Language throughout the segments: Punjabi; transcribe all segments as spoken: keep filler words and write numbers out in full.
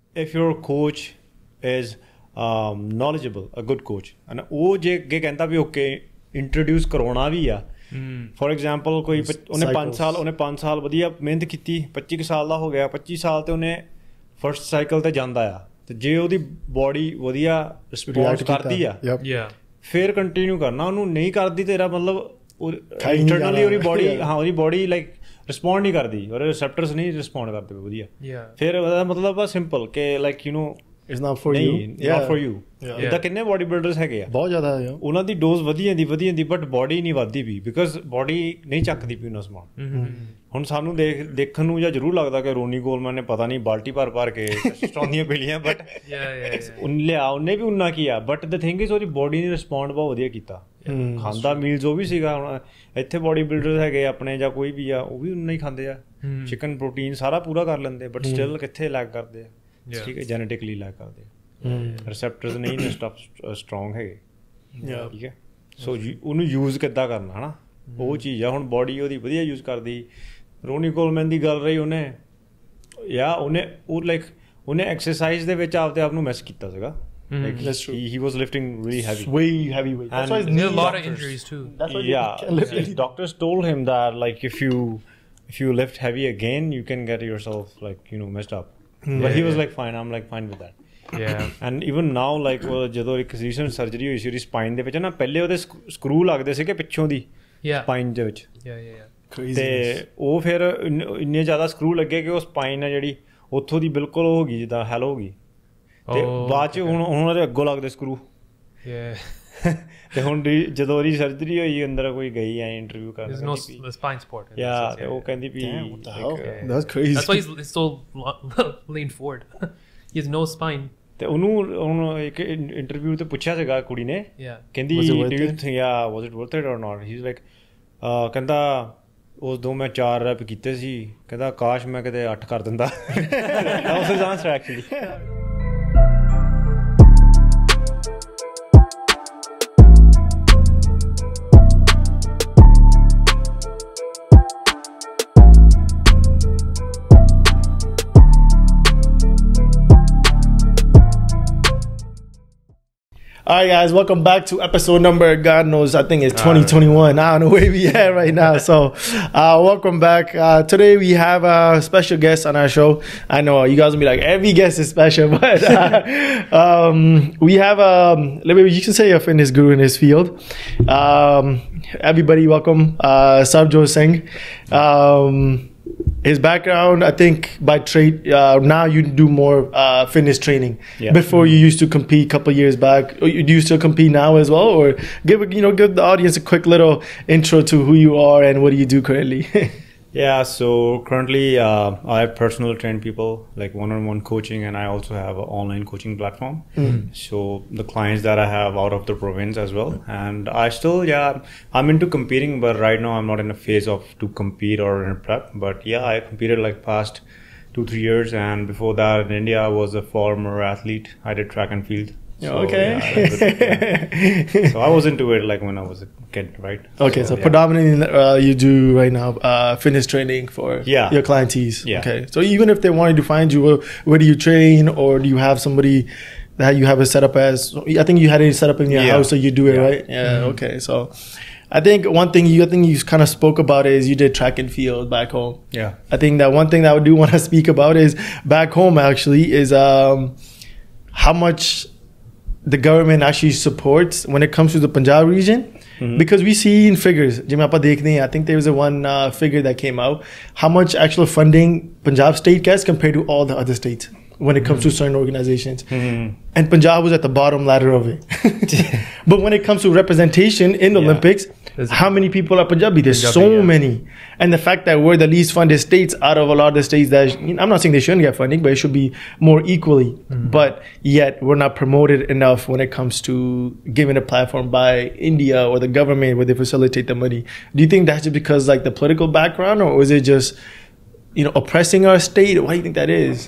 if your coach is um, knowledgeable, a good coach, and ਉਹ ਜੇ ਅੱਗੇ ਕਹਿੰਦਾ ਵੀ ਓਕੇ ਇੰਟਰੋਡਿਊਸ ਕਰਾਉਣਾ ਵੀ ਆ, ਫੋਰ ਐਗਜ਼ਾਮਪਲ ਕੋਈ ਉਹਨੇ ਪੰਜ ਸਾਲ ਉਹਨੇ ਪੰਜ ਸਾਲ ਵਧੀਆ ਮਿਹਨਤ ਕੀਤੀ, ਪੱਚੀ ਕੁ ਸਾਲ ਦਾ ਹੋ ਗਿਆ, ਪੱਚੀ ਸਾਲ ਤੇ ਉਹਨੇ ਫਸਟ ਸਾਈਕਲ ਤੇ ਜਾਂਦਾ ਆ, ਤੇ ਜੇ ਉਹਦੀ ਬੋਡੀ ਵਧੀਆ ਰਿਸਪੌਂਸ ਕਰਦੀ ਆ ਫਿਰ ਕੰਟੀਨਿਊ ਕਰਨਾ, ਉਹਨੂੰ ਨਹੀਂ ਕਰਦੀ ਤੇਰਾ ਮਤਲਬ ਇੰਟਰਨਲੀ ਉਹਦੀ ਬੋਡੀ ਹਾਂ ਉਹਦੀ ਬੋਡੀ ਲਾਈਕ ਰਿਸਪੌਂਡ ਨਹੀਂ ਕਰਦੀ, ਉਹਦੇ ਰਿਸੈਪਟਰਸ ਨਹੀਂ ਰਿਸਪੌਂਡ ਕਰਦੇ ਵਧੀਆ, ਫਿਰ ਉਹਦਾ ਮਤਲਬ ਆ ਸਿੰਪਲ ਕਿ like you know It's not for you. Yeah. Not for you. ਇੱਦਾਂ ਕਿੰਨੇ ਬੋਡੀ ਬਿਲਡਰਸ ਹੈਗੇ ਆ, ਬਹੁਤ ਜ਼ਿਆਦਾ, ਉਹਨਾਂ ਦੀ ਡੋਜ਼ ਵਧੀ ਜਾਂਦੀ ਵਧੀ ਜਾਂਦੀ ਬਟ ਬੋਡੀ ਨਹੀਂ ਵੱਧਦੀ ਪਈ, ਬਿਕਾਜ਼ ਬੋਡੀ ਨਹੀਂ ਚੱਕਦੀ ਪਈ ਉਹਨਾਂ ਸਮਾਨ। ਹੁਣ ਸਾਨੂੰ ਦੇਖ ਦੇਖਣ ਨੂੰ ਜਾਂ ਜ਼ਰੂਰ ਲੱਗਦਾ ਕਿ ਰੋਨੀ ਕੋਲਮੈਨ ਨੇ ਪਤਾ ਨਹੀਂ ਬਾਲਟੀ ਭਰ ਭਰ ਕੇ ਸਟਰੋਂਗੀਆਂ ਪੀ ਲਈਆਂ, ਬਟ ਲਿਆ ਉਹਨੇ ਵੀ ਉਨਾ ਕੀ ਆ, ਬਟ ਦ ਥਿੰਗ ਇਜ਼ ਉਹਦੀ ਬੋਡੀ ਨੇ ਰਿਸਪੌਂਡ ਬਹੁਤ ਵਧੀਆ ਕੀਤਾ, ਖਾਂਦਾ ਮੀਲਸ ਉਹ ਵੀ ਸੀਗਾ। ਹੁਣ ਇੱਥੇ ਬੋਡੀ ਬਿਲਡਰ ਹੈਗੇ ਆਪਣੇ ਜਾਂ ਕੋਈ ਵੀ ਆ, ਉਹ ਵੀ ਉਨਾ ਹੀ ਖਾਂਦੇ ਆ, ਚਿਕਨ ਪ੍ਰੋਟੀਨ ਸਾਰਾ ਪੂਰਾ ਕਰ ਲੈਂਦੇ, ਬਟ ਸਟਿਲ ਕਿੱਥੇ ਲੈਗ ਕਰਦੇ ਆ, ਠੀਕ ਹੈ, ਜੈਨੇਟਿਕਲੀ ਲੈਕ ਕਰਦੇ, ਰਿਸੈਪਟਰਸ ਨਹੀਂ ਨੇ ਸਟਰੋਂਗ ਹੈਗੇ, ਠੀਕ ਹੈ। ਸੋ ਉਹਨੂੰ ਯੂਜ਼ ਕਿੱਦਾਂ ਕਰਨਾ ਹੈ ਨਾ, ਉਹ ਚੀਜ਼ ਆ। ਹੁਣ ਬੋਡੀ ਉਹਦੀ ਵਧੀਆ ਯੂਜ਼ ਕਰਦੀ। ਰੋਨੀ ਕੋਲਮੈਨ ਦੀ ਗੱਲ ਰਹੀ, ਉਹਨੇ ਯਾ ਉਹਨੇ ਉਹ ਲਾਈਕ ਉਹਨੇ ਐਕਸਰਸਾਈਜ਼ ਦੇ ਵਿੱਚ ਆਪਦੇ ਆਪ ਨੂੰ ਮਿਸ ਕੀਤਾ ਸੀਗਾ, like that's true. He, he was lifting really heavy, way heavy weight. That's why he had a lot of injuries too. That's why yeah, doctors told him that like if you if you lift heavy again, you can get yourself like you know messed up. Mm. But yeah, he was yeah. like fine. I'm like fine with that. Yeah. And even now like ਜਦੋਂ ਇੱਕ ਰੀਸੈਂਟ ਸਰਜਰੀ ਹੋਈ ਸੀ ਉਹਦੀ ਸਪਾਈਨ ਦੇ ਵਿੱਚ ਨਾ, ਪਹਿਲੇ ਉਹਦੇ ਸਕਰੂ ਲੱਗਦੇ ਸੀਗੇ ਪਿੱਛੋਂ ਦੀ ਸਪਾਈਨ ਦੇ ਵਿੱਚ, ਤੇ ਉਹ ਫਿਰ ਇੰਨੇ ਜ਼ਿਆਦਾ ਸਕਰੂ ਲੱਗੇ ਕਿ ਉਹ ਸਪਾਈਨ ਹੈ ਜਿਹੜੀ ਉੱਥੋਂ ਦੀ ਬਿਲਕੁਲ ਹੋ ਗਈ ਜਿੱਦਾਂ ਹੈਲ ਹੋ ਗਈ, ਤੇ ਬਾਅਦ 'ਚ ਹੁਣ ਹੁਣ ਉਹਦੇ ਅੱਗੋਂ ਲੱਗਦੇ ਸਕਰੂ। ਤੇ ਹੁਣ ਜਦੋਂ ਉਹਦੀ ਸਰਜਰੀ ਹੋਈ ਅੰਦਰ ਕੋਈ ਗਈ ਐ ਇੰਟਰਵਿਊ ਕਰਨ, ਯਾ ਤੇ ਉਹ ਕਹਿੰਦੀ ਵੀ ਤੇ ਉਹਨੂੰ ਹੁਣ ਇੱਕ ਇੰਟਰਵਿਊ ਤੇ ਪੁੱਛਿਆ ਸੀਗਾ ਕੁੜੀ ਨੇ, ਕਹਿੰਦੀ yeah was it worth it or not, he is like ਕਹਿੰਦਾ ਉਸ ਦੋ ਮੈਂ ਚਾਰ ਰੈਪ ਕੀਤੇ ਸੀ, ਕਹਿੰਦਾ ਕਾਸ਼ ਮੈਂ ਕਿਤੇ ਅੱਠ ਕਰ ਦਿੰਦਾ। That was his answer actually. All right, guys, welcome back to episode number, God knows, I think it's twenty twenty-one. I don't know where we at right now. So uh, welcome back. Uh, today we have a special guest on our show. I know you guys will be like, every guest is special, but uh, um, we have, um, maybe you can say a fitness guru in his field. Um, everybody welcome uh, Sarabjot Singh. Um, his background, I think by trade, uh, now you do more uh, fitness training. Yeah. Before you used to compete a couple of years back. Do you still compete now as well, or give you know give the audience a quick little intro to who you are and what do you do currently? Yeah, so currently uh, I personal train people, like one-on-one coaching, and I also have an online coaching platform. Mm. So the clients that I have out of the province as well, and I still, yeah, I'm into competing, but right now I'm not in a phase of to compete or in prep. But yeah, I competed like past two three years, and before that in India I was a former athlete. I did track and field. So, okay. Yeah, yeah. So I was into it like when I was a kid, right? Okay, so, so yeah. predominantly uh, you do right now uh, fitness training for yeah. your clientees. Yeah. Okay, so even if they wanted to find you, where, where do you train, or do you have somebody that you have it set up as? I think you had it set up in your yeah. house, so you do it, yeah. right? Yeah. Mm-hmm. Okay, so I think one thing you I think you kind of spoke about is you did track and field back home. Yeah. I think that one thing that I do want to speak about is back home actually is um, how much the government actually supports when it comes to the Punjab region. Mm-hmm. Because we see in figures, I think there was a one uh, figure that came out, how much actual funding Punjab state gets compared to all the other states when it comes mm-hmm. to certain organizations. Mm-hmm. And Punjab was at the bottom ladder of it. But when it comes to representation in the yeah. Olympics, There's how many people are Punjabi? There's Punjabi, so yeah. many. And the fact that we're the least funded states out of a lot of the states that, you know, I'm not saying they shouldn't get funding, but it should be more equally. Mm-hmm. But yet we're not promoted enough when it comes to giving a platform by India or the government where they facilitate the money. Do you think that's just because like the political background, or is it just, you know, oppressing our state? Why do you think that is?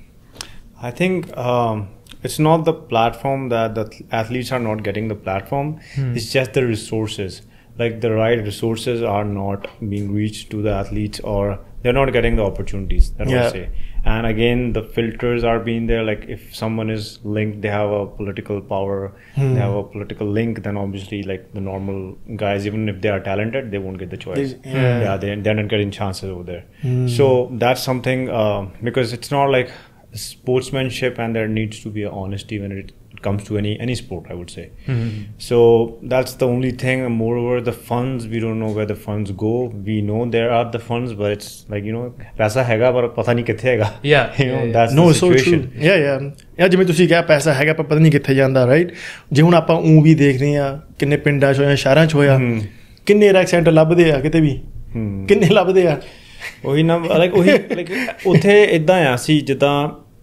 I think um, it's not the platform that the athletes are not getting the platform. Hmm. It's just the resources. Like the right resources are not being reached to the athletes, or they're not getting the opportunities. That's what I say. and again the filters are being there, like if someone is linked, they have a political power, hmm. they have a political link, then obviously like the normal guys, even if they are talented, they won't get the choice. They, yeah. yeah they, they're not getting chances over there. hmm. So that's something, uh, because it's not like sportsmanship, and there needs to be a honesty when it comes to any any sport, I would say. hmm. So that's the only thing. And moreover, the funds, we don't know where the funds go. We know there are the funds, but it's like, you know, paisa hega par pata nahi kithe hega. Yeah, you know, yeah, yeah. that's No, the it's so situation. true. Yeah, yeah. ਯਾਰ ਜਿਵੇਂ ਤੁਸੀਂ ਕਿਹਾ ਪੈਸਾ ਹੈਗਾ ਪਰ ਪਤਾ ਨਹੀਂ ਕਿੱਥੇ ਜਾਂਦਾ, ਰਾਈਟ? ਜੇ ਹੁਣ ਆਪਾਂ ਊਂ ਵੀ ਦੇਖ ਰਹੇ ਆ ਕਿੰਨੇ ਪਿੰਡਾਂ 'ਚ ਹੋਇਆ, ਸ਼ਹਿਰਾਂ 'ਚ ਹੋਇਆ, ਕਿੰਨੇ ਰੈਕ ਸੈਂਟਰ ਲੱਭਦੇ ਆ ਕਿਤੇ ਵੀ, ਕਿੰਨੇ ਲੱਭਦੇ ਆ? ਉਹੀ ਨਾ, ਲਾਈਕ ਉਹੀ ਲਾਈਕ ਉੱਥੇ ਇੱਦਾਂ ਆ ਸੀ ਜਿੱਦਾਂ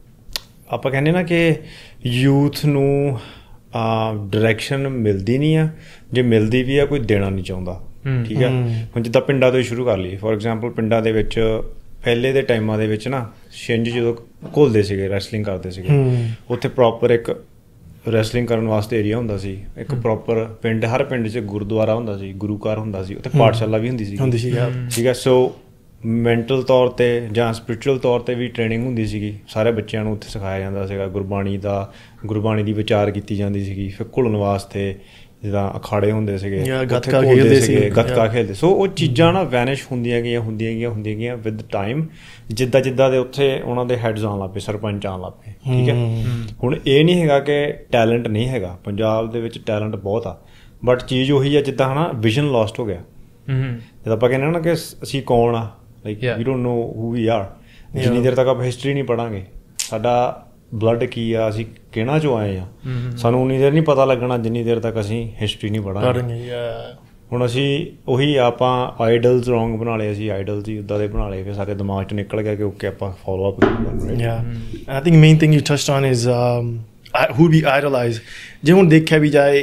ਆਪਾਂ ਕਹਿੰਦੇ ਨਾ ਕਿ ਯੂਥ ਨੂੰ ਡਾਇਰੈਕਸ਼ਨ ਮਿਲਦੀ ਨਹੀਂ ਆ, ਜੇ ਮਿਲਦੀ ਵੀ ਆ ਕੋਈ ਦੇਣਾ ਨਹੀਂ ਚਾਹੁੰਦਾ, ਠੀਕ ਹੈ? ਹੁਣ ਜਿੱਦਾਂ ਪਿੰਡਾਂ ਤੋਂ ਹੀ ਸ਼ੁਰੂ ਕਰ ਲਈਏ, ਫੋਰ ਐਗਜ਼ਾਮਪਲ ਪਿੰਡਾਂ ਦੇ ਵਿੱਚ ਪਹਿਲੇ ਦੇ ਟਾਈਮਾਂ ਦੇ ਵਿੱਚ ਨਾ ਛਿੰਝ ਜਦੋਂ ਘੁਲਦੇ ਸੀਗੇ, ਰੈਸਲਿੰਗ ਕਰਦੇ ਸੀਗੇ, ਉੱਥੇ ਪ੍ਰੋਪਰ ਇੱਕ ਰੈਸਲਿੰਗ ਕਰਨ ਵਾਸਤੇ ਏਰੀਆ ਹੁੰਦਾ ਸੀ, ਇੱਕ ਪ੍ਰੋਪਰ ਪਿੰਡ, ਹਰ ਪਿੰਡ 'ਚ ਗੁਰਦੁਆਰਾ ਹੁੰਦਾ ਸੀ, ਗੁਰੂ ਘਰ ਹੁੰਦਾ ਸੀ, ਉੱਥੇ ਪਾਠਸ਼ਾਲਾ ਵੀ ਹੁੰਦੀ ਸੀ, ਠੀਕ ਹੈ? ਸੋ ਮੈਂਟਲ ਤੌਰ 'ਤੇ ਜਾਂ ਸਪਿਰਿਚੁਅਲ ਤੌਰ 'ਤੇ ਵੀ ਟ੍ਰੇਨਿੰਗ ਹੁੰਦੀ ਸੀਗੀ, ਸਾਰੇ ਬੱਚਿਆਂ ਨੂੰ ਉੱਥੇ ਸਿਖਾਇਆ ਜਾਂਦਾ ਸੀਗਾ, ਗੁਰਬਾਣੀ ਦਾ ਗੁਰਬਾਣੀ ਦੀ ਵਿਚਾਰ ਕੀਤੀ ਜਾਂਦੀ ਸੀਗੀ। ਫਿਰ ਘੁਲਣ ਵਾਸਤੇ ਜਿੱਦਾਂ ਅਖਾੜੇ ਹੁੰਦੇ ਸੀਗੇ, ਗੱਤਕਾ ਖੇਡਦੇ ਸੀਗੇ, ਗੱਤਕਾ ਖੇਡਦੇ। ਸੋ ਉਹ ਚੀਜ਼ਾਂ ਨਾ ਵੈਨਿਸ਼ ਹੁੰਦੀਆਂ ਗਈਆਂ ਹੁੰਦੀਆਂ ਗਈਆਂ ਹੁੰਦੀਆਂ ਗਈਆਂ ਵਿਦ ਟਾਈਮ, ਜਿੱਦਾਂ ਜਿੱਦਾਂ ਦੇ ਉੱਥੇ ਉਹਨਾਂ ਦੇ ਹੈਡਸ ਆਉਣ ਲੱਗ ਪਏ, ਸਰਪੰਚ ਆਉਣ ਲੱਗ ਪਏ, ਠੀਕ ਹੈ? ਹੁਣ ਇਹ ਨਹੀਂ ਹੈਗਾ ਕਿ ਟੈਲੈਂਟ ਨਹੀਂ ਹੈਗਾ, ਪੰਜਾਬ ਦੇ ਵਿੱਚ ਟੈਲੈਂਟ ਬਹੁਤ ਆ, ਬਟ ਚੀਜ਼ ਉਹੀ ਆ ਜਿੱਦਾਂ ਹੈ ਨਾ, ਵਿਜ਼ਨ ਲੋਸਟ ਹੋ ਗਿਆ। ਜਦੋਂ ਆਪਾਂ ਕਹਿੰਦੇ ਨਾ ਕਿ ਅਸੀਂ ਕੌਣ ਆ, like we don't know who we are, ਜਿੰਨੀ ਦੇਰ ਤੱਕ ਆਪਾਂ ਹਿਸਟਰੀ ਨਹੀਂ ਪੜ੍ਹਾਂਗੇ, ਸਾਡਾ ਬਲੱਡ ਕੀ ਆ, ਅਸੀਂ ਕਿਹਨਾਂ 'ਚੋਂ ਆਏ ਆ, ਸਾਨੂੰ ਉਨੀ ਦੇਰ ਨਹੀਂ ਪਤਾ ਲੱਗਣਾ ਜਿੰਨੀ ਦੇਰ ਤੱਕ ਅਸੀਂ ਹਿਸਟਰੀ ਨਹੀਂ ਪੜ੍ਹਾਂਗੇ। ਹੁਣ ਅਸੀਂ ਉਹੀ ਆਪਾਂ ਆਈਡਲਸ ਰੋਂਗ ਬਣਾ ਲਏ, ਅਸੀਂ ਆਈਡਲਸ ਹੀ ਉੱਦਾਂ ਦੇ ਬਣਾ ਲਏ, ਫਿਰ ਸਾਡੇ ਦਿਮਾਗ 'ਚ ਨਿਕਲ ਗਿਆ ਕਿ ਓਕੇ ਆਪਾਂ ਫੋਲੋ ਅਪ ਕਰੀਏ। I think main thing you touched on is who we idolise. ਜੇ ਹੁਣ ਦੇਖਿਆ ਵੀ ਜਾਏ,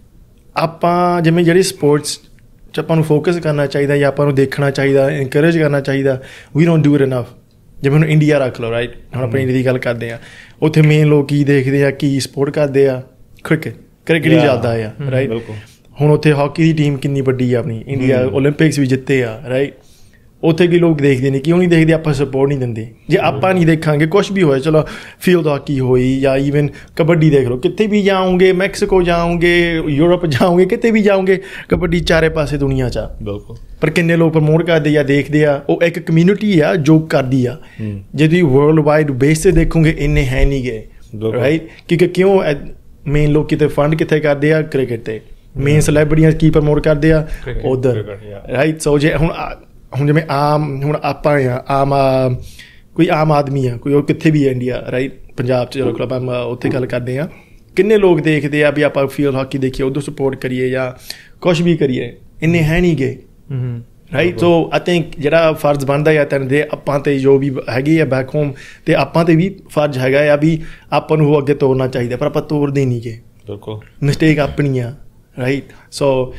ਆਪਾਂ ਜਿਵੇਂ ਜਿਹੜੀ ਸਪੋਰਟਸ 'ਚ ਆਪਾਂ ਨੂੰ ਫੋਕਸ ਕਰਨਾ ਚਾਹੀਦਾ ਜਾਂ ਆਪਾਂ ਨੂੰ ਦੇਖਣਾ ਚਾਹੀਦਾ, ਇਨਕਰੇਜ ਕਰਨਾ ਚਾਹੀਦਾ, we don't do it enough. ਜਿਵੇਂ ਹੁਣ ਇੰਡੀਆ ਰੱਖ ਲਓ, ਰਾਈਟ? ਹੁਣ ਆਪਾਂ ਇੰਡੀਆ ਦੀ ਗੱਲ ਕਰਦੇ ਹਾਂ, ਉੱਥੇ ਮੇਨ ਲੋਕ ਕੀ ਦੇਖਦੇ ਆ, ਕੀ ਸਪੋਰਟ ਕਰਦੇ ਆ? ਕ੍ਰਿਕਟ, ਕ੍ਰਿਕਟ ਹੀ ਜ਼ਿਆਦਾ ਆ, ਰਾਈਟ? ਹੁਣ ਉੱਥੇ ਹਾਕੀ ਦੀ ਟੀਮ ਕਿੰਨੀ ਵੱਡੀ ਆ ਆਪਣੀ, ਇੰਡੀਆ ਓਲੰਪਿਕਸ ਵੀ ਜਿੱਤੇ ਆ, ਰਾਈਟ? ਉੱਥੇ ਕੀ ਲੋਕ ਦੇਖਦੇ ਨੇ, ਕਿਉਂ ਨਹੀਂ ਦੇਖਦੇ? ਆਪਾਂ ਸਪੋਰਟ ਨਹੀਂ ਦਿੰਦੇ। ਜੇ ਆਪਾਂ ਨਹੀਂ ਦੇਖਾਂਗੇ, ਕੁਛ ਵੀ ਹੋਏ, ਚਲੋ ਫੀਲਡ ਹਾਕੀ ਹੋਈ ਜਾਂ ਈਵਨ ਕਬੱਡੀ ਦੇਖ ਲਓ, ਕਿਤੇ ਵੀ ਜਾਓਗੇ, ਮੈਕਸੀਕੋ ਜਾਓਗੇ, ਯੂਰਪ ਜਾਓਗੇ, ਕਿਤੇ ਵੀ ਜਾਓਗੇ, ਕਬੱਡੀ ਚਾਰੇ ਪਾਸੇ ਦੁਨੀਆ 'ਚ ਆ। ਬਿਲਕੁਲ। ਪਰ ਕਿੰਨੇ ਲੋਕ ਪ੍ਰਮੋਟ ਕਰਦੇ ਜਾਂ ਦੇਖਦੇ ਆ? ਉਹ ਇੱਕ ਕਮਿਊਨਿਟੀ ਆ ਜੋ ਕਰਦੀ ਆ। ਜੇ ਤੁਸੀਂ ਵਰਲਡ ਵਾਈਡ ਬੇਸ 'ਤੇ ਦੇਖੋਗੇ, ਇੰਨੇ ਹੈ ਨਹੀਂ ਗੇ, ਰਾਈਟ? ਕਿਉਂਕਿ ਕਿਉਂ ਮੇਨ ਲੋਕ ਕਿਤੇ ਫੰਡ ਕਿੱਥੇ ਕਰਦੇ ਆ? ਕ੍ਰਿਕਟ 'ਤੇ। ਮੇਨ ਸੈਲੈਬ੍ਰਿਟੀਆਂ ਕੀ ਪ੍ਰਮੋਟ ਕਰਦੇ ਆ? ਉੱਧਰ, ਰਾਈਟ? ਸੋ ਜੇ ਹੁਣ ਹੁਣ ਜਿਵੇਂ ਆਮ ਹੁਣ ਆਪਾਂ ਆ ਆਮ ਕੋਈ ਆਮ ਆਦਮੀ ਆ, ਕੋਈ ਉਹ ਕਿੱਥੇ ਵੀ ਹੈ ਇੰਡੀਆ, ਰਾਈਟ? ਪੰਜਾਬ 'ਚ ਚਲੋ ਕਲੱਬ ਆਪਾਂ ਉੱਥੇ ਗੱਲ ਕਰਦੇ ਹਾਂ, ਕਿੰਨੇ ਲੋਕ ਦੇਖਦੇ ਆ ਵੀ ਆਪਾਂ ਫੀਲਡ ਹਾਕੀ ਦੇਖੀਏ, ਉੱਧਰ ਸਪੋਰਟ ਕਰੀਏ ਜਾਂ ਕੁਛ ਵੀ ਕਰੀਏ? ਇੰਨੇ ਹੈ ਨਹੀਂ ਗੇ, ਰਾਈਟ? ਸੋ ਆਈ ਥਿੰਕ ਜਿਹੜਾ ਫਰਜ਼ ਬਣਦਾ ਆ ਤੈਨੂੰ ਦੇ ਆਪਾਂ 'ਤੇ ਜੋ ਵੀ ਹੈਗੇ ਆ ਬੈਕ ਹੋਮ, ਅਤੇ ਆਪਾਂ 'ਤੇ ਵੀ ਫਰਜ਼ ਹੈਗਾ ਆ ਵੀ ਆਪਾਂ ਨੂੰ ਉਹ ਅੱਗੇ ਤੋਰਨਾ ਚਾਹੀਦਾ, ਪਰ ਆਪਾਂ ਤੋਰਦੇ ਨਹੀਂ ਗੇ। ਬਿਲਕੁਲ। ਮਿਸਟੇਕ ਆਪਣੀ ਆ, right? So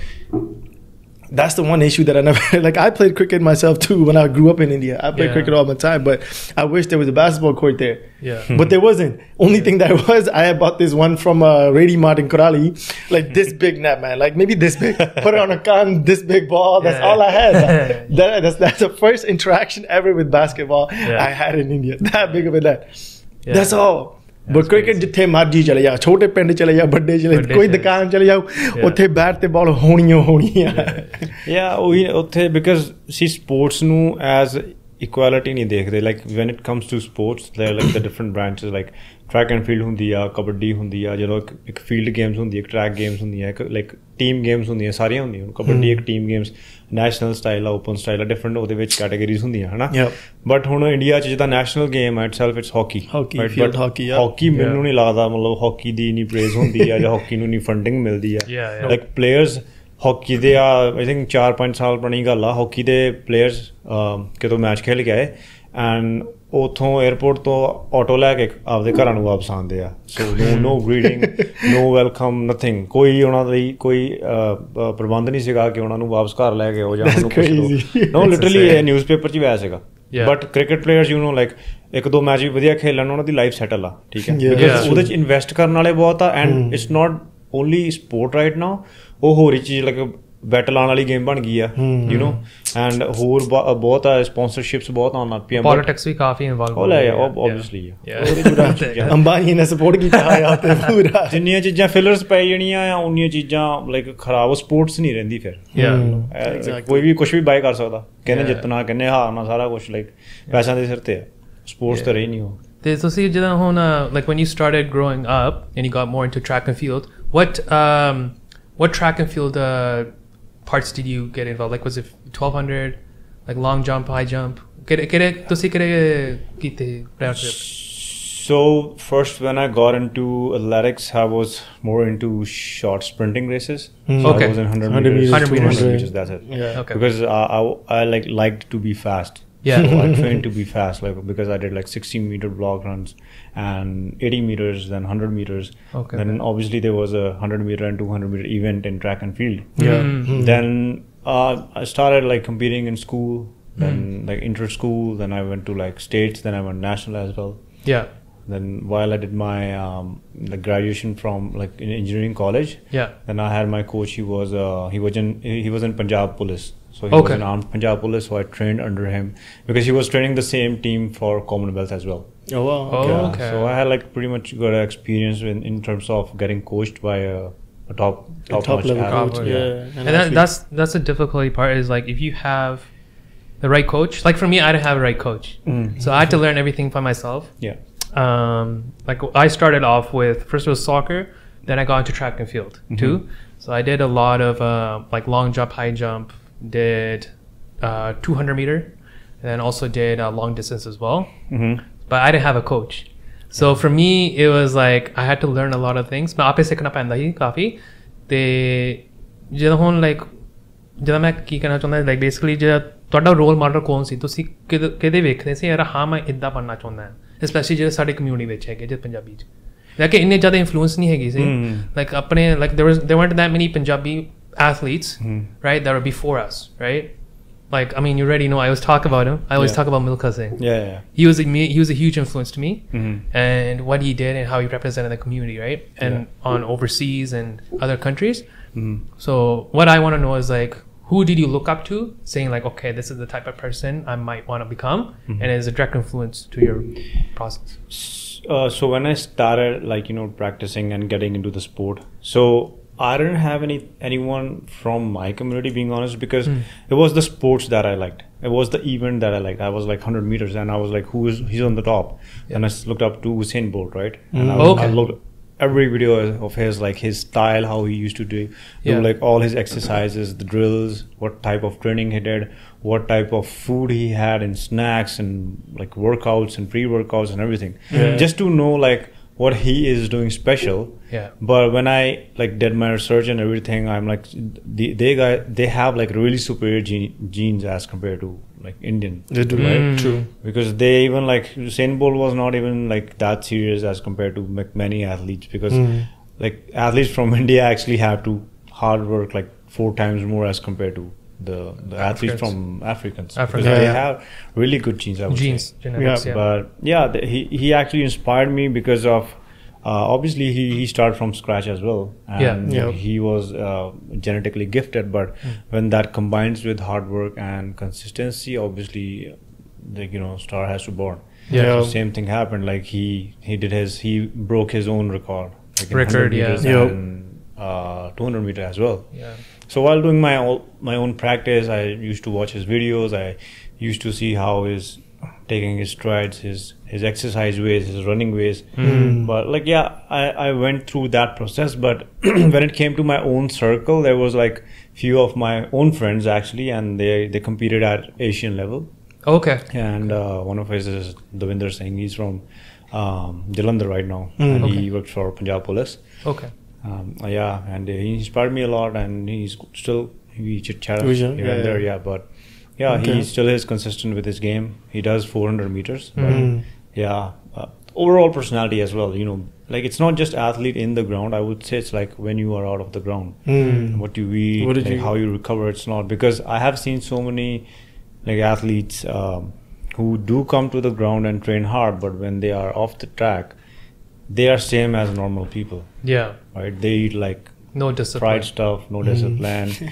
that's the one issue that I never like. I played cricket myself too when I grew up in India. I played yeah. cricket all the time, but I wish there was a basketball court there. Yeah, but there wasn't. Only thing that was, I had bought this one from uh, Rady Mart in Korali, like this big net, man, like maybe this big. Put it on a gun, this big ball. That's yeah. all I had. that, that's that's the first interaction ever with basketball yeah. I had in India. That big of a net. Yeah. That's all. But cricket ਜਿੱਥੇ ਮਰਜੀ ਚਲੇ ਜਾ, ਛੋਟੇ ਪਿੰਡ ਚਲੇ ਜਾ, ਵੱਡੇ ਚਲੇ, ਕੋਈ ਦੁਕਾਨ ਚਲੇ ਜਾਓ, ਉੱਥੇ ਬੈਟ ਤੇ ਬਾਲ ਹੋਣੀ ਹੋਣੀ ਆ। ਯਾ ਉਹੀ ਉੱਥੇ, ਬਿਕਾਜ਼ ਸੀ ਸਪੋਰਟਸ ਨੂੰ ਐਜ਼ ਇਕੁਐਲਿਟੀ ਨਹੀਂ ਦੇਖਦੇ। Like when it comes to sports there like the different branches, like track and field ਹੁੰਦੀ ਆ, ਕਬੱਡੀ ਹੁੰਦੀ ਆ, ਜਦੋਂ ਇੱਕ ਇੱਕ ਫੀਲਡ ਗੇਮਸ ਹੁੰਦੀ, ਇੱਕ ਟਰੈਕ ਗੇਮਸ ਹੁੰਦੀਆਂ, ਇੱਕ ਲਾਈਕ ਟੀਮ ਗੇਮਸ ਹੁੰਦੀਆਂ, ਸਾਰੀਆਂ ਹੁੰਦੀਆਂ। ਹੁਣ ਕਬੱਡੀ ਇੱਕ ਟੀਮ ਗੇਮਸ, ਨੈਸ਼ਨਲ ਸਟਾਈਲ ਆ, ਓਪਨ ਸਟਾਈਲ ਆ, ਡਿਫਰੈਂਟ ਉਹਦੇ ਵਿੱਚ ਕੈਟਾਗਰੀਜ਼ ਹੁੰਦੀਆਂ, ਹੈ ਨਾ? ਬਟ ਹੁਣ ਇੰਡੀਆ 'ਚ ਜਿੱਦਾਂ ਨੈਸ਼ਨਲ ਗੇਮ ਹੈ itself, it's hockey. But hockey ਮੈਨੂੰ ਨਹੀਂ ਲੱਗਦਾ ਮਤਲਬ ਹਾਕੀ ਦੀ ਇੰਨੀ ਪ੍ਰੇਜ਼ ਹੁੰਦੀ ਆ, ਜਾਂ ਹਾਕੀ ਨੂੰ ਇੰਨੀ ਫੰਡਿੰਗ ਮਿਲਦੀ ਆ। ਲਾਈਕ ਪਲੇਅਰਸ ਹਾਕੀ ਦੇ ਆ, ਆਈ ਥਿੰਕ ਚਾਰ ਪੰਜ ਸਾਲ ਪੁਰਾਣੀ ਗੱਲ ਆ, ਹਾਕੀ ਦੇ ਪਲੇਅਰਸ ਕਿਤੋਂ ਮੈਚ ਖੇਡ ਕੇ ਆਏ ਐਂਡ ਉੱਥੋਂ ਏਅਰਪੋਰਟ ਤੋਂ ਆਟੋ ਲੈ ਕੇ ਆਪਦੇ ਘਰਾਂ ਨੂੰ ਵਾਪਸ ਆਉਂਦੇ ਆ। So no no greeting, no welcome, nothing. ਕੋਈ ਉਹਨਾਂ ਲਈ ਕੋਈ ਪ੍ਰਬੰਧ ਨਹੀਂ ਸੀਗਾ ਕਿ ਉਹਨਾਂ ਨੂੰ ਵਾਪਸ ਘਰ ਲੈ ਕੇ ਆਓ ਜਾਂ ਉਹਨੂੰ ਕੁਛ ਦਿਓ। ਨੋ ਲਿਟਰਲੀ ਇਹ ਨਿਊਜ਼ ਪੇਪਰ 'ਚ ਵੀ ਆਇਆ ਸੀਗਾ। But cricket players you know like ਇੱਕ ਦੋ ਮੈਚ ਵੀ ਵਧੀਆ ਖੇਡ ਲੈਣ, ਉਹਨਾਂ ਦੀ ਲਾਈਫ ਸੈਟਲ ਆ, ਠੀਕ ਹੈ? ਬਿਕਾਜ਼ ਉਹਦੇ 'ਚ ਇਨਵੈਸਟ ਕਰਨ ਵਾਲੇ ਬਹੁਤ ਆ, and it's not only sport right now, ਉਹ ਹੋਰ ਹੀ ਚੀਜ਼ ਲਾਈਕ ਬੈਟ ਲਾਉਣ ਵਾਲੀ ਗੇਮ ਬਣ ਗਈ ਆ ਯੂ نو ਐਂਡ ਹੋਰ ਬਹੁਤ ਆ ਸਪਾਂਸਰਸ਼ਿਪਸ ਬਹੁਤ ਆਉਣ ਲੱਗ ਪਈਆਂ ਪੋਲਿਟਿਕਸ ਵੀ ਕਾਫੀ ਇਨਵੋਲਵ ਹੋ ਲਿਆ ਆਬਵੀਅਸਲੀ ਅੰਬਾਨੀ ਨੇ ਸਪੋਰਟ ਕੀਤਾ ਹੋਇਆ ਤੇ ਪੂਰਾ ਜਿੰਨੀਆਂ ਚੀਜ਼ਾਂ ਫਿਲਰਸ ਪੈ ਜਾਣੀਆਂ ਆ ਉਨੀਆਂ ਚੀਜ਼ਾਂ ਲਾਈਕ ਖਰਾਬ ਸਪੋਰਟਸ ਨਹੀਂ ਰਹਿੰਦੀ ਫਿਰ ਕੋਈ ਵੀ ਕੁਝ ਵੀ ਬਾਏ ਕਰ ਸਕਦਾ ਕਹਿੰਦੇ ਜਿੱਤਣਾ ਕਹਿੰਦੇ ਹਾਰਨਾ ਸਾਰਾ ਕੁਝ ਲਾਈਕ ਪੈਸਿਆਂ ਦੇ ਸਿਰ ਤੇ ਆ ਸਪੋਰਟਸ ਤਾਂ ਰਹੀ ਨਹੀਂ ਉਹ ਤੇ ਤੁਸੀਂ ਜਦੋਂ ਹੁਣ like when you started growing up and you got more into track and field what um what track and field uh, parts did you get involved like was it twelve hundred like long jump high jump ਕਿਹੜੇ ਕਿਹੜੇ ਤੁਸੀਂ ਕਿਹੜੇ ਕੀਤੇ so first when I got into athletics I was more into short sprinting races mm. so okay. I was in one hundred meters, one hundred meters. meters that's it yeah okay. because I, I, I like liked to be fast yeah so I trained to be fast like because I did like sixteen meter block runs and eighty meters then one hundred meters okay then obviously there was a one hundred meter and two hundred meter event in track and field yeah mm-hmm. then uh, I started like competing in school then mm. like inter school then I went to like states then I went national as well yeah then while I did my um, like graduation from like in engineering college yeah then I had my coach he was uh, he was in he was in Punjab police so he okay. was in armed Punjab police so I trained under him because he was training the same team for Commonwealth as well oh wow okay. Yeah, okay so I had like pretty much good experience in, in terms of getting coached by a, a top top, top level athlete. coach yeah, yeah. and, and that, that's that's the difficulty part is like if you have the right coach like for me I didn't have a right coach mm. so I had to learn everything by myself yeah um like I started off with first it was soccer then I got into track and field mm-hmm. too so I did a lot of uh, like long jump high jump did uh, two hundred meter and then also did uh, long distance as well mm-hmm. but I didn't have a coach so for me it was like I had to learn a lot of things ਮੈਂ ਆਪੇ ਸਿੱਖਣਾ ਪੈਂਦਾ ਸੀ ਕਾਫੀ ਤੇ ਜਦੋਂ ਹੁਣ ਲਾਈਕ ਜਦੋਂ ਮੈਂ ਕੀ ਕਹਿਣਾ ਚਾਹੁੰਦਾ ਲਾਈਕ ਬੇਸਿਕਲੀ ਜਿਹੜਾ ਤੁਹਾਡਾ ਰੋਲ ਮਾਡਲ ਕੌਣ ਸੀ ਤੁਸੀਂ ਕਿਹਦੇ ਕਿਹਦੇ ਵੇਖਦੇ ਸੀ ਯਾਰ ਹਾਂ ਮੈਂ ਇੱਦਾਂ ਬਣਨਾ ਚਾਹੁੰਦਾ ਹਾਂ ਸਪੈਸ਼ਲੀ ਜਿਹੜੇ ਸਾਡੇ ਕਮਿਊਨਿਟੀ ਵਿੱਚ ਹੈਗੇ ਜੇ ਪੰਜਾਬੀ 'ਚ ਲਾਈਕ ਇੰਨੇ ਜ਼ਿਆਦਾ ਇਨਫਲੂਐਂਸ ਨਹੀਂ ਹੈਗੀ ਸੀ ਲਾਈਕ ਆਪਣੇ like there was there weren't that many Punjabi athletes mm. right that were before us right like I mean you already know I always talk about him I always yeah. talk about Milkha Singh yeah, yeah he was a he was a huge influence to me mm-hmm. and what he did and how he represented the community right and yeah. on overseas and other countries mm-hmm. so what I want to know is like who did you look up to saying like okay this is the type of person I might want to become mm-hmm. and it is a direct influence to your process uh, so when I started like you know practicing and getting into the sport so I didn't have any anyone from my community being honest because mm. it was the sports that I liked it was the event that I liked I was like one hundred meters and I was like who is he's on the top yeah. and I looked up to Usain Bolt right mm. and I, okay. I looked every video of his like his style how he used to do, do yeah. like all his exercises the drills what type of training he did what type of food he had and snacks and like workouts and pre-workouts and everything yeah. just to know like what he is doing special yeah but when I like did my research and everything I'm like they they got they have like really superior gene, genes as compared to like Indian they do right mm. true because they even like Usain Bolt was not even like that serious as compared to like many athletes because mm. like athletes from India actually have to hard work like four times more as compared to the the athletes from Africans Africans. because Yeah, they yeah. have really good genes I would genes say. genetics yeah, yeah. but yeah the, he he actually inspired me because of uh, obviously he he started from scratch as well and yeah, yeah. he was uh, genetically gifted but mm. when that combines with hard work and consistency obviously like you know star has to born yeah so same thing happened like he he did his he broke his own record like in record yeah yep. and uh, two hundred meter as well yeah so while doing my my own practice I used to watch his videos I used to see how he's taking his strides his his exercise ways his running ways mm. but like yeah I, I went through that process but when it came to my own circle there was like few of my own friends actually and they they competed at Asian level okay and uh, one of his is Davinder Singh he's from um, Jalandhar right now mm. and okay. he works for Punjab Police okay Um, yeah, and uh, he inspired me a lot, and he's still we chit chat here yeah, and yeah. there, yeah. But yeah, okay. he still is consistent with his game. He does four hundred meters. Mm. But yeah, uh, overall personality as well. You know, like it's not just athlete in the ground. I would say it's like when you are out of the ground, mm. what you eat, what like you how you recover. It's not because I have seen so many like athletes um, who do come to the ground and train hard, but when they are off the track, they are same as normal people. yeah Right, they eat like no discipline fried stuff, no discipline. yeah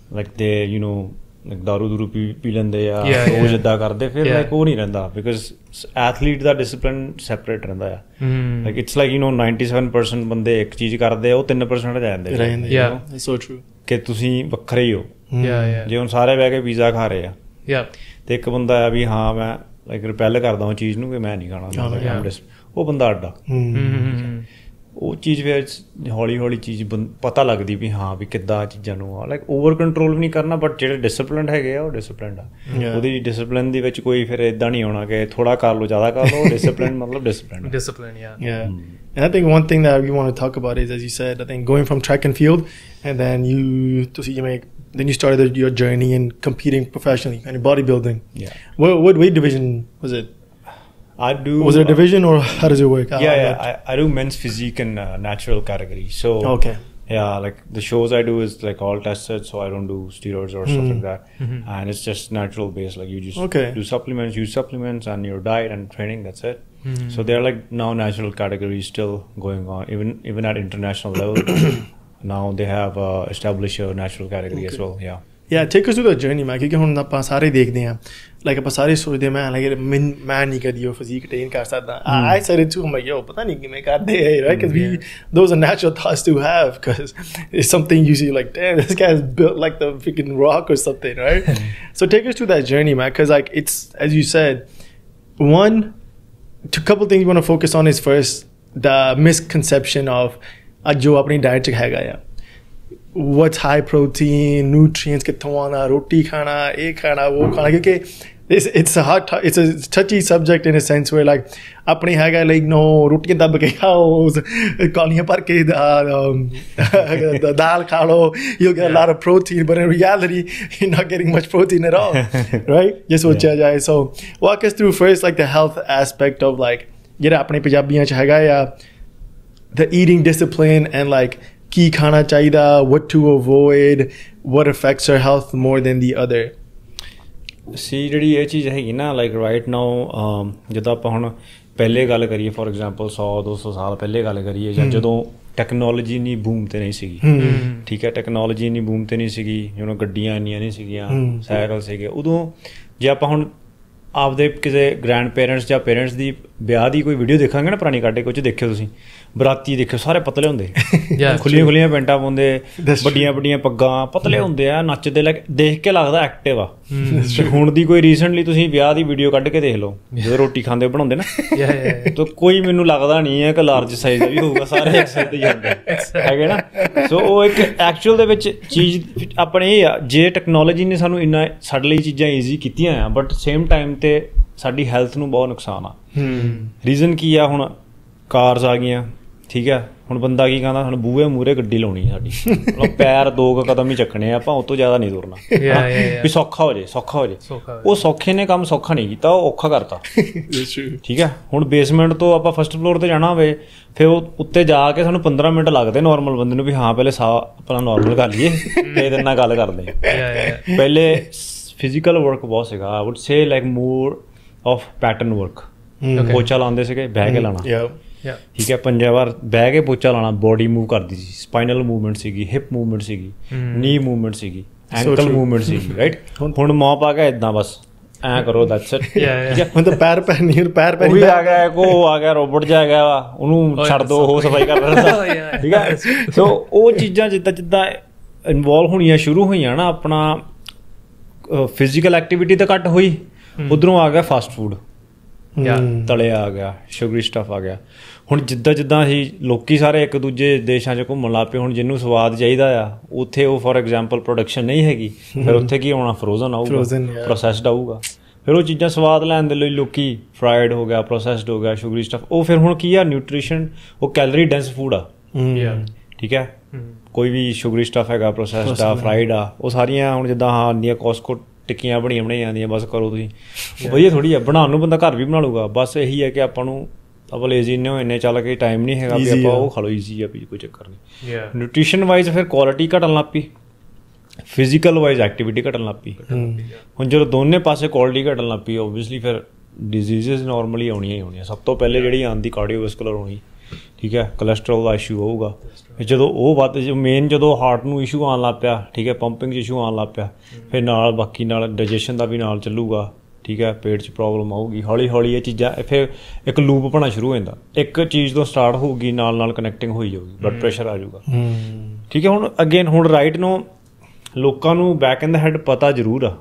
like they you know like ਦਾਰੂ ਦੂਰੂ ਪੀ ਪੀ ਲੈਂਦੇ ਆ Yeah, ਉਹ yeah. ਜਿੱਦਾਂ ਕਰਦੇ ਫਿਰ Yeah. ਲਾਈਕ ਉਹ ਨਹੀਂ ਰਹਿੰਦਾ ਬਿਕਾਜ਼ ਐਥਲੀਟ ਦਾ ਡਿਸਪਲਿਨ ਸੈਪਰੇਟ ਰਹਿੰਦਾ ਆ Mm. Like it's like you know ninety seven percent ਬੰਦੇ ਇੱਕ ਚੀਜ਼ ਕਰਦੇ ਆ ਉਹ ਤਿੰਨ ਪਰਸੈਂਟ ਰਹਿ ਜਾਂਦੇ ਆ, ਰਹਿੰਦੇ Yeah. that's so true ਕਿ ਤੁਸੀਂ ਵੱਖਰੇ ਹੀ ਹੋ Yeah, yeah. ਜੇ ਹੁਣ ਸਾਰੇ ਬਹਿ ਕੇ ਪੀਜ਼ਾ ਖਾ ਰਹੇ ਆ Yeah. ਤੇ ਇੱਕ ਬੰਦਾ ਆ ਵੀ ਹਾਂ ਮੈਂ ਲਾਈਕ ਰਿਪੈਲ ਕਰਦਾ ਉਹ ਚੀਜ਼ ਨੂੰ ਕਿ ਮੈਂ ਨਹੀਂ ਖਾਣਾ Yeah. I'm just- ਉਹ ਬੰਦਾ ਅੱਡਾ Mm. ਉਹ ਚੀਜ਼ ਫਿਰ ਹੌਲੀ ਹੌਲੀ ਚੀਜ਼ ਬੰ- ਪਤਾ ਲੱਗਦੀ ਵੀ ਹਾਂ ਵੀ ਕਿੱਦਾਂ ਚੀਜ਼ਾਂ ਨੂੰ ਆ ਲਾਈਕ ਓਵਰ ਕੰਟਰੋਲ ਵੀ ਨਹੀਂ ਕਰਨਾ ਬਟ ਜਿਹੜੇ ਡਿਸਪਲਿਨਡ ਹੈਗੇ ਆ ਉਹ ਡਿਸਪਲਿਨਡ ਆ Yeah. ਉਹਦੀ ਡਿਸਪਲਿਨ ਦੇ ਵਿੱਚ ਕੋਈ ਫਿਰ ਇਦਾਂ ਨਹੀਂ ਆਉਣਾ ਕਿ ਥੋੜਾ ਕਰ ਲਓ ਜ਼ਿਆਦਾ ਕਰ ਲਓ ਡਿਸਪਲਿਨ ਮਤਲਬ discipline Discipline, yeah. yeah and I think one thing that we want to talk about is, as you said, I think going from track and field and then you to see you make then you started your journey in competing professionally and bodybuilding. Yeah. What what weight division was it? I do Was it a division or how does it work? yeah yeah I, I do men's physique and uh, natural category so Okay. yeah like the shows I do is like all tested so I don't do steroids or stuff Mm. like that Mhm. and it's just natural based like you just Okay. do supplements use supplements and your diet and training that's it. Mm. So they're like now natural categories still going on even even at international level now they have uh, established a natural category as Okay. well yeah Yeah, take us through the journey, man. क्योंकि हम ਆਪਾਂ ਸਾਰੇ ਦੇਖਦੇ ਹਾਂ like ਆਪਾਂ ਸਾਰੇ ਸੋਚਦੇ ਮੈਂ like ਮੈਂ ਮੈਂ ਨਹੀਂ ਕਦੀ ਉਹ physique attain ਕਰ ਸਕਦਾ I said it too I'm like yo ਪਤਾ ਨਹੀਂ ਕਿਵੇਂ ਕਰਦੇ ਹੈ right because we those are natural thoughts to have because it's something you see like damn this guy's built like the freaking rock or something right so take us through that journey man because like it's as you said one a couple things you want to focus on is first the misconception of ਅੱਜ ਜੋ ਆਪਣੀ diet ਚ ਹੈਗਾ ਆ what's high protein, nutrients ਕਿੱਥੋਂ ਆਉਣਾ ਰੋਟੀ ਖਾਣਾ ਇਹ ਖਾਣਾ ਉਹ ਖਾਣਾ ਕਿਉਂਕਿ it's it's a hot it's a touchy subject in a sense where like ਆਪਣੀ ਹੈਗਾ like no ਰੋਟੀਆਂ ਦੱਬ ਕੇ ਖਾਓ ਕੌਲੀਆਂ ਭਰ ਕੇ ਦਾਲ ਖਾ ਲਓ you'll get a lot of protein but in reality you're not getting much protein at all right ਜੇ ਸੋਚਿਆ ਜਾਏ so walk us through first like the health aspect of like ਜਿਹੜਾ ਆਪਣੇ ਪੰਜਾਬੀਆਂ ਚ ਹੈਗਾ ਆ the eating discipline and like ਕੀ ਖਾਣਾ ਚਾਹੀਦਾ what to avoid what affects our health more than the other ਸੀ ਜਿਹੜੀ ਇਹ ਚੀਜ਼ ਹੈਗੀ ਨਾ ਲਾਈਕ ਰਾਈਟ ਨਾਓ ਜਦੋਂ ਆਪਾਂ ਹੁਣ ਪਹਿਲੇ ਗੱਲ ਕਰੀਏ ਫੋਰ ਐਗਜ਼ਾਮਪਲ ਸੌ ਦੋ ਸੌ ਸਾਲ ਪਹਿਲੇ ਗੱਲ ਕਰੀਏ ਜਾਂ ਜਦੋਂ ਟੈਕਨੋਲੋਜੀ ਇੰਨੀ ਬੂਮ ਤੇ ਨਹੀਂ ਸੀਗੀ ਠੀਕ ਹੈ ਟੈਕਨੋਲੋਜੀ ਇੰਨੀ ਬੂਮ ਤੇ ਨਹੀਂ ਸੀਗੀ ਜਿਵੇਂ ਗੱਡੀਆਂ ਇੰਨੀਆਂ ਨਹੀਂ ਸੀਗੀਆਂ ਸਾਈਕਲ ਸੀਗੇ ਉਦੋਂ ਜੇ ਆਪਾਂ ਹੁਣ ਆਪਦੇ ਕਿਸੇ ਗ੍ਰੈਂਡ ਪੇਰੈਂਟਸ ਜਾਂ ਪੇਰੈਂਟਸ ਦੀ ਵਿਆਹ ਦੀ ਕੋਈ ਵੀਡੀਓ ਦੇਖਾਂਗੇ ਨਾ ਪੁਰਾਣੀ ਕੱਢ ਕੇ ਕੁਝ ਦੇਖਿਓ ਤੁਸੀਂ ਬਰਾਤੀ ਦੇਖਿਓ ਸਾਰੇ ਪਤਲੇ ਹੁੰਦੇ ਖੁੱਲੀਆਂ ਖੁੱਲੀਆਂ ਪੈਂਟਾਂ ਪਾਉਂਦੇ ਵੱਡੀਆਂ ਵੱਡੀਆਂ ਪੱਗਾਂ ਪਤਲੇ ਹੁੰਦੇ ਆ ਨੱਚਦੇ ਲੈ ਦੇਖ ਕੇ ਲੱਗਦਾ ਐਕਟਿਵ ਆ ਹੁਣ ਦੀ ਕੋਈ ਰੀਸੈਂਟਲੀ ਤੁਸੀਂ ਵਿਆਹ ਦੀ ਵੀਡੀਓ ਕੱਢ ਕੇ ਦੇਖ ਲਓ ਜਦੋਂ ਰੋਟੀ ਖਾਂਦੇ ਬਣਾਉਂਦੇ ਨਾ ਤਾਂ ਕੋਈ ਮੈਨੂੰ ਲੱਗਦਾ ਨਹੀਂ ਹੈ ਕਿ ਲਾਰਜ ਸਾਈਜ਼ ਦਾ ਵੀ ਹੋਊਗਾ ਸਾਰੇ ਐਕਸਲ ਤੇ ਜਾਂਦੇ ਹੈਗੇ ਨਾ ਸੋ ਉਹ ਇੱਕ ਐਕਚੁਅਲ ਦੇ ਵਿੱਚ ਚੀਜ਼ ਆਪਣੇ ਇਹ ਆ ਜੇ ਟੈਕਨੋਲੋਜੀ ਨੇ ਸਾਨੂੰ ਇੰਨਾ ਸਾਡੇ ਲਈ ਚੀਜ਼ਾਂ ਈਜ਼ੀ ਕੀਤੀਆਂ ਆ ਬਟ ਸੇਮ ਟਾਈਮ ਤੇ ਸਾਡੀ ਹੈਲਥ ਨੂੰ ਬਹੁਤ ਨੁਕਸਾਨ ਆ ਰੀਜ਼ਨ ਕੀ ਆ ਹੁਣ ਕਾਰਸ ਆ ਗਈਆਂ ਠੀਕ ਹੈ ਹੁਣ ਬੰਦਾ ਕੀ ਕਹਿੰਦਾ ਹੁਣ ਬੂਹੇ ਮੂਹਰੇ ਗੱਡੀ ਲਾਉਣੀ ਸਾਡੀ ਮਤਲਬ ਪੈਰ ਦੋ ਕੁ ਕਦਮ ਹੀ ਚੱਕਣੇ ਆਪਾਂ ਉਹ ਤੋਂ ਜ਼ਿਆਦਾ ਨਹੀਂ ਤੁਰਨਾ ਵੀ ਸੌਖਾ ਹੋ ਜੇ ਸੌਖਾ ਹੋ ਜੇ ਉਹ ਸੌਖੇ ਨੇ ਕੰਮ ਸੌਖਾ ਨਹੀਂ ਕੀਤਾ ਉਹ ਔਖਾ ਕਰਤਾ ਠੀਕ ਹੈ ਹੁਣ ਬੇਸਮੈਂਟ ਤੋਂ ਆਪਾਂ ਫਸਟ ਫਲੋਰ ਤੇ ਜਾਣਾ ਹੋਵੇ ਫਿਰ ਉਹ ਉੱਤੇ ਜਾ ਕੇ ਸਾਨੂੰ ਪੰਦਰਾਂ ਮਿੰਟ ਲੱਗਦੇ ਨੋਰਮਲ ਬੰਦੇ ਨੂੰ ਵੀ ਹਾਂ ਪਹਿਲੇ ਸਾਹ ਆਪਣਾ ਨੋਰਮਲ ਕਰ ਲਈਏ ਤੇ ਇਹਦੇ ਨਾਲ ਗੱਲ ਕਰਦੇ ਪਹਿਲੇ ਫਿਜ਼ੀਕਲ ਵਰਕ ਬਹੁਤ ਸੀਗਾ I would say like more of pattern work ਪੋਚਾ ਲਾਉਂਦੇ ਸੀਗੇ ਬਹਿ ਕੇ ਲਾਉਣਾ ਠੀਕ ਹੈ ਪੰਜਾਂ ਵਾਰ ਬਹਿ ਕੇ ਪੋਚਾ ਲਾਉਣਾ ਬੋਡੀ ਮੂਵ ਕਰਦੀ ਸੀ ਸਪਾਈਨਲ ਮੂਵਮੈਂਟ ਸੀਗੀ ਹਿਪ ਮੂਵਮੈਂਟ ਸੀਗੀ ਨੀ ਮੂਵਮੈਂਟ ਸੀਗੀ ਐਂਕਲ ਮੂਵਮੈਂਟ ਸੀਗੀ ਰਾਈਟ ਹੁਣ ਮੌਪ ਆ ਗਿਆ ਏਦਾਂ ਬਸ ਐਂ ਕਰੋ ਦੈਟਸ ਇਟ ਠੀਕ ਹੈ ਹੁਣ ਤਾਂ ਪੈਰ ਪੈ ਨਹੀਂ ਪੈਰ ਪੈ ਨਹੀਂ ਆ ਗਿਆ ਕੋ ਆ ਗਿਆ ਰੋਬੋਟ ਜਾ ਗਿਆ ਉਹਨੂੰ ਛੱਡ ਦੋ ਉਹ ਸਫਾਈ ਕਰ ਰਿਹਾ ਠੀਕ ਹੈ ਸੋ ਉਹ ਚੀਜ਼ਾਂ ਜਿੱਦਾਂ ਜਿੱਦਾਂ ਇਨਵੋਲਵ ਹੋਣੀਆਂ ਸ਼ੁਰੂ ਹੋਈਆਂ ਨਾ ਆਪਣਾ ਫਿਜ਼ੀਕਲ ਐਕਟੀਵਿਟੀ ਤਾਂ ਘੱਟ ਹੋਈ ਉੱਧਰੋਂ ਆ ਗਿਆ ਫਾਸਟ ਫੂਡ ਤਲਿਆ ਆ ਗਿਆ ਸ਼ੂਗਰੀ ਸਟਫ ਆ ਗਿਆ ਹੁਣ ਜਿੱਦਾਂ ਜਿੱਦਾਂ ਅਸੀਂ ਲੋਕੀ ਸਾਰੇ ਇੱਕ ਦੂਜੇ ਦੇਸ਼ਾਂ 'ਚ ਘੁੰਮਣ ਲੱਗ ਪਏ ਹੁਣ ਜਿਹਨੂੰ ਸਵਾਦ ਚਾਹੀਦਾ ਆ ਉੱਥੇ ਉਹ ਫੋਰ ਐਗਜ਼ਾਮਪਲ ਪ੍ਰੋਡਕਸ਼ਨ ਨਹੀਂ ਹੈਗੀ ਫਿਰ ਉੱਥੇ ਕੀ ਆਉਣਾ ਫਰੋਜ਼ਨ ਆਊਗਾ ਪ੍ਰੋਸੈਸਡ ਆਊਗਾ ਫਿਰ ਉਹ ਚੀਜ਼ਾਂ ਸਵਾਦ ਲੈਣ ਦੇ ਲਈ ਲੋਕੀ ਫਰਾਈਡ ਹੋ ਗਿਆ ਪ੍ਰੋਸੈਸਡ ਹੋ ਗਿਆ ਸ਼ੂਗਰੀ ਸਟਫ ਉਹ ਫਿਰ ਹੁਣ ਕੀ ਆ ਨਿਊਟ੍ਰੀਸ਼ਨ ਉਹ ਕੈਲਰੀ ਡੈਂਸ ਫੂਡ ਆ ਠੀਕ ਹੈ ਕੋਈ ਵੀ ਸ਼ੂਗਰੀ ਸਟਫ ਹੈਗਾ ਪ੍ਰੋਸੈਸਡ ਆ ਫਰਾਈਡ ਆ ਉਹ ਸਾਰੀਆਂ ਹੁਣ ਜਿੱਦਾਂ ਹਾਂ ਆਉਂਦੀਆਂ ਕੋਸਕੋ ਟਿੱਕੀਆਂ ਬਣੀਆਂ ਬਣਾਈਆਂ ਜਾਂਦੀਆਂ ਬਸ ਕਰੋ ਤੁਸੀਂ ਵਧੀਆ ਥੋੜ੍ਹੀ ਆ ਬਣਾਉਣ ਨੂੰ ਬੰਦਾ ਘਰ ਵੀ ਬਣਾ ਲੂਗਾ ਬਸ ਇਹੀ ਹੈ ਕਿ ਆਪਾਂ ਨੂੰ ਆਪਾਂ ਲੇਜ਼ੀ ਇੰਨੇ ਹੋ ਇੰਨੇ ਚੱਲ ਕੇ ਟਾਈਮ ਨਹੀਂ ਹੈਗਾ ਵੀ ਆਪਾਂ ਉਹ ਖਾ ਲਓ ਈਜ਼ੀ ਆ ਵੀ ਕੋਈ ਚੱਕਰ ਨਹੀਂ ਨਿਊਟ੍ਰੀਸ਼ਨ ਵਾਈਜ਼ ਫਿਰ ਕੁਆਲਿਟੀ ਘਟਣ ਲੱਗ ਪਈ ਫਿਜ਼ੀਕਲ ਵਾਈਜ਼ ਐਕਟੀਵਿਟੀ ਘਟਣ ਲੱਗ ਪਈ ਹੁਣ ਜਦੋਂ ਦੋਨੇ ਪਾਸੇ ਕੁਆਲਿਟੀ ਘਟਣ ਲੱਗ ਪਈ ਓਬਵੀਅਸਲੀ ਫਿਰ ਡਿਜ਼ੀਜ਼ਸ ਨੋਰਮਲੀ ਆਉਣੀਆਂ ਹੀ ਆਉਣੀਆਂ ਸਭ ਤੋਂ ਪਹਿਲੇ ਜਿਹੜੀ ਆਉਂਦੀ ਕਾਰਡੀਓਵੈਸਕੂਲਰ ਹੋਣੀ ਠੀਕ ਹੈ, ਕੋਲੈਸਟਰੋਲ ਦਾ ਇਸ਼ੂ ਹੋਊਗਾ। ਜਦੋਂ ਉਹ ਵੱਧ ਮੇਨ ਜਦੋਂ ਹਾਰਟ ਨੂੰ ਇਸ਼ੂ ਆਉਣ ਲੱਗ ਪਿਆ, ਠੀਕ ਹੈ, ਪੰਪਿੰਗ 'ਚ ਇਸ਼ੂ ਆਉਣ ਲੱਗ ਪਿਆ, ਫਿਰ ਨਾਲ ਬਾਕੀ ਨਾਲ ਡਾਈਜੈਸ਼ਨ ਦਾ ਵੀ ਨਾਲ ਚੱਲੂਗਾ, ਠੀਕ ਹੈ, ਪੇਟ 'ਚ ਪ੍ਰੋਬਲਮ ਆਊਗੀ। ਹੌਲੀ ਹੌਲੀ ਇਹ ਚੀਜ਼ਾਂ ਫਿਰ ਇੱਕ ਲੂਪ ਬਣਾ ਸ਼ੁਰੂ ਹੋ ਜਾਂਦਾ, ਇੱਕ ਚੀਜ਼ ਤੋਂ ਸਟਾਰਟ ਹੋਊਗੀ ਨਾਲ ਨਾਲ ਕਨੈਕਟਿੰਗ ਹੋਈ ਜਾਊਗੀ, ਬਲੱਡ ਪ੍ਰੈਸ਼ਰ ਆ ਜਾਊਗਾ, ਠੀਕ ਹੈ। ਹੁਣ ਅਗੇਨ ਹੁਣ ਰਾਈਟ ਨੂੰ ਲੋਕਾਂ ਨੂੰ ਬੈਕ ਇਨ ਦਾ ਹੈਡ ਪਤਾ ਜ਼ਰੂਰ ਆ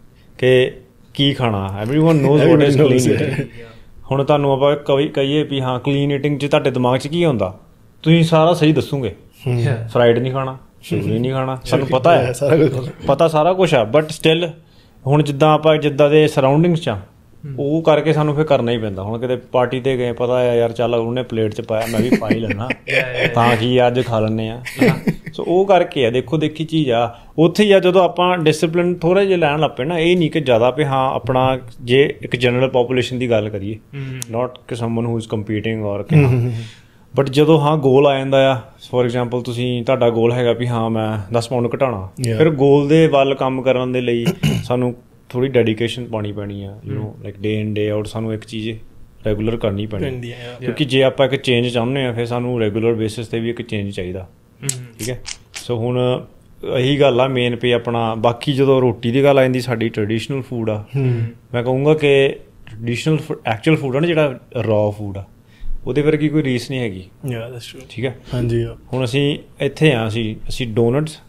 ਕਿ ਕੀ ਖਾਣਾ, everyone knows what is clean eating. ਹੁਣ ਤੁਹਾਨੂੰ ਆਪਾਂ ਕਈ ਕਹੀਏ ਵੀ ਹਾਂ ਕਲੀਨ ਈਟਿੰਗ 'ਚ ਤੁਹਾਡੇ ਦਿਮਾਗ 'ਚ ਕੀ ਆਉਂਦਾ, ਤੁਸੀਂ ਸਾਰਾ ਸਹੀ ਦੱਸੋਗੇ, ਫਰਾਈਡ ਨਹੀਂ ਖਾਣਾ, ਸ਼ੂਗਰ ਨਹੀਂ ਖਾਣਾ, ਸਾਨੂੰ ਪਤਾ ਹੈ, ਪਤਾ ਸਾਰਾ ਕੁਛ ਆ, ਬਟ ਸਟਿਲ ਹੁਣ ਜਿੱਦਾਂ ਆਪਾਂ ਜਿੱਦਾਂ ਦੇ ਸਰਾਊਂਡਿੰਗਸ 'ਚ ਆ ਉਹ ਕਰਕੇ ਸਾਨੂੰ ਫਿਰ ਕਰਨਾ ਹੀ ਪੈਂਦਾ। ਹੁਣ ਕਿਤੇ ਪਾਰਟੀ 'ਤੇ ਗਏ, ਪਤਾ ਆ ਯਾਰ ਚੱਲ ਉਹਨੇ ਪਲੇਟ 'ਚ ਪਾਇਆ ਮੈਂ ਵੀ ਪਾ ਹੀ ਲੈਣਾ, ਤਾਂ ਕੀ ਅੱਜ ਖਾ ਲੈਂਦੇ ਆ, ਸੋ ਉਹ ਕਰਕੇ ਆ। ਦੇਖੋ ਦੇਖੀ ਚੀਜ਼ ਆ ਉੱਥੇ ਹੀ ਆ। ਜਦੋਂ ਆਪਾਂ ਡਿਸਿਪਲਿਨ ਥੋੜ੍ਹਾ ਜਿਹਾ ਲੈਣ ਲੱਗ ਪਏ ਨਾ, ਇਹ ਨਹੀਂ ਕਿ ਜ਼ਿਆਦਾ ਵੀ ਹਾਂ ਆਪਣਾ ਜੇ ਇੱਕ ਜਨਰਲ ਪਾਪੂਲੇਸ਼ਨ ਦੀ ਗੱਲ ਕਰੀਏ, ਨੋਟ ਕਿ ਸਮਨ ਹੂ ਇਜ਼ ਕੰਪੀਟਿੰਗ ਔਰ ਕਿ ਬਟ ਜਦੋਂ ਹਾਂ ਗੋਲ ਆ ਜਾਂਦਾ ਆ, ਫੋਰ ਐਗਜ਼ਾਮਪਲ ਤੁਸੀਂ ਤੁਹਾਡਾ ਗੋਲ ਹੈਗਾ ਵੀ ਹਾਂ ਮੈਂ ਦਸ ਪਾਊਂਡ ਘਟਾਉਣਾ, ਫਿਰ ਗੋਲ ਦੇ ਵੱਲ ਕੰਮ ਕਰਨ ਦੇ ਲਈ ਸਾਨੂੰ ਥੋੜ੍ਹੀ ਡੈਡੀਕੇਸ਼ਨ ਪਾਉਣੀ ਪੈਣੀ ਆ, you know like day in day out ਸਾਨੂੰ ਇੱਕ ਚੀਜ਼ ਰੈਗੂਲਰ ਕਰਨੀ ਪੈਣੀ, ਕਿਉਂਕਿ ਜੇ ਆਪਾਂ ਇੱਕ ਚੇਂਜ ਚਾਹੁੰਦੇ ਹਾਂ ਫਿਰ ਸਾਨੂੰ ਰੈਗੂਲਰ ਬੇਸਿਸ 'ਤੇ ਵੀ ਇੱਕ ਚੇਂਜ ਚਾਹੀਦਾ, ਠੀਕ ਹੈ। ਸੋ ਹੁਣ ਇਹੀ ਗੱਲ ਆ ਮੇਨ ਵੀ ਆਪਣਾ ਬਾਕੀ ਜਦੋਂ ਰੋਟੀ ਦੀ ਗੱਲ ਆ ਜਾਂਦੀ, ਸਾਡੀ ਟ੍ਰੈਡੀਸ਼ਨਲ ਫੂਡ ਆ, ਮੈਂ ਕਹੂੰਗਾ ਕਿ ਟ੍ਰੈਡੀਸ਼ਨਲ ਐਕਚੁਅਲ ਫੂਡ ਆ ਨਾ ਜਿਹੜਾ ਰॉ ਫੂਡ ਆ, ਉਹਦੇ ਵਰਗੀ ਕੋਈ ਰੀਸ ਨਹੀਂ ਹੈਗੀ, ਠੀਕ ਹੈ। ਹਾਂਜੀ ਹੁਣ ਅਸੀਂ ਇੱਥੇ ਆ, ਅਸੀਂ ਅਸੀਂ ਡੋਨਟਸ,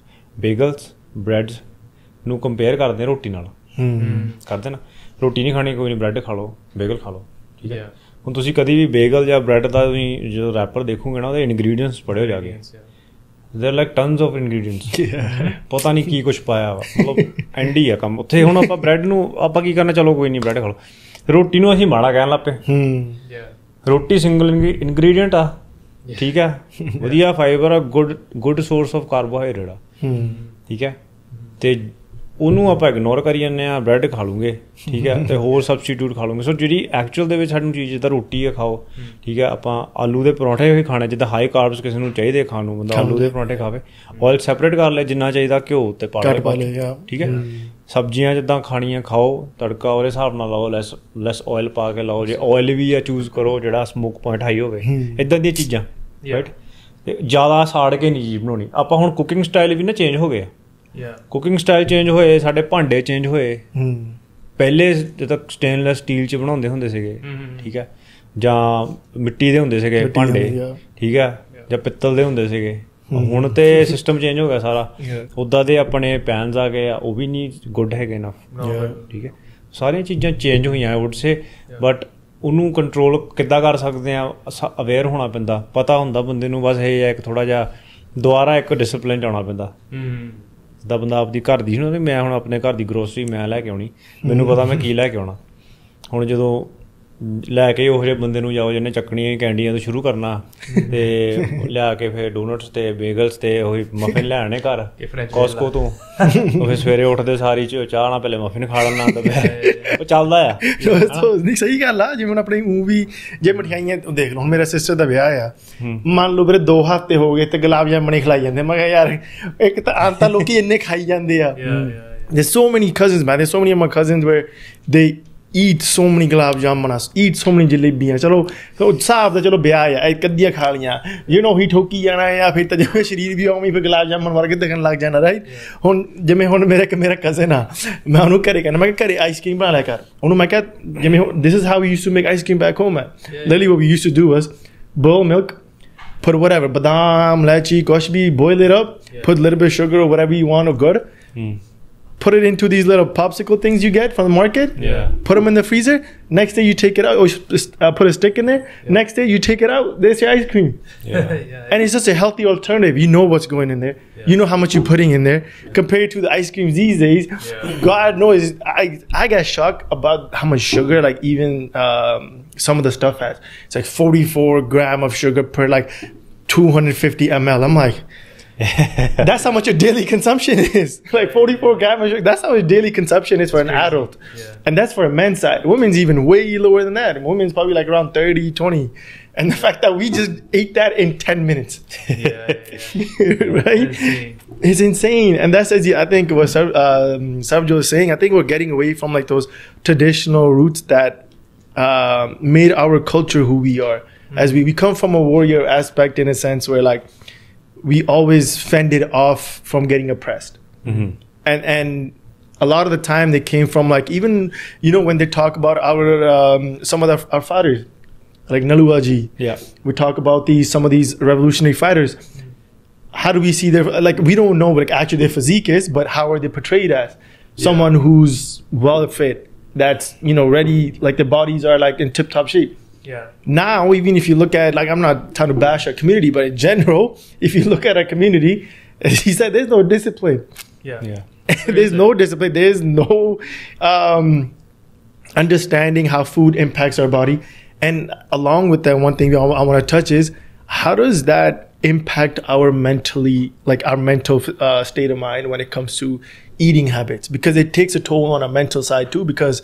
ਬੇਗਲਸ, ਬ੍ਰੈਡਸ ਨੂੰ ਕੰਪੇਅਰ ਕਰਦੇ ਹਾਂ ਰੋਟੀ ਨਾਲ, ਕਰਦੇ ਨਾ, ਰੋਟੀ ਨਹੀਂ ਖਾਣੀ ਕੋਈ ਨਹੀਂ, ਬ੍ਰੈਡ ਖਾ ਲਓ, ਬੇਗਲ ਖਾ ਲਓ, ਠੀਕ ਹੈ। ਹੁਣ ਤੁਸੀਂ ਕਦੀ ਵੀ ਬੇਗਲ ਜਾਂ ਬ੍ਰੈਡ ਦਾ ਤੁਸੀਂ ਜਦੋਂ ਰੈਪਰ ਦੇਖੋਗੇ ਨਾ ਉਹਦੇ ਇਨਗਰੀਡੀਅੰਟਸ ਪੜ੍ਹਿਓ ਜਾ ਕੇ, ਦੇਰ ਲਾਈਕ ਟਨਸ ਆਫ ਇਨਗਰੀਡੀਅੰਟਸ, ਪਤਾ ਨਹੀਂ ਕੀ ਕੁਛ ਪਾਇਆ ਵਾ, ਮਤਲਬ ਐਂਡੀ ਆ ਕੰਮ ਉੱਥੇ। ਹੁਣ ਆਪਾਂ ਬ੍ਰੈਡ ਨੂੰ ਆਪਾਂ ਕੀ ਕਰਨਾ, ਚਲੋ ਕੋਈ ਨਹੀਂ ਬ੍ਰੈਡ ਖਾ ਲਓ, ਰੋਟੀ ਨੂੰ ਅਸੀਂ ਮਾੜਾ ਕਹਿਣ ਲੱਗ ਪਏ। ਰੋਟੀ ਸਿੰਗਲ ਇਨਗਰੀਡੀਅੰਟ ਆ, ਠੀਕ ਹੈ, ਵਧੀਆ ਫਾਈਬਰ ਆ, good good source of carbohydrate ਆ, ਠੀਕ ਹੈ, ਅਤੇ ਉਹਨੂੰ ਆਪਾਂ ਇਗਨੋਰ ਕਰੀ ਜਾਂਦੇ ਹਾਂ, ਬ੍ਰੈਡ ਖਾ ਲੂੰਗੇ, ਠੀਕ ਹੈ, ਅਤੇ ਹੋਰ ਸਬਸਟੀਟਿਊਟ ਖਾ ਲੂੰਗੇ। ਸੋ ਜਿਹੜੀ ਐਕਚੁਅਲ ਦੇ ਵਿੱਚ ਸਾਨੂੰ ਚੀਜ਼ ਜਿੱਦਾਂ ਰੋਟੀ ਹੈ ਖਾਓ, ਠੀਕ ਹੈ, ਆਪਾਂ ਆਲੂ ਦੇ ਪਰੌਂਠੇ ਵੀ ਖਾਣੇ, ਜਿੱਦਾਂ ਹਾਈ ਕਾਰਬਸ ਕਿਸੇ ਨੂੰ ਚਾਹੀਦੇ ਖਾਣ ਨੂੰ, ਬੰਦਾ ਆਲੂ ਦੇ ਪਰੌਂਠੇ ਖਾਵੇ, ਆਇਲ ਸੈਪਰੇਟ ਕਰ ਲੈ ਜਿੰਨਾ ਚਾਹੀਦਾ, ਘਿਓ ਅਤੇ ਪਾ ਲਏ, ਠੀਕ ਹੈ। ਸਬਜ਼ੀਆਂ ਜਿੱਦਾਂ ਖਾਣੀਆਂ ਖਾਓ, ਤੜਕਾ ਉਹਦੇ ਹਿਸਾਬ ਨਾਲ ਲਾਓ, ਲੈਸ ਲੈਸ ਆਇਲ ਪਾ ਕੇ ਲਾਓ, ਜੇ ਆਇਲ ਵੀ ਆ ਚੂਜ਼ ਕਰੋ ਜਿਹੜਾ ਸਮੋਕ ਪੁਆਇੰਟ ਹਾਈ ਹੋਵੇ, ਇੱਦਾਂ ਦੀਆਂ ਚੀਜ਼ਾਂ, ਰਾਈਟ। ਅਤੇ ਜ਼ਿਆਦਾ ਸਾੜ ਕੇ ਨਹੀਂ ਚੀਜ਼ ਬਣਾਉਣੀ। ਆਪਾਂ ਹੁਣ ਕੁਕਿੰਗ ਸਟਾਈਲ ਵੀ ਨਾ ਚੇਂਜ ਹੋ ਗਏ, ਕੁਕਿੰਗ ਸਟਾਈਲ ਚੇਂਜ ਹੋਏ, ਸਾਡੇ ਭਾਂਡੇ ਚੇਂਜ ਹੋਏ। ਪਹਿਲੇ ਜਦੋਂ ਸਟੇਨਲੈਸ ਸਟੀਲ 'ਚ ਬਣਾਉਂਦੇ ਹੁੰਦੇ ਸੀਗੇ, ਠੀਕ ਹੈ, ਜਾਂ ਮਿੱਟੀ ਦੇ ਹੁੰਦੇ ਸੀਗੇ ਭਾਂਡੇ, ਠੀਕ ਹੈ, ਜਾਂ ਪਿੱਤਲ ਦੇ ਹੁੰਦੇ ਸੀਗੇ। ਹੁਣ ਤੇ ਸਿਸਟਮ ਚੇਂਜ ਹੋ ਗਿਆ ਸਾਰਾ, ਉੱਦਾਂ ਦੇ ਆਪਣੇ ਪੈਨਸ ਆ ਗਏ ਆ, ਉਹ ਵੀ ਨਹੀਂ ਗੁੱਡ ਹੈਗੇ ਨਾ, ਠੀਕ ਹੈ। ਸਾਰੀਆਂ ਚੀਜ਼ਾਂ ਚੇਂਜ ਹੋਈਆਂ ਆਈ ਵੁੱਡ ਸੇ, ਬਟ ਉਹਨੂੰ ਕੰਟਰੋਲ ਕਿੱਦਾਂ ਕਰ ਸਕਦੇ ਆ, ਅਵੇਅਰ ਹੋਣਾ ਪੈਂਦਾ, ਪਤਾ ਹੁੰਦਾ ਬੰਦੇ ਨੂੰ, ਬਸ ਇਹ ਹੈ ਇੱਕ ਥੋੜ੍ਹਾ ਜਿਹਾ ਦੁਬਾਰਾ ਇੱਕ ਡਿਸਿਪਲਿਨ 'ਚ ਆਉਣਾ ਪੈਂਦਾ। ਜਿੱਦਾਂ ਬੰਦਾ ਆਪਦੀ ਘਰ ਦੀ ਹੁਣ ਮੈਂ ਹੁਣ ਆਪਣੇ ਘਰ ਦੀ ਗਰੋਸਰੀ ਮੈਂ ਲੈ ਕੇ ਆਉਣੀ, ਮੈਨੂੰ ਪਤਾ ਮੈਂ ਕੀ ਲੈ ਕੇ ਆਉਣਾ। ਹੁਣ ਜਦੋਂ ਲੈ ਕੇ ਉਹੋ ਜਿਹੇ ਬੰਦੇ ਨੂੰ ਜਾਓ ਜਿਹਨੇ ਚੱਕਣੀਆਂ ਕੈਂਡੀਆਂ ਤੋਂ ਸ਼ੁਰੂ ਕਰਨਾ, ਅਤੇ ਲਿਆ ਕੇ ਫਿਰ ਡੋਨਟਸ ਅਤੇ ਬੇਗਲਸ ਅਤੇ ਉਹੀ ਮਫਿਨ ਲੈ ਆਉਣੇ ਘਰ ਕੋਸਕੋ ਤੋਂ, ਉਹ ਫਿਰ ਸਵੇਰੇ ਉੱਠਦੇ ਸਾਰੀ ਚ ਚਾਹ ਨਾਲ ਪਹਿਲੇ ਮਫਿਨ ਖਾ ਲੈਣਾ, ਉਹ ਚੱਲਦਾ ਆ। ਨਹੀਂ ਸਹੀ ਗੱਲ ਆ। ਜਿਵੇਂ ਹੁਣ ਆਪਣੀ ਮੂਵੀ ਜੇ ਮਠਿਆਈਆਂ ਦੇਖ ਲਓ, ਹੁਣ ਮੇਰਾ ਸਿਸਟਰ ਦਾ ਵਿਆਹ ਆ, ਮੰਨ ਲਓ ਵੀਰੇ ਦੋ ਹਫ਼ਤੇ ਹੋ ਗਏ ਅਤੇ ਗੁਲਾਬ ਜਾਮਣ ਹੀ ਖਿਲਾਈ ਜਾਂਦੇ। ਮੈਂ ਕਿਹਾ ਯਾਰ ਇੱਕ ਤਾਂ ਆਮ ਤਾਂ ਲੋਕ ਇੰਨੇ ਖਾਈ ਜਾਂਦੇ ਆ। There's so many cousins, man. There's so many of my cousins where they eat so many gulab jamun, eat so many ਜਲੇਬੀਆਂ। ਚਲੋ ਹਿਸਾਬ ਦਾ ਚਲੋ ਵਿਆਹ ਆ, ਇੱਕ ਅੱਧੀਆਂ ਖਾ ਲਈਆਂ, ਯੂ ਨੋ ਹੀ ਠੋਕੀ ਜਾਣਾ ਆ, ਫਿਰ ਤਾਂ ਜਿਵੇਂ ਸਰੀਰ ਵੀ ਉਵੇਂ ਫਿਰ ਗੁਲਾਬ ਜਾਮਣ ਵਰਗੇ ਦਿਖਣ ਲੱਗ ਜਾਣਾ, ਰਾਈਟ। ਹੁਣ ਜਿਵੇਂ ਹੁਣ ਮੇਰਾ ਇੱਕ ਮੇਰਾ ਕਜ਼ਨ ਆ, ਮੈਂ ਉਹਨੂੰ ਘਰੇ ਕਹਿੰਦਾ, ਮੈਂ ਕਿਹਾ ਘਰੇ ਆਈਸ ਕ੍ਰੀਮ ਬਣਾ ਲਿਆ ਕਰ। ਉਹਨੂੰ ਮੈਂ ਕਿਹਾ ਜਿਵੇਂ this is how we used to make ice cream back home, man. Literally what we used to do was boil milk, put whatever, badam, lychee, kuch bhi, boil it up, put a little bit of sugar or whatever you want or good. Put it into these little popsicle things you get from the market. Yeah. Put them in the freezer. Next day you take it out. Or uh, put a stick in there. Yeah. Next day you take it out. There's your ice cream. Yeah. yeah. And it's just a healthy alternative. You know what's going in there. Yeah. You know how much you're putting in there. Compared to the ice creams these days, yeah. God knows. I I got shocked about how much sugar like even um, some of the stuff has. It's like forty-four gram of sugar per like two hundred fifty milliliters. I'm like. That's how much your daily consumption is. Like forty-four grams of sugar. That's how much daily consumption is for an adult. Yeah. And that's for a men's side. Women's even way lower than that. Women's probably like around thirty, twenty. And the fact that we just ate that in ten minutes. Yeah, yeah. Right? It's, it's insane. And that's, as I think what um, Sabjo was saying, I think we're getting away from like those traditional roots that uh, made our culture who we are. as we we come from a warrior aspect in a sense where like we always fended off from getting oppressed, mm-hmm. and and a lot of the time they came from like even you know when they talk about our um, some of the, our fighters like Naluaji, yeah, we talk about these some of these revolutionary fighters. How do we see their like we don't know what like, actually their physique is, but how are they portrayed as someone yeah. who's well fit, that's you know ready, like their bodies are like in tip top shape. Yeah. Now even if you look at like I'm not trying to bash our community, but in general, if you look at our community, he said there's no discipline. Yeah. Yeah. There's no discipline. There's no um, understanding how food impacts our body, and along with that, one thing I, I want to touch is how does that impact our mentally like our mental uh, state of mind when it comes to eating habits, because it takes a toll on our mental side too, because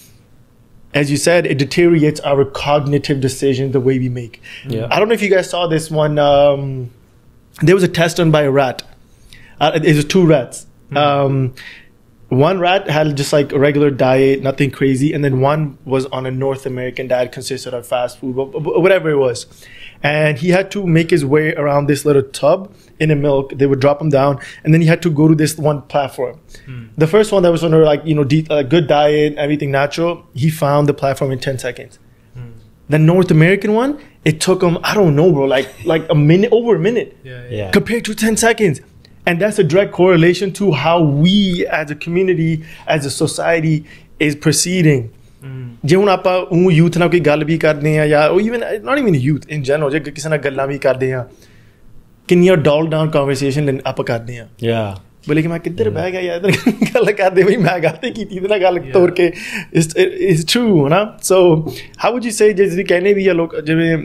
as you said, it deteriorates our cognitive decisions, the way we make. Yeah. I don't know if you guys saw this one. Um, there was a test done by a rat. Uh, it was two rats. Mm-hmm. Um, one rat had just like a regular diet, nothing crazy, and then one was on a North American diet, consisted of fast food, whatever it was. And he had to make his way around this little tub in the milk. They would drop him down, and then he had to go to this one platform. Hmm. The first one that was under like you know de- uh, good diet, everything natural. He found the platform in ten seconds. Hmm. The North American one, it took him I don't know, bro, like like a minute, over a minute, yeah, yeah. Yeah. compared to ten seconds. And that's a direct correlation to how we as a community, as a society, is proceeding. ਜੇ ਹੁਣ ਆਪਾਂ ਉਹ ਯੂਥ ਨਾਲ ਕੋਈ ਗੱਲ ਵੀ ਕਰਦੇ ਆ ਜਾਂ ਉਹ even not even youth in general ਜੇ ਕਿਸੇ ਨਾਲ ਗੱਲਾਂ ਵੀ ਕਰਦੇ ਆ ਕਿੰਨੀਆਂ ਡਾਲ ਡਾਊਨ ਕਨਵਰਸੇਸ਼ਨ ਆਪਾਂ ਕਰਦੇ ਆ ਯਾ ਬੋਲੇ ਕਿ ਮੈਂ ਕਿੱਧਰ ਬਹਿ ਗਿਆ ਯਾਰ ਗੱਲ ਕਰਦੇ ਬਈ ਮੈਂ ਗੱਲ ਕੀਤੀ ਇਹਦੇ ਨਾਲ ਗੱਲ ਤੋਰ ਕੇ ਇਟਸ ਇਟਸ ਟਰੂ ਨਾ so how would you say ਜੇ ਤੁਸੀਂ ਕਹਿੰਦੇ ਵੀ ਆ ਲੋਕ ਜਿਵੇਂ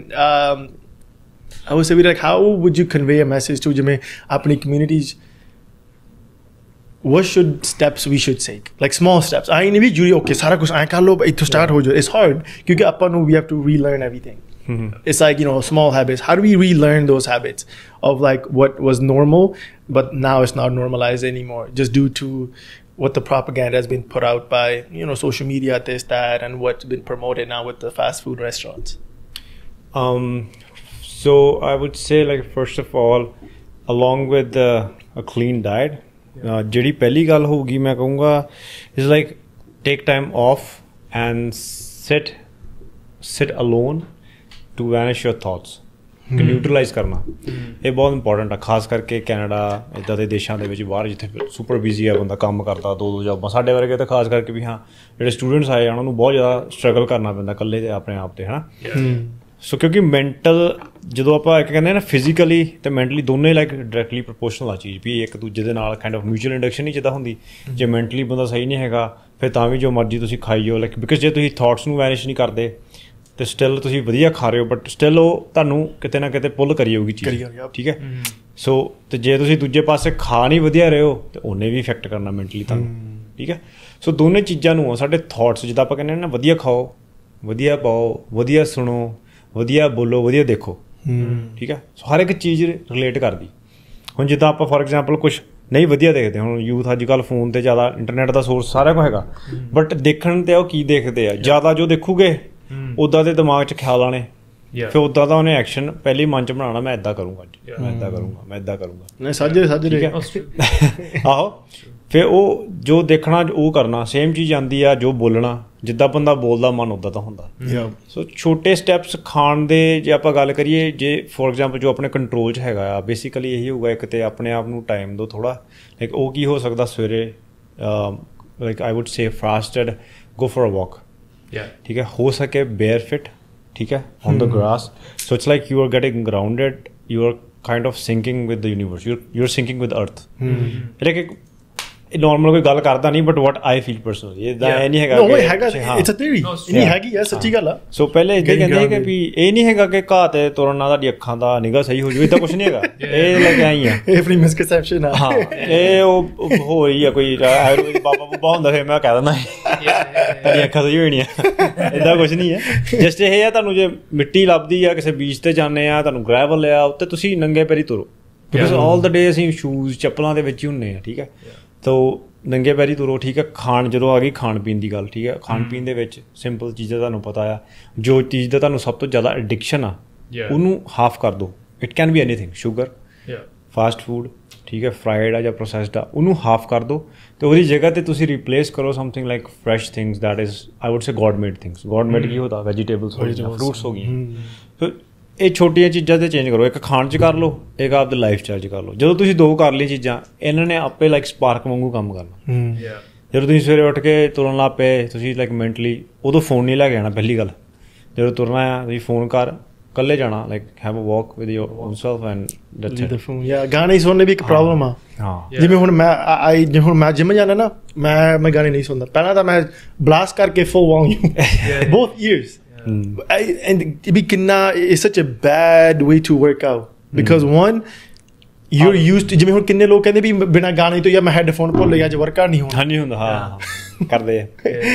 I would say like how would you convey a message to ਜਿਵੇਂ ਆਪਣੀ communities? What should steps we should take? Like small steps. I need to be jury. Okay, सारा कुछ आए कर लो तो start हो जाए. It's hard क्योंकि अपन we have to relearn everything. Mm-hmm. It's like you know small habits. How do we relearn those habits of like what was normal, but now it's not normalized anymore, just due to what the propaganda has been put out by you know social media, this that, and what's been promoted now with the fast food restaurants. Um, so I would say like first of all, along with uh, a clean diet. ਜਿਹੜੀ ਪਹਿਲੀ ਗੱਲ ਹੋਊਗੀ ਮੈਂ ਕਹੂੰਗਾ is like take time off and sit sit alone to vanish your thoughts ਕਿ ਨਿਊਟਰਲਾਈਜ਼ ਕਰਨਾ ਇਹ ਬਹੁਤ ਇੰਪੋਰਟੈਂਟ ਆ ਖਾਸ ਕਰਕੇ ਕੈਨੇਡਾ ਇੱਦਾਂ ਦੇ ਦੇਸ਼ਾਂ ਦੇ ਵਿੱਚ ਬਾਹਰ ਜਿੱਥੇ ਸੁਪਰ ਬਿਜ਼ੀ ਆ ਬੰਦਾ ਕੰਮ ਕਰਦਾ ਦੋ ਦੋ ਜੋਬਾਂ ਸਾਡੇ ਵਰਗੇ ਤਾਂ ਖਾਸ ਕਰਕੇ ਵੀ ਹਾਂ ਜਿਹੜੇ ਸਟੂਡੈਂਟਸ ਆਏ ਉਹਨਾਂ ਨੂੰ ਬਹੁਤ ਜ਼ਿਆਦਾ ਸਟਰਗਲ ਕਰਨਾ ਪੈਂਦਾ ਇਕੱਲੇ ਤੇ ਆਪਣੇ ਆਪ 'ਤੇ ਹੈ ਨਾ ਸੋ ਕਿਉਂਕਿ ਮੈਂਟਲ ਜਦੋਂ ਆਪਾਂ ਇੱਕ ਕਹਿੰਦੇ ਨਾ ਫਿਜ਼ੀਕਲੀ ਅਤੇ ਮੈਂਟਲੀ ਦੋਨੇ ਲਾਈਕ ਡਾਇਰੈਕਟਲੀ ਪ੍ਰਪੋਰਸ਼ਨਲ ਆ ਚੀਜ਼ ਵੀ ਇੱਕ ਦੂਜੇ ਦੇ ਨਾਲ ਕਾਈਂਡ ਆਫ ਮਿਊਚੁਅਲ ਇੰਡਕਸ਼ਨ ਨਹੀਂ ਜਿੱਦਾਂ ਹੁੰਦੀ ਜੇ ਮੈਂਟਲੀ ਬੰਦਾ ਸਹੀ ਨਹੀਂ ਹੈਗਾ ਫਿਰ ਤਾਂ ਵੀ ਜੋ ਮਰਜ਼ੀ ਤੁਸੀਂ ਖਾਈ ਜਾਓ ਲਾਈਕ ਬਿਕੋਜ਼ ਜੇ ਤੁਸੀਂ ਥੋਟਸ ਨੂੰ ਵੈਨਿਸ਼ ਨਹੀਂ ਕਰਦੇ ਅਤੇ ਸਟਿਲ ਤੁਸੀਂ ਵਧੀਆ ਖਾ ਰਹੇ ਹੋ ਬਟ ਸਟਿਲ ਉਹ ਤੁਹਾਨੂੰ ਕਿਤੇ ਨਾ ਕਿਤੇ ਪੁੱਲ ਕਰੀ ਜਾਊਗੀ ਚੀਜ਼ ਠੀਕ ਹੈ ਸੋ ਅਤੇ ਜੇ ਤੁਸੀਂ ਦੂਜੇ ਪਾਸੇ ਖਾ ਨਹੀਂ ਵਧੀਆ ਰਹੇ ਹੋ ਤਾਂ ਉਹਨੇ ਵੀ ਇਫੈਕਟ ਕਰਨਾ ਮੈਂਟਲੀ ਤੁਹਾਨੂੰ ਠੀਕ ਹੈ ਸੋ ਦੋਨੇ ਚੀਜ਼ਾਂ ਨੂੰ ਸਾਡੇ ਥੋਟਸ ਜਿੱਦਾਂ ਆਪਾਂ ਕਹਿੰਦੇ ਨਾ ਵਧੀਆ ਖਾਓ ਵਧੀਆ ਪਾਓ ਵਧੀਆ ਸੁਣੋ ਵਧੀਆ ਬੋਲੋ ਵਧੀਆ ਦੇਖੋ ਠੀਕ ਹੈ ਸੋ ਹਰ ਇੱਕ ਚੀਜ਼ ਰਿਲੇਟ ਕਰਦੀ ਹੁਣ ਜਿੱਦਾਂ ਆਪਾਂ ਫੋਰ ਐਗਜ਼ਾਮਪਲ ਕੁਛ ਨਹੀਂ ਵਧੀਆ ਦੇਖਦੇ ਹੁਣ ਯੂਥ ਅੱਜ ਕੱਲ੍ਹ ਫੋਨ 'ਤੇ ਜ਼ਿਆਦਾ ਇੰਟਰਨੈਟ ਦਾ ਸੋਰਸ ਸਾਰਾ ਕੁਝ ਹੈਗਾ ਬਟ ਦੇਖਣ 'ਤੇ ਉਹ ਕੀ ਦੇਖਦੇ ਆ ਜ਼ਿਆਦਾ ਜੋ ਦੇਖੂਗੇ ਉੱਦਾਂ ਦੇ ਦਿਮਾਗ 'ਚ ਖਿਆਲ ਆਉਣੇ ਫਿਰ ਉੱਦਾਂ ਦਾ ਉਹਨੇ ਐਕਸ਼ਨ ਪਹਿਲੇ ਮਨ 'ਚ ਬਣਾਉਣਾ ਮੈਂ ਇੱਦਾਂ ਕਰੂੰਗਾ ਅੱਜ ਮੈਂ ਇੱਦਾਂ ਕਰੂੰਗਾ ਮੈਂ ਇੱਦਾਂ ਕਰੂੰਗਾ ਸਾਜਰੇ ਸਾਜਰੇ ਆਹੋ ਫਿਰ ਉਹ ਜੋ ਦੇਖਣਾ ਉਹ ਕਰਨਾ ਸੇਮ ਚੀਜ਼ ਆਉਂਦੀ ਆ ਜੋ ਬੋਲਣਾ ਜਿੱਦਾਂ ਬੰਦਾ ਬੋਲਦਾ ਮਨ ਉੱਦਾਂ ਤਾਂ ਹੁੰਦਾ ਸੋ ਛੋਟੇ ਸਟੈਪਸ ਖਾਣ ਦੇ ਜੇ ਆਪਾਂ ਗੱਲ ਕਰੀਏ ਜੇ ਫੋਰ ਐਗਜ਼ਾਮਪਲ ਜੋ ਆਪਣੇ ਕੰਟਰੋਲ 'ਚ ਹੈਗਾ ਆ ਬੇਸਿਕਲੀ ਇਹੀ ਹੋਊਗਾ ਇੱਕ ਤਾਂ ਆਪਣੇ ਆਪ ਨੂੰ ਟਾਈਮ ਦਿਓ ਥੋੜ੍ਹਾ ਲਾਈਕ ਉਹ ਕੀ ਹੋ ਸਕਦਾ ਸਵੇਰੇ like I would say fasted go for a walk ਠੀਕ ਹੈ ਹੋ ਸਕੇ ਬੇਅਰ ਫਿਟ ਠੀਕ ਹੈ on the grass so it's like you are getting grounded you are kind of syncing with the universe you you are syncing with earth like normal ਕੋਈ ਗੱਲ ਕਰਦਾ ਨਹੀਂ but what I feel personally ਇਹਦਾ ਇਹ ਨਹੀਂ ਹੈਗਾ ਇਟਸ ਅ ਥਿਊਰੀ ਨਹੀਂ ਹੈਗੀ ਆ ਸੱਚੀ ਗੱਲ ਆ ਸੋ ਪਹਿਲੇ ਇੱਦਾਂ ਕਹਿੰਦੇ ਸੀ ਕਿ ਵੀ ਇਹ ਨਹੀਂ ਹੈਗਾ ਕਿ ਘਾਹ ਤੇ ਤੁਰਨ ਨਾਲ ਤੁਹਾਡੀ ਅੱਖਾਂ ਦਾ ਨਿਗਾਹ ਸਹੀ ਹੋ ਜਾਵੇ ਇੱਦਾਂ ਕੁਛ ਨਹੀਂ ਹੈਗਾ ਇਹ ਲੈ ਕੇ ਆਈ ਆ ਇਹ ਫਰੀ ਮਿਸਕਨਸੈਪਸ਼ਨ ਆ ਹਾਂ ਇਹ ਉਹ ਹੋ ਰਹੀ ਆ ਕੋਈ ਆਯੁਰਵੇਦ ਬਾਬਾ ਬੂਬਾ ਹੁੰਦਾ ਫਿਰ ਮੈਂ ਕਹਿ ਦਿੰਦਾ ਤੁਹਾਡੀ ਅੱਖਾਂ ਸਹੀ ਹੋਣੀ ਆ ਇੱਦਾਂ ਕੁਛ ਨਹੀਂ ਹੈ ਜਸਟ ਇਹ ਆ ਤੁਹਾਨੂੰ ਜੇ ਮਿੱਟੀ ਲੱਭਦੀ ਆ ਕਿਸੇ ਬੀਚ ਤੇ ਜਾਂਦੇ ਆ ਤੁਹਾਨੂੰ ਗ੍ਰੈਵਲ ਆ ਉੱਤੇ ਤੁਸੀਂ ਨੰਗੇ ਪੈਰੀ ਤੁਰੋ ਬਿਕੋਜ਼ ਆਲ ਦ ਡੇ ਅਸੀਂ ਸ਼ੂਜ਼ ਚੱਪਲਾਂ ਦੇ ਵਿੱਚ ਹੀ ਹੁੰਦੇ ਆ ਠੀਕ ਹੈ ਤੋ ਨੰਗੇ ਪੈਰੀ ਤੁਰੋ ਠੀਕ ਹੈ ਖਾਣ ਜਦੋਂ ਆ ਗਈ ਖਾਣ ਪੀਣ ਦੀ ਗੱਲ ਠੀਕ ਹੈ ਖਾਣ ਪੀਣ ਦੇ ਵਿੱਚ ਸਿੰਪਲ ਚੀਜ਼ਾਂ ਤੁਹਾਨੂੰ ਪਤਾ ਆ ਜੋ ਚੀਜ਼ ਦਾ ਤੁਹਾਨੂੰ ਸਭ ਤੋਂ ਜ਼ਿਆਦਾ ਐਡਿਕਸ਼ਨ ਆ ਉਹਨੂੰ ਹਾਫ ਕਰ ਦਿਓ. It can be anything, sugar, fast food, ਠੀਕ ਹੈ, ਫਰਾਈਡ ਆ ਜਾਂ ਪ੍ਰੋਸੈਸਡ ਆ, ਉਹਨੂੰ ਹਾਫ ਕਰ ਦਿਓ ਅਤੇ ਉਹਦੀ ਜਗ੍ਹਾ 'ਤੇ ਤੁਸੀਂ ਰਿਪਲੇਸ ਕਰੋ something like fresh things that is I would say God made things. God made ਕੀ ਹੁੰਦਾ, ਵੈਜੀਟੇਬਲਸ ਹੋ ਗਈਆਂ, ਫਰੂਟਸ ਹੋ ਗਈਆਂ. ਸੋ ਇਹ ਛੋਟੀਆਂ ਚੀਜ਼ਾਂ 'ਤੇ ਚੇਂਜ ਕਰੋ. ਇੱਕ ਖਾਣ 'ਚ ਕਰ ਲਓ, ਇੱਕ ਆਪਦੇ ਲਾਈਫ ਸਟਾਈਲ 'ਚ ਕਰ ਲਓ. ਜਦੋਂ ਤੁਸੀਂ ਦੋ ਕਰ ਲਈ ਚੀਜ਼ਾਂ, ਇਹਨਾਂ ਨੇ ਆਪੇ ਲਾਈਕ ਸਪਾਰਕ ਵਾਂਗੂ ਕੰਮ ਕਰਨਾ. ਜਦੋਂ ਤੁਸੀਂ ਸਵੇਰੇ ਉੱਠ ਕੇ ਤੁਰਨ ਲੱਗ ਪਏ, ਤੁਸੀਂ ਲਾਈਕ ਮੈਂਟਲੀ ਉਦੋਂ ਫੋਨ ਨਹੀਂ ਲੈ ਕੇ ਆਉਣਾ. ਪਹਿਲੀ ਗੱਲ, ਜਦੋਂ ਤੁਰਨਾ ਆ ਤੁਸੀਂ ਫੋਨ ਕਰ, ਇਕੱਲੇ ਜਾਣਾ, like have a walk with your own self and that's it. ਯਾ ਗਾਣੇ ਸੁਣਨੇ ਵੀ ਇੱਕ ਪ੍ਰੋਬਲਮ ਆ. ਹਾਂ, ਜਿਵੇਂ ਹੁਣ ਮੈਂ ਆਈ ਜਿਵੇਂ ਹੁਣ ਮੈਂ ਜਿਮ ਜਾਂਦਾ ਨਾ, ਮੈਂ ਮੈਂ ਗਾਣੇ ਨਹੀਂ ਸੁਣਦਾ. ਪਹਿਲਾਂ ਤਾਂ ਮੈਂ ਬਲਾਸਟ ਕਰਕੇ full volume both ears. And ਵੀ ਕਿੰਨਾ it's such a bad way to work out because one you're used to, ਜਿਵੇਂ ਹੁਣ ਕਿੰਨੇ ਲੋਕ ਕਹਿੰਦੇ ਵੀ ਬਿਨਾਂ ਗਾਣੇ ਤੋਂ ਯਾਰ ਮੈਂ ਹੈੱਡਫੋਨ ਭੁੱਲ ਗਿਆ, ਅੱਜ ਵਰਕਆਊਟ ਨਹੀਂ ਹੋਣਾ. ਨਹੀਂ ਹੁੰਦਾ. ਹਾਂ, ਕਰਦੇ ਆ.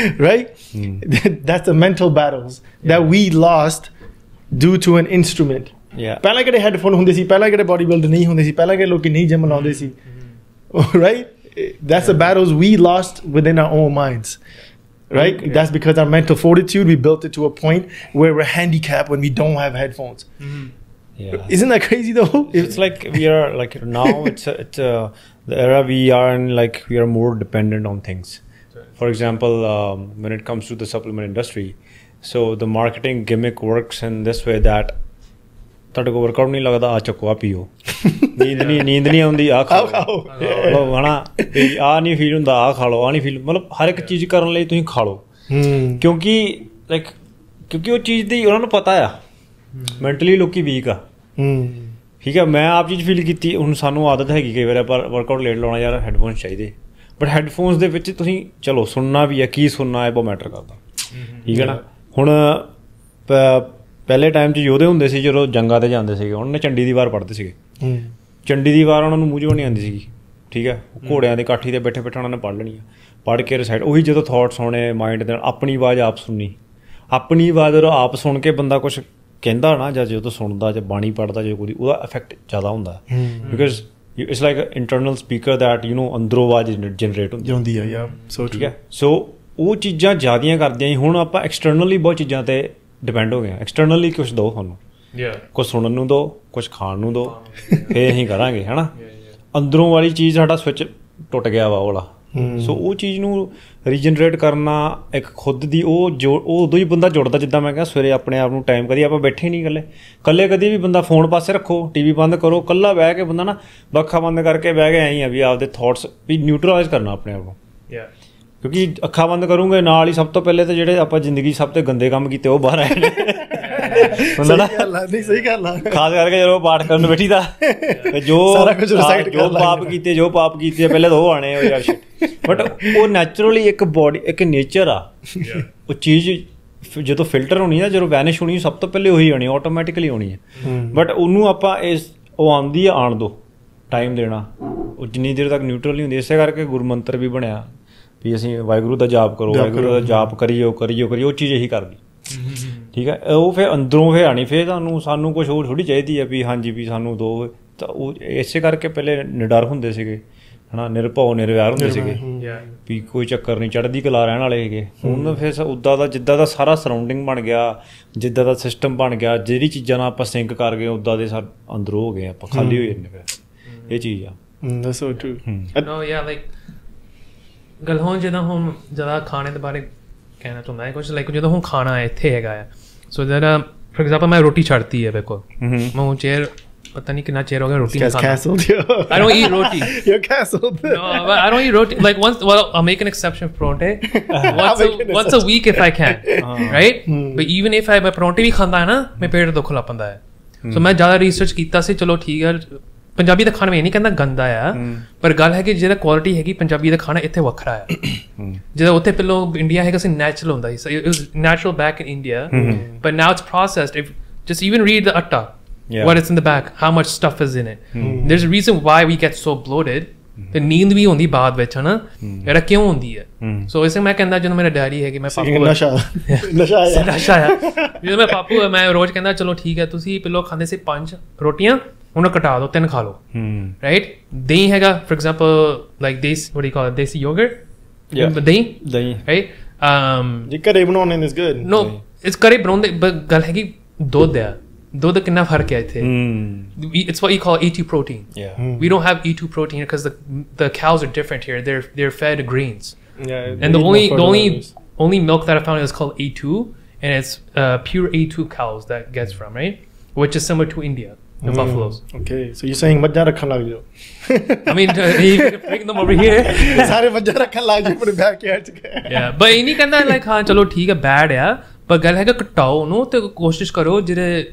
Right? That's the mental battles that we lost due to an instrument. ਪਹਿਲਾਂ ਕਿਹੜੇ ਹੈੱਡਫੋਨ ਹੁੰਦੇ ਸੀ, ਪਹਿਲਾਂ ਕਿਹੜੇ ਬਾਡੀ ਬਿਲਡਰ ਨਹੀਂ ਹੁੰਦੇ ਸੀ, ਪਹਿਲਾਂ ਕਿਹੜੇ ਲੋਕੀ ਨਹੀਂ ਜਿਮ ਲਾਉਂਦੇ ਸੀ. Right? That's the battles we lost within our own minds. Right? Okay. That's because our mental fortitude, we built it to a point where we're handicapped when we don't have headphones. Mm-hmm. Yeah. Isn't that crazy though? It's like we are like now it's a, it's a, the era we are in, like we are more dependent on things. For example, um, when it comes to the supplement industry, so the marketing gimmick works in this way that ਤੁਹਾਡੇ ਕੋਲ ਵਰਕਆਊਟ ਨਹੀਂ ਲੱਗਦਾ, ਆ ਚੱਕੋ, ਆ ਪੀਓ. ਨੀਂਦ ਨਹੀਂ ਨੀਂਦ ਨਹੀਂ ਆਉਂਦੀ, ਆ ਖਾਓ, ਮਤਲਬ ਹੈ ਨਾ, ਆਹ ਨਹੀਂ ਫੀਲ ਹੁੰਦਾ, ਆਹ ਖਾ ਲਓ, ਆਹ ਨਹੀਂ ਫੀਲ, ਮਤਲਬ ਹਰ ਇੱਕ ਚੀਜ਼ ਕਰਨ ਲਈ ਤੁਸੀਂ ਖਾ ਲਓ. ਕਿਉਂਕਿ ਲਾਈਕ ਕਿਉਂਕਿ ਉਹ ਚੀਜ਼ ਦੀ ਉਹਨਾਂ ਨੂੰ ਪਤਾ ਆ. ਮੈਂਟਲੀ ਲੋਕੀ ਵੀਕ ਆ. ਠੀਕ ਹੈ, ਮੈਂ ਆਪ ਚੀਜ਼ ਫੀਲ ਕੀਤੀ. ਹੁਣ ਸਾਨੂੰ ਆਦਤ ਹੈਗੀ ਕਈ ਵਾਰ ਆਪਾਂ ਵਰਕਆਊਟ ਲੇਟ ਲਾਉਣਾ, ਯਾਰ ਹੈੱਡਫੋਨਸ ਚਾਹੀਦੇ, ਬਟ ਹੈੱਡਫੋਨਸ ਦੇ ਵਿੱਚ ਤੁਸੀਂ ਚਲੋ ਸੁਣਨਾ ਵੀ ਹੈ, ਕੀ ਸੁਣਨਾ ਹੈ ਬਹੁਤ ਮੈਟਰ ਕਰਦਾ. ਠੀਕ ਹੈ ਨਾ. ਹੁਣ ਪਹਿਲੇ ਟਾਈਮ 'ਚ ਯੋਧੇ ਹੁੰਦੇ ਸੀ, ਜਦੋਂ ਜੰਗਾਂ 'ਤੇ ਜਾਂਦੇ ਸੀਗੇ, ਉਹਨਾਂ ਨੇ ਚੰਡੀ ਦੀ ਵਾਰ ਪੜ੍ਹਦੇ ਸੀਗੇ. ਚੰਡੀ ਦੀ ਵਾਰ ਉਹਨਾਂ ਨੂੰ ਮੂੰਹ 'ਚੋਂ ਨਹੀਂ ਆਉਂਦੀ ਸੀਗੀ. ਠੀਕ ਹੈ, ਘੋੜਿਆਂ ਦੀ ਕਾਠੀ 'ਤੇ ਬੈਠੇ ਬੈਠੇ ਉਹਨਾਂ ਨੇ ਪੜ੍ਹ ਲੈਣੀ ਆ. ਪੜ੍ਹ ਕੇ ਰਿਸਾਈਡ, ਉਹੀ ਜਦੋਂ ਥੋਟਸ ਹੋਣੇ ਮਾਈਂਡ ਦੇ ਨਾਲ, ਆਪਣੀ ਆਵਾਜ਼ ਆਪ ਸੁਣਨੀ. ਆਪਣੀ ਆਵਾਜ਼ ਜਦੋਂ ਆਪ ਸੁਣ ਕੇ ਬੰਦਾ ਕੁਛ ਕਹਿੰਦਾ ਨਾ, ਜਾਂ ਜਦੋਂ ਸੁਣਦਾ ਜਾਂ ਬਾਣੀ ਪੜ੍ਹਦਾ, ਜੇ ਕੋਈ, ਉਹਦਾ ਇਫੈਕਟ ਜ਼ਿਆਦਾ ਹੁੰਦਾ. Because it's like internal speaker that you know, ਅੰਦਰੋਂ ਆਵਾਜ਼ ਜਨਰੇਟ ਹੁੰਦੀ ਆ. ਠੀਕ ਹੈ, ਸੋ ਉਹ ਚੀਜ਼ਾਂ ਜ਼ਿਆਦੀਆਂ ਕਰਦੀਆਂ ਸੀ. ਹੁਣ ਆਪਾਂ ਐਕਸਟਰਨਲੀ ਬਹੁਤ ਚੀਜ਼ਾਂ 'ਤੇ ਡਿਪੈਂਡ ਹੋ ਗਏ. ਐਕਸਟਰਨਲੀ ਕੁਛ ਦਿਓ ਸਾਨੂੰ, ਕੁਛ ਸੁਣਨ ਨੂੰ ਦਿਓ, ਕੁਛ ਖਾਣ ਨੂੰ ਦਿਓ, ਫਿਰ ਅਸੀਂ ਕਰਾਂਗੇ, ਹੈ ਨਾ. ਅੰਦਰੋਂ ਵਾਲੀ ਚੀਜ਼ ਸਾਡਾ ਸਵਿੱਚ ਟੁੱਟ ਗਿਆ ਵਾ ਵਾਲਾ. ਸੋ ਉਹ ਚੀਜ਼ ਨੂੰ ਰੀਜਨਰੇਟ ਕਰਨਾ ਇੱਕ ਖੁਦ ਦੀ ਉਹ ਜੋ ਉਹ ਉਦੋਂ ਹੀ ਬੰਦਾ ਜੁੜਦਾ. ਜਿੱਦਾਂ ਮੈਂ ਕਿਹਾ ਸਵੇਰੇ ਆਪਣੇ ਆਪ ਨੂੰ ਟਾਈਮ, ਕਦੀ ਆਪਾਂ ਬੈਠੇ ਨਹੀਂ ਇਕੱਲੇ ਇਕੱਲੇ ਕਦੀ ਵੀ ਬੰਦਾ ਫੋਨ ਪਾਸੇ ਰੱਖੋ, ਟੀ ਵੀ ਬੰਦ ਕਰੋ, ਇਕੱਲਾ ਬਹਿ ਕੇ ਬੰਦਾ ਨਾ ਅੱਖਾਂ ਬੰਦ ਕਰਕੇ ਬਹਿ ਕੇ ਐਂ ਆ ਵੀ ਆਪਦੇ ਥੋਟਸ ਵੀ ਨਿਊਟਰਲਾਈਜ਼ ਕਰਨਾ ਆਪਣੇ ਆਪ ਨੂੰ. ਕਿਉਂਕਿ ਅੱਖਾਂ ਬੰਦ ਕਰੂੰਗੇ ਨਾਲ ਹੀ ਸਭ ਤੋਂ ਪਹਿਲੇ ਤਾਂ ਜਿਹੜੇ ਆਪਾਂ ਜ਼ਿੰਦਗੀ ਸਭ ਤੋਂ ਗੰਦੇ ਕੰਮ ਕੀਤੇ ਉਹ ਬਾਹਰ ਆਏ ਨੇ. ਹੁੰਦਾ ਨਾ, ਸਹੀ ਗੱਲ ਆ. ਖਾਸ ਕਰਕੇ ਜਦੋਂ ਪਾਠ ਕਰਨ ਬੈਠੀ ਦਾ ਜੋ ਜੋ ਪਾਪ ਕੀਤੇ ਜੋ ਪਾਪ ਕੀਤੇ ਪਹਿਲੇ ਤਾਂ ਉਹ ਆਣੇ ਉਹ ਯਾਰ. ਬਟ ਉਹ ਨੈਚੁਰਲੀ ਇੱਕ ਬੋਡੀ, ਇੱਕ ਨੇਚਰ ਆ. ਉਹ ਚੀਜ਼ ਜਦੋਂ ਫਿਲਟਰ ਹੋਣੀ ਆ, ਜਦੋਂ ਵੈਨਿਸ਼ ਹੋਣੀ, ਸਭ ਤੋਂ ਪਹਿਲੇ ਉਹੀ ਆਉਣੀ, ਆਟੋਮੈਟਿਕਲੀ ਆਉਣੀ ਹੈ. ਬਟ ਉਹਨੂੰ ਆਪਾਂ ਇਸ ਉਹ ਆਉਂਦੀ ਆ, ਆਉਣ ਦਿਓ, ਟਾਈਮ ਦੇਣਾ. ਉਹ ਜਿੰਨੀ ਦੇਰ ਤੱਕ ਨਿਊਟਰਲ ਨਹੀਂ ਹੁੰਦੀ. ਇਸੇ ਕਰਕੇ ਗੁਰੂ ਮੰਤਰ ਵੀ ਬਣਿਆ ਵੀ ਅਸੀਂ ਵਾਹਿਗੁਰੂ ਦਾ ਜਾਪ ਕਰੋ, ਵਾਹਿਗੁਰੂ ਦਾ ਜਾਪ ਕਰੀਓ ਕਰੀਓ ਕਰੀਓ. ਉਹ ਚੀਜ਼ ਇਹੀ ਕਰਦੀ. ਠੀਕ ਹੈ, ਉਹ ਫਿਰ ਅੰਦਰੋਂ ਫਿਰ ਆਣੀ. ਫਿਰ ਤੁਹਾਨੂੰ ਸਾਨੂੰ ਕੁਛ ਹੋਰ ਥੋੜ੍ਹੀ ਚਾਹੀਦੀ ਹੈ ਵੀ ਹਾਂਜੀ ਵੀ ਸਾਨੂੰ ਦੋ. ਤਾਂ ਉਹ ਇਸੇ ਕਰਕੇ ਪਹਿਲੇ ਨਿਡਰ ਹੁੰਦੇ ਸੀਗੇ, ਹੈ ਨਾ, ਨਿਰਭਉ ਨਿਰਵੈਰ ਹੁੰਦੇ ਸੀਗੇ ਵੀ ਕੋਈ ਚੱਕਰ ਨਹੀਂ, ਚੜ੍ਹਦੀ ਕਲਾ ਰਹਿਣ ਵਾਲੇ ਸੀਗੇ. ਹੁਣ ਫਿਰ ਉੱਦਾਂ ਦਾ ਜਿੱਦਾਂ ਦਾ ਸਾਰਾ ਸਰਾਊਂਡਿੰਗ ਬਣ ਗਿਆ, ਜਿੱਦਾਂ ਦਾ ਸਿਸਟਮ ਬਣ ਗਿਆ, ਜਿਹੜੀ ਚੀਜ਼ਾਂ ਨਾਲ ਆਪਾਂ ਸਿੰਕ ਕਰ ਗਏ ਉੱਦਾਂ ਦੇ ਸਾ ਅੰਦਰੋਂ ਹੋ ਗਏ, ਆਪਾਂ ਖਾਲੀ ਹੋ ਜਾਂਦੇ. ਫਿਰ ਇਹ ਚੀਜ਼ ਆ. ਗੱਲ ਹੁਣ ਜਿੱਦਾਂ ਹੁਣ ਜ਼ਿਆਦਾ ਖਾਣੇ ਦੇ ਬਾਰੇ ਕਹਿਣਾ ਚਾਹੁੰਦਾ ਹੈ ਕੁਛ, ਲਾਈਕ ਜਦੋਂ ਹੁਣ ਖਾਣਾ ਇੱਥੇ ਹੈਗਾ ਆ, ਸੋ ਜਿਹੜਾ ਫੋਰ ਐਗਜ਼ਾਮਪਲ ਮੈਂ ਰੋਟੀ ਛੱਡਤੀ ਹੈ ਬਿਲਕੁਲ. ਮੈਂ ਹੁਣ ਚੇਰ ਪਤਾ ਨਹੀਂ ਕਿੰਨਾ ਚਿਰ ਹੋ ਗਿਆ ਰੋਟੀ ਨਹੀਂ ਖਾਂਦਾ. I don't eat roti. You're canceled. No, but I don't eat roti. Like once, well, I'll make an exception for pronte. Once a, once a week if I can, right? But even if I मैं pronte भी खाता है ना, मैं पेट दुख ला पाता है. So मैं ज़्यादा research ਕੀਤਾ ਸੀ, ਚਲੋ ਠੀਕ ਹੈ. ਪੰਜਾਬੀ ਦਾ ਖਾਣਾ ਮੈਂ ਇਹ ਨਹੀਂ ਕਹਿੰਦਾ ਗੰਦਾ ਆ, ਪਰ ਗੱਲ ਹੈ ਕਿ ਜਿਹੜਾ ਕੁਆਲਿਟੀ ਹੈਗੀ ਪੰਜਾਬੀ ਦਾ ਖਾਣਾ ਇੱਥੇ ਵੱਖਰਾ ਆ. ਜਿਹੜਾ ਉੱਥੇ ਪਹਿਲਾਂ ਇੰਡੀਆ ਹੈਗਾ ਸੀ ਨੈਚੁਰਲ ਹੁੰਦਾ ਸੀ, it was natural back in India, but now it's processed. If just even read the atta, yeah. what is in the back, how much stuff is in it. Mm. There's a reason why we get so bloated. ਤੇ ਨੀਂਦ ਵੀ ਹੁੰਦੀ ਬਾਅਦ ਵਿੱਚ, ਹਨਾ, ਇਹਦਾ ਕਿਉਂ ਹੁੰਦੀ ਹੈ. ਸੋ ਇਸੇ ਮੈਂ ਕਹਿੰਦਾ ਜਦੋਂ ਮੇਰਾ ਡੈਡੀ ਹੈਗੇ, ਮੈਂ ਪਾਪੂ ਨਸ਼ਾ ਨਸ਼ਾ ਨਸ਼ਾ ਆ, ਜਦੋਂ ਮੈਂ ਪਾਪੂ ਮੈਂ ਰੋਜ਼ ਕਹਿੰਦਾ ਚਲੋ ਠੀਕ ਹੈ, ਤੁਸੀਂ ਪਹਿਲਾਂ ਖਾਂਦੇ ਸੀ ਪੰਜ ਰੋਟੀਆਂ, ਉਹਨੂੰ ਘਟਾ ਦਿਓ, ਤਿੰਨ ਖਾ ਲਓ, ਰਾਈਟ. ਦਹੀਂ ਹੈਗਾ for example, like desi what do you call it, desi yoghurt, ਦਹੀਂ ਦਹੀਂ ਰਾਈਟ. ਜੇ ਘਰੇ ਬਣਾਉਣੇ ਇਸ ਗੁੱਡ. ਨੋ ਇਟਸ ਘਰੇ ਬਣਾਉਂਦੇ, ਗੱਲ ਹੈਗੀ ਦੁੱਧ ਆ, ਦੁੱਧ ਕਿੰਨਾ ਫਰਕ ਹੈ ਇੱਥੇ Mm. We- it's what you call A two protein. Yeah. We don't have A two protein because the the cows are different here. They're they're fed greens, Yeah, and the only the only only milk that I found is called A two, and it's uh, pure A two cows that gets from, right, which is similar to India, the buffaloes. Okay, so you're saying ਮੱਝਾਂ ਰੱਖਣ ਲੱਗ ਜਾਓ I mean, uh, you can bring them over here. ਸਾਰੇ ਮੱਝਾਂ ਰੱਖਣ ਲੱਗ ਜਾਓ ਆਪਣੇ backyard ਚ Yeah, but ਇਹ ਨਹੀਂ ਕਹਿੰਦਾ like ਹਾਂ ਚਲੋ ਠੀਕ ਹੈ bad ਆ, ਪਰ ਗੱਲ ਹੈਗਾ ਘਟਾਓ ਉਹਨੂੰ ਤੇ ਕੋਸ਼ਿਸ਼ ਕਰੋ ਜਿਹੜੇ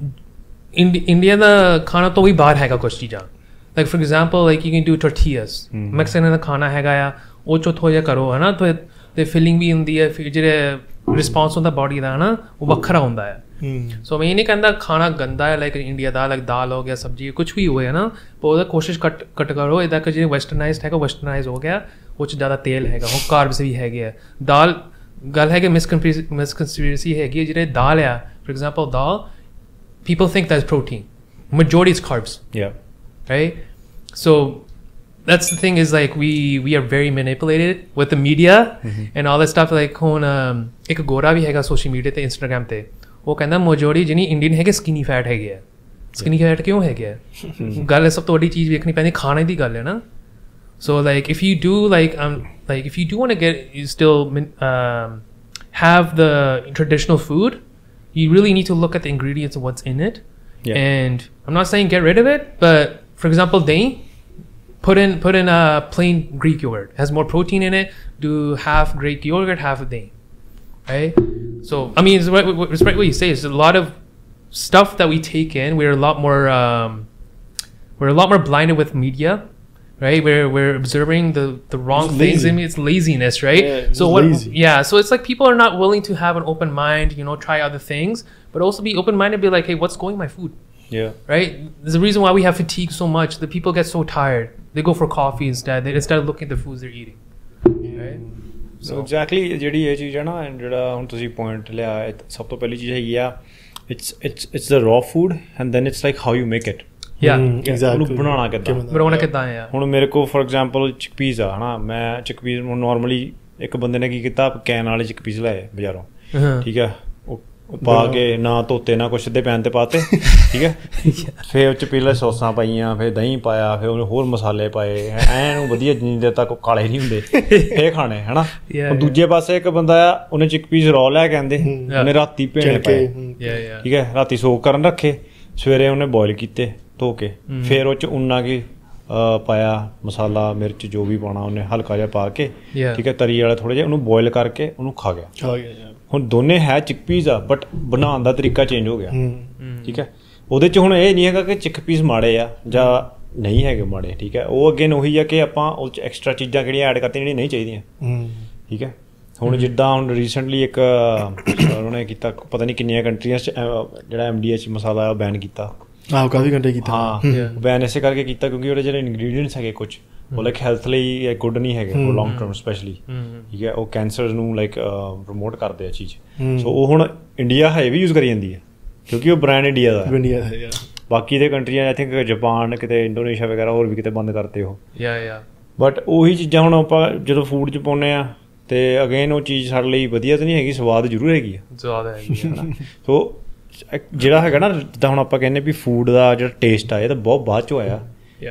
ਇੰਡੀਆ ਦਾ ਖਾਣਾ ਤੋਂ ਵੀ ਬਾਹਰ ਹੈਗਾ ਕੁਛ ਚੀਜ਼ਾਂ like for example like you can do tortillas Mexican ਦਾ ਖਾਣਾ ਹੈਗਾ ਆ ਉਹ ਚੋਂ ਥੋੜ੍ਹਾ ਜਿਹਾ ਕਰੋ ਹੈ ਨਾ ਤੇ ਤੇ ਫੀਲਿੰਗ ਵੀ ਹੁੰਦੀ ਹੈ ਫਿਰ ਜਿਹੜੇ ਰਿਸਪੌਂਸ ਹੁੰਦਾ ਬਾਡੀ ਦਾ ਹੈ ਨਾ ਉਹ ਵੱਖਰਾ ਹੁੰਦਾ ਹੈ ਸੋ ਮੈਂ ਇਹ ਨਹੀਂ ਕਹਿੰਦਾ ਖਾਣਾ ਗੰਦਾ ਹੈ ਲਾਈਕ ਇੰਡੀਆ ਦਾ ਲਾਈਕ ਦਾਲ ਹੋ ਗਿਆ ਸਬਜ਼ੀ ਕੁਛ ਵੀ ਹੋਇਆ ਨਾ ਪਰ ਉਹਦਾ ਕੋਸ਼ਿਸ਼ ਘੱਟ ਘੱਟ ਕਰੋ ਇਹਦਾ ਕਿ ਜਿਹੜੇ ਵੈਸਟਰਨਾਈਜ਼ਡ ਹੈਗਾ ਵੈਸਟਰਨਾਈਜ਼ ਹੋ ਗਿਆ ਉਹ 'ਚ ਜ਼ਿਆਦਾ ਤੇਲ ਹੈਗਾ ਉਹ ਕਾਰਬਸ ਵੀ ਹੈਗੇ ਆ ਦਾਲ ਗੱਲ ਹੈ ਕਿ ਮਿਸਕਨਸਪੀਰੇਸੀ ਹੈਗੀ ਹੈ ਜਿਹੜੇ ਦਾਲ ਆ ਫੋਰ ਐਗਜ਼ਾਮਪਲ ਦਾਲ people think that's protein. Majority is carbs. Yeah. Right? So that's the thing is like we we are very manipulated with the media mm-hmm. and all that stuff like on um ek gora bhi hega social media te Instagram te wo kehna majority jini Indian hege skinny fat hege hai skinny fat kyun hege hai ਗੱਲ ਸਭ ਤੋਂ ਵੱਡੀ ਚੀਜ਼ ਵੇਖਣੀ ਪੈਂਦੀ ਖਾਣੇ ਦੀ ਗੱਲ ਹੈ ਨਾ so like if you do like um like if you do want to get you still um have the traditional food you really need to look at the ingredients of what's in it. Yeah. And I'm not saying get rid of it, but for example, dahi, put in put in a plain Greek yogurt. It has more protein in it. Do half Greek yogurt, half of dahi. Right? So I mean, it's right, it's right what you say. It's a lot of stuff that we take in. We're a lot more um, we're a lot more blinded with media. Right, we're we're observing the the wrong it's things. Lazy. I mean, it's laziness, right? Yeah, so what? Lazy. Yeah, so it's like people are not willing to have an open mind. You know, try other things, but also be open minded. Be like, hey, what's going in my food? Yeah. Right. There's a reason why we have fatigue so much. The people get so tired. They go for coffee instead. They instead of looking at the foods they're eating. Right. So exactly, ਜਿਹੜੀ ਇਹ ਚੀਜ਼ ਹੈ ਨਾ ਜਿਹੜਾ ਹੁਣ ਤੁਸੀਂ ਪੁਆਇੰਟ ਲਿਆ ਸਭ ਤੋਂ ਪਹਿਲੀ ਚੀਜ਼ ਹੈਗੀ ਆ it's it's it's the raw food and then it's like how you make it. Yeah, exactly. ਉਹਨੂੰ ਬਣਾਉਣਾ ਕਿੱਦਾਂ ਬਣਾਉਣਾ ਕਿੱਦਾਂ ਹੈ ਹੁਣ ਮੇਰੇ ਕੋਲ ਫੋਰ ਐਗਜ਼ਾਮਪਲ ਚਿਕਪੀਜ਼ ਆ ਹਨਾ ਮੈਂ ਚਿਕਪੀਜ਼ ਨੋਰਮਲੀ ਇੱਕ ਬੰਦੇ ਨੇ ਕੀ ਕੀਤਾ ਕੈਨ ਵਾਲੇ ਚਿਕਪੀਜ਼ ਲਏ ਬਾਜ਼ਾਰੋਂ ਠੀਕ ਹੈ ਉਹ ਪਾ ਕੇ ਨਾ ਧੋਤੇ ਨਾ ਕੁਛ ਸਿੱਧੇ ਪੈਨ ਤੇ ਪਾਤੇ ਠੀਕ ਹੈ ਫਿਰ ਉਹ 'ਚ ਪਹਿਲਾਂ ਸੌਸਾਂ ਪਾਈਆਂ ਫਿਰ ਦਹੀਂ ਪਾਇਆ ਫਿਰ ਉਹਨੇ ਹੋਰ ਮਸਾਲੇ ਪਾਏ ਐਨ ਨੂੰ ਵਧੀਆ ਜਿੰਨੀ ਦੇਰ ਤੱਕ ਕਾਲੇ ਨਹੀਂ ਹੁੰਦੇ ਫਿਰ ਖਾਣੇ ਹੈ ਨਾ ਦੂਜੇ ਪਾਸੇ ਇੱਕ ਬੰਦਾ ਆ ਉਹਨੇ ਚਿਕਪੀਜ਼ ਰੌ ਲੈ ਕੇ ਆਂਦੇ ਉਹਨੇ ਰਾਤੀ ਭੇਣੇ ਪਾਏ ਠੀਕ ਹੈ ਰਾਤੀ ਸੋਕ ਕਰਨ ਰੱਖੇ ਸਵੇਰੇ ਉਹਨੇ ਬੋਇਲ ਕੀਤੇ ਧੋ ਕੇ ਫਿਰ ਉਹ 'ਚ ਉਨਾ ਕੀ ਪਾਇਆ ਮਸਾਲਾ ਮਿਰਚ ਜੋ ਵੀ ਪਾਉਣਾ ਉਹਨੇ ਹਲਕਾ ਜਿਹਾ ਪਾ ਕੇ ਠੀਕ ਹੈ ਤਰੀ ਵਾਲਾ ਥੋੜ੍ਹਾ ਜਿਹਾ ਉਹਨੂੰ ਬੋਇਲ ਕਰਕੇ ਉਹਨੂੰ ਖਾ ਗਿਆ ਹੁਣ ਦੋਨੇ ਹੈ ਚਿਕਪੀਜ਼ ਆ ਬਟ ਬਣਾਉਣ ਦਾ ਤਰੀਕਾ ਚੇਂਜ ਹੋ ਗਿਆ ਠੀਕ ਹੈ ਉਹਦੇ 'ਚ ਹੁਣ ਇਹ ਨਹੀਂ ਹੈਗਾ ਕਿ ਚਿਕਪੀਜ਼ ਮਾੜੇ ਆ ਜਾਂ ਨਹੀਂ ਹੈਗੇ ਮਾੜੇ ਠੀਕ ਹੈ ਉਹ ਅੱਗੇ ਉਹੀ ਆ ਕਿ ਆਪਾਂ ਉਹ 'ਚ ਐਕਸਟਰਾ ਚੀਜ਼ਾਂ ਕਿਹੜੀਆਂ ਐਡ ਕਰਤੀਆਂ ਜਿਹੜੀਆਂ ਨਹੀਂ ਚਾਹੀਦੀਆਂ ਠੀਕ ਹੈ ਹੁਣ ਜਿੱਦਾਂ ਹੁਣ ਰੀਸੈਂਟਲੀ ਇੱਕ ਉਹਨਾਂ ਨੇ ਕੀਤਾ ਪਤਾ ਨਹੀਂ ਕਿੰਨੀਆਂ ਕੰਟਰੀਆਂ 'ਚ ਜਿਹੜਾ ਐਮ ਡੀ ਐਚ ਮਸਾਲਾ ਉਹ ਬੈਨ ਕੀਤਾ ਆਹ ਕਾਫੀ ਘੰਟੇ ਕੀਤਾ ਹਾਂ ਬੈਨ ਇਸੇ ਕਰਕੇ ਕੀਤਾ ਕਿਉਂਕਿ ਉਹਦੇ ਜਿਹੜੇ ਇੰਗਰੀਡੀਐਂਟਸ ਹੈਗੇ ਕੁਛ ਉਹ ਲਾਈਕ ਹੈਲਥ ਲਈ ਗੁੱਡ ਨਹੀਂ ਹੈਗੇ ਉਹ ਲੌਂਗ ਟਰਮ ਸਪੈਸ਼ਲੀ ਠੀਕ ਹੈ ਉਹ ਕੈਂਸਰ ਨੂੰ ਲਾਈਕ ਪ੍ਰਮੋਟ ਕਰਦੇ ਆ ਚੀਜ਼ ਸੋ ਉਹ ਹੁਣ ਇੰਡੀਆ ਹੈ ਵੀ ਯੂਜ਼ ਕਰੀ ਜਾਂਦੀ ਹੈ ਕਿਉਂਕਿ ਉਹ ਬ੍ਰਾਂਡ ਇੰਡੀਆ ਦਾ ਇੰਡੀਆ ਹੈ ਬਾਕੀ ਦੇ ਕੰਟਰੀਆਂ ਆਈ ਥਿੰਕ ਜਾਪਾਨ ਕਿਤੇ ਇੰਡੋਨੇਸ਼ੀਆ ਵਗੈਰਾ ਹੋਰ ਵੀ ਕਿਤੇ ਬੰਦ ਕਰਤੇ ਉਹ ਬਟ ਉਹੀ ਚੀਜ਼ਾਂ ਹੁਣ ਆਪਾਂ ਜਦੋਂ ਫੂਡ 'ਚ ਪਾਉਂਦੇ ਆ ਤੇ ਅਗੇਨ ਉਹ ਚੀਜ਼ ਸਾਡੇ ਲਈ ਵਧੀਆ ਤਾਂ ਨਹੀਂ ਹੈਗੀ ਸਵਾਦ ਜ਼ਰੂਰ ਹੈਗੀ ਆ ਸਵਾਦ ਹੈਗੀ ਸੋ ਜਿਹੜਾ ਹੈਗਾ ਨਾ ਜਿੱਦਾਂ ਹੁਣ ਆਪਾਂ ਕਹਿੰਦੇ ਵੀ ਫੂਡ ਦਾ ਜਿਹੜਾ ਟੇਸਟ ਆ ਇਹ ਤਾਂ ਬਹੁਤ ਬਾਅਦ 'ਚੋਂ ਆਇਆ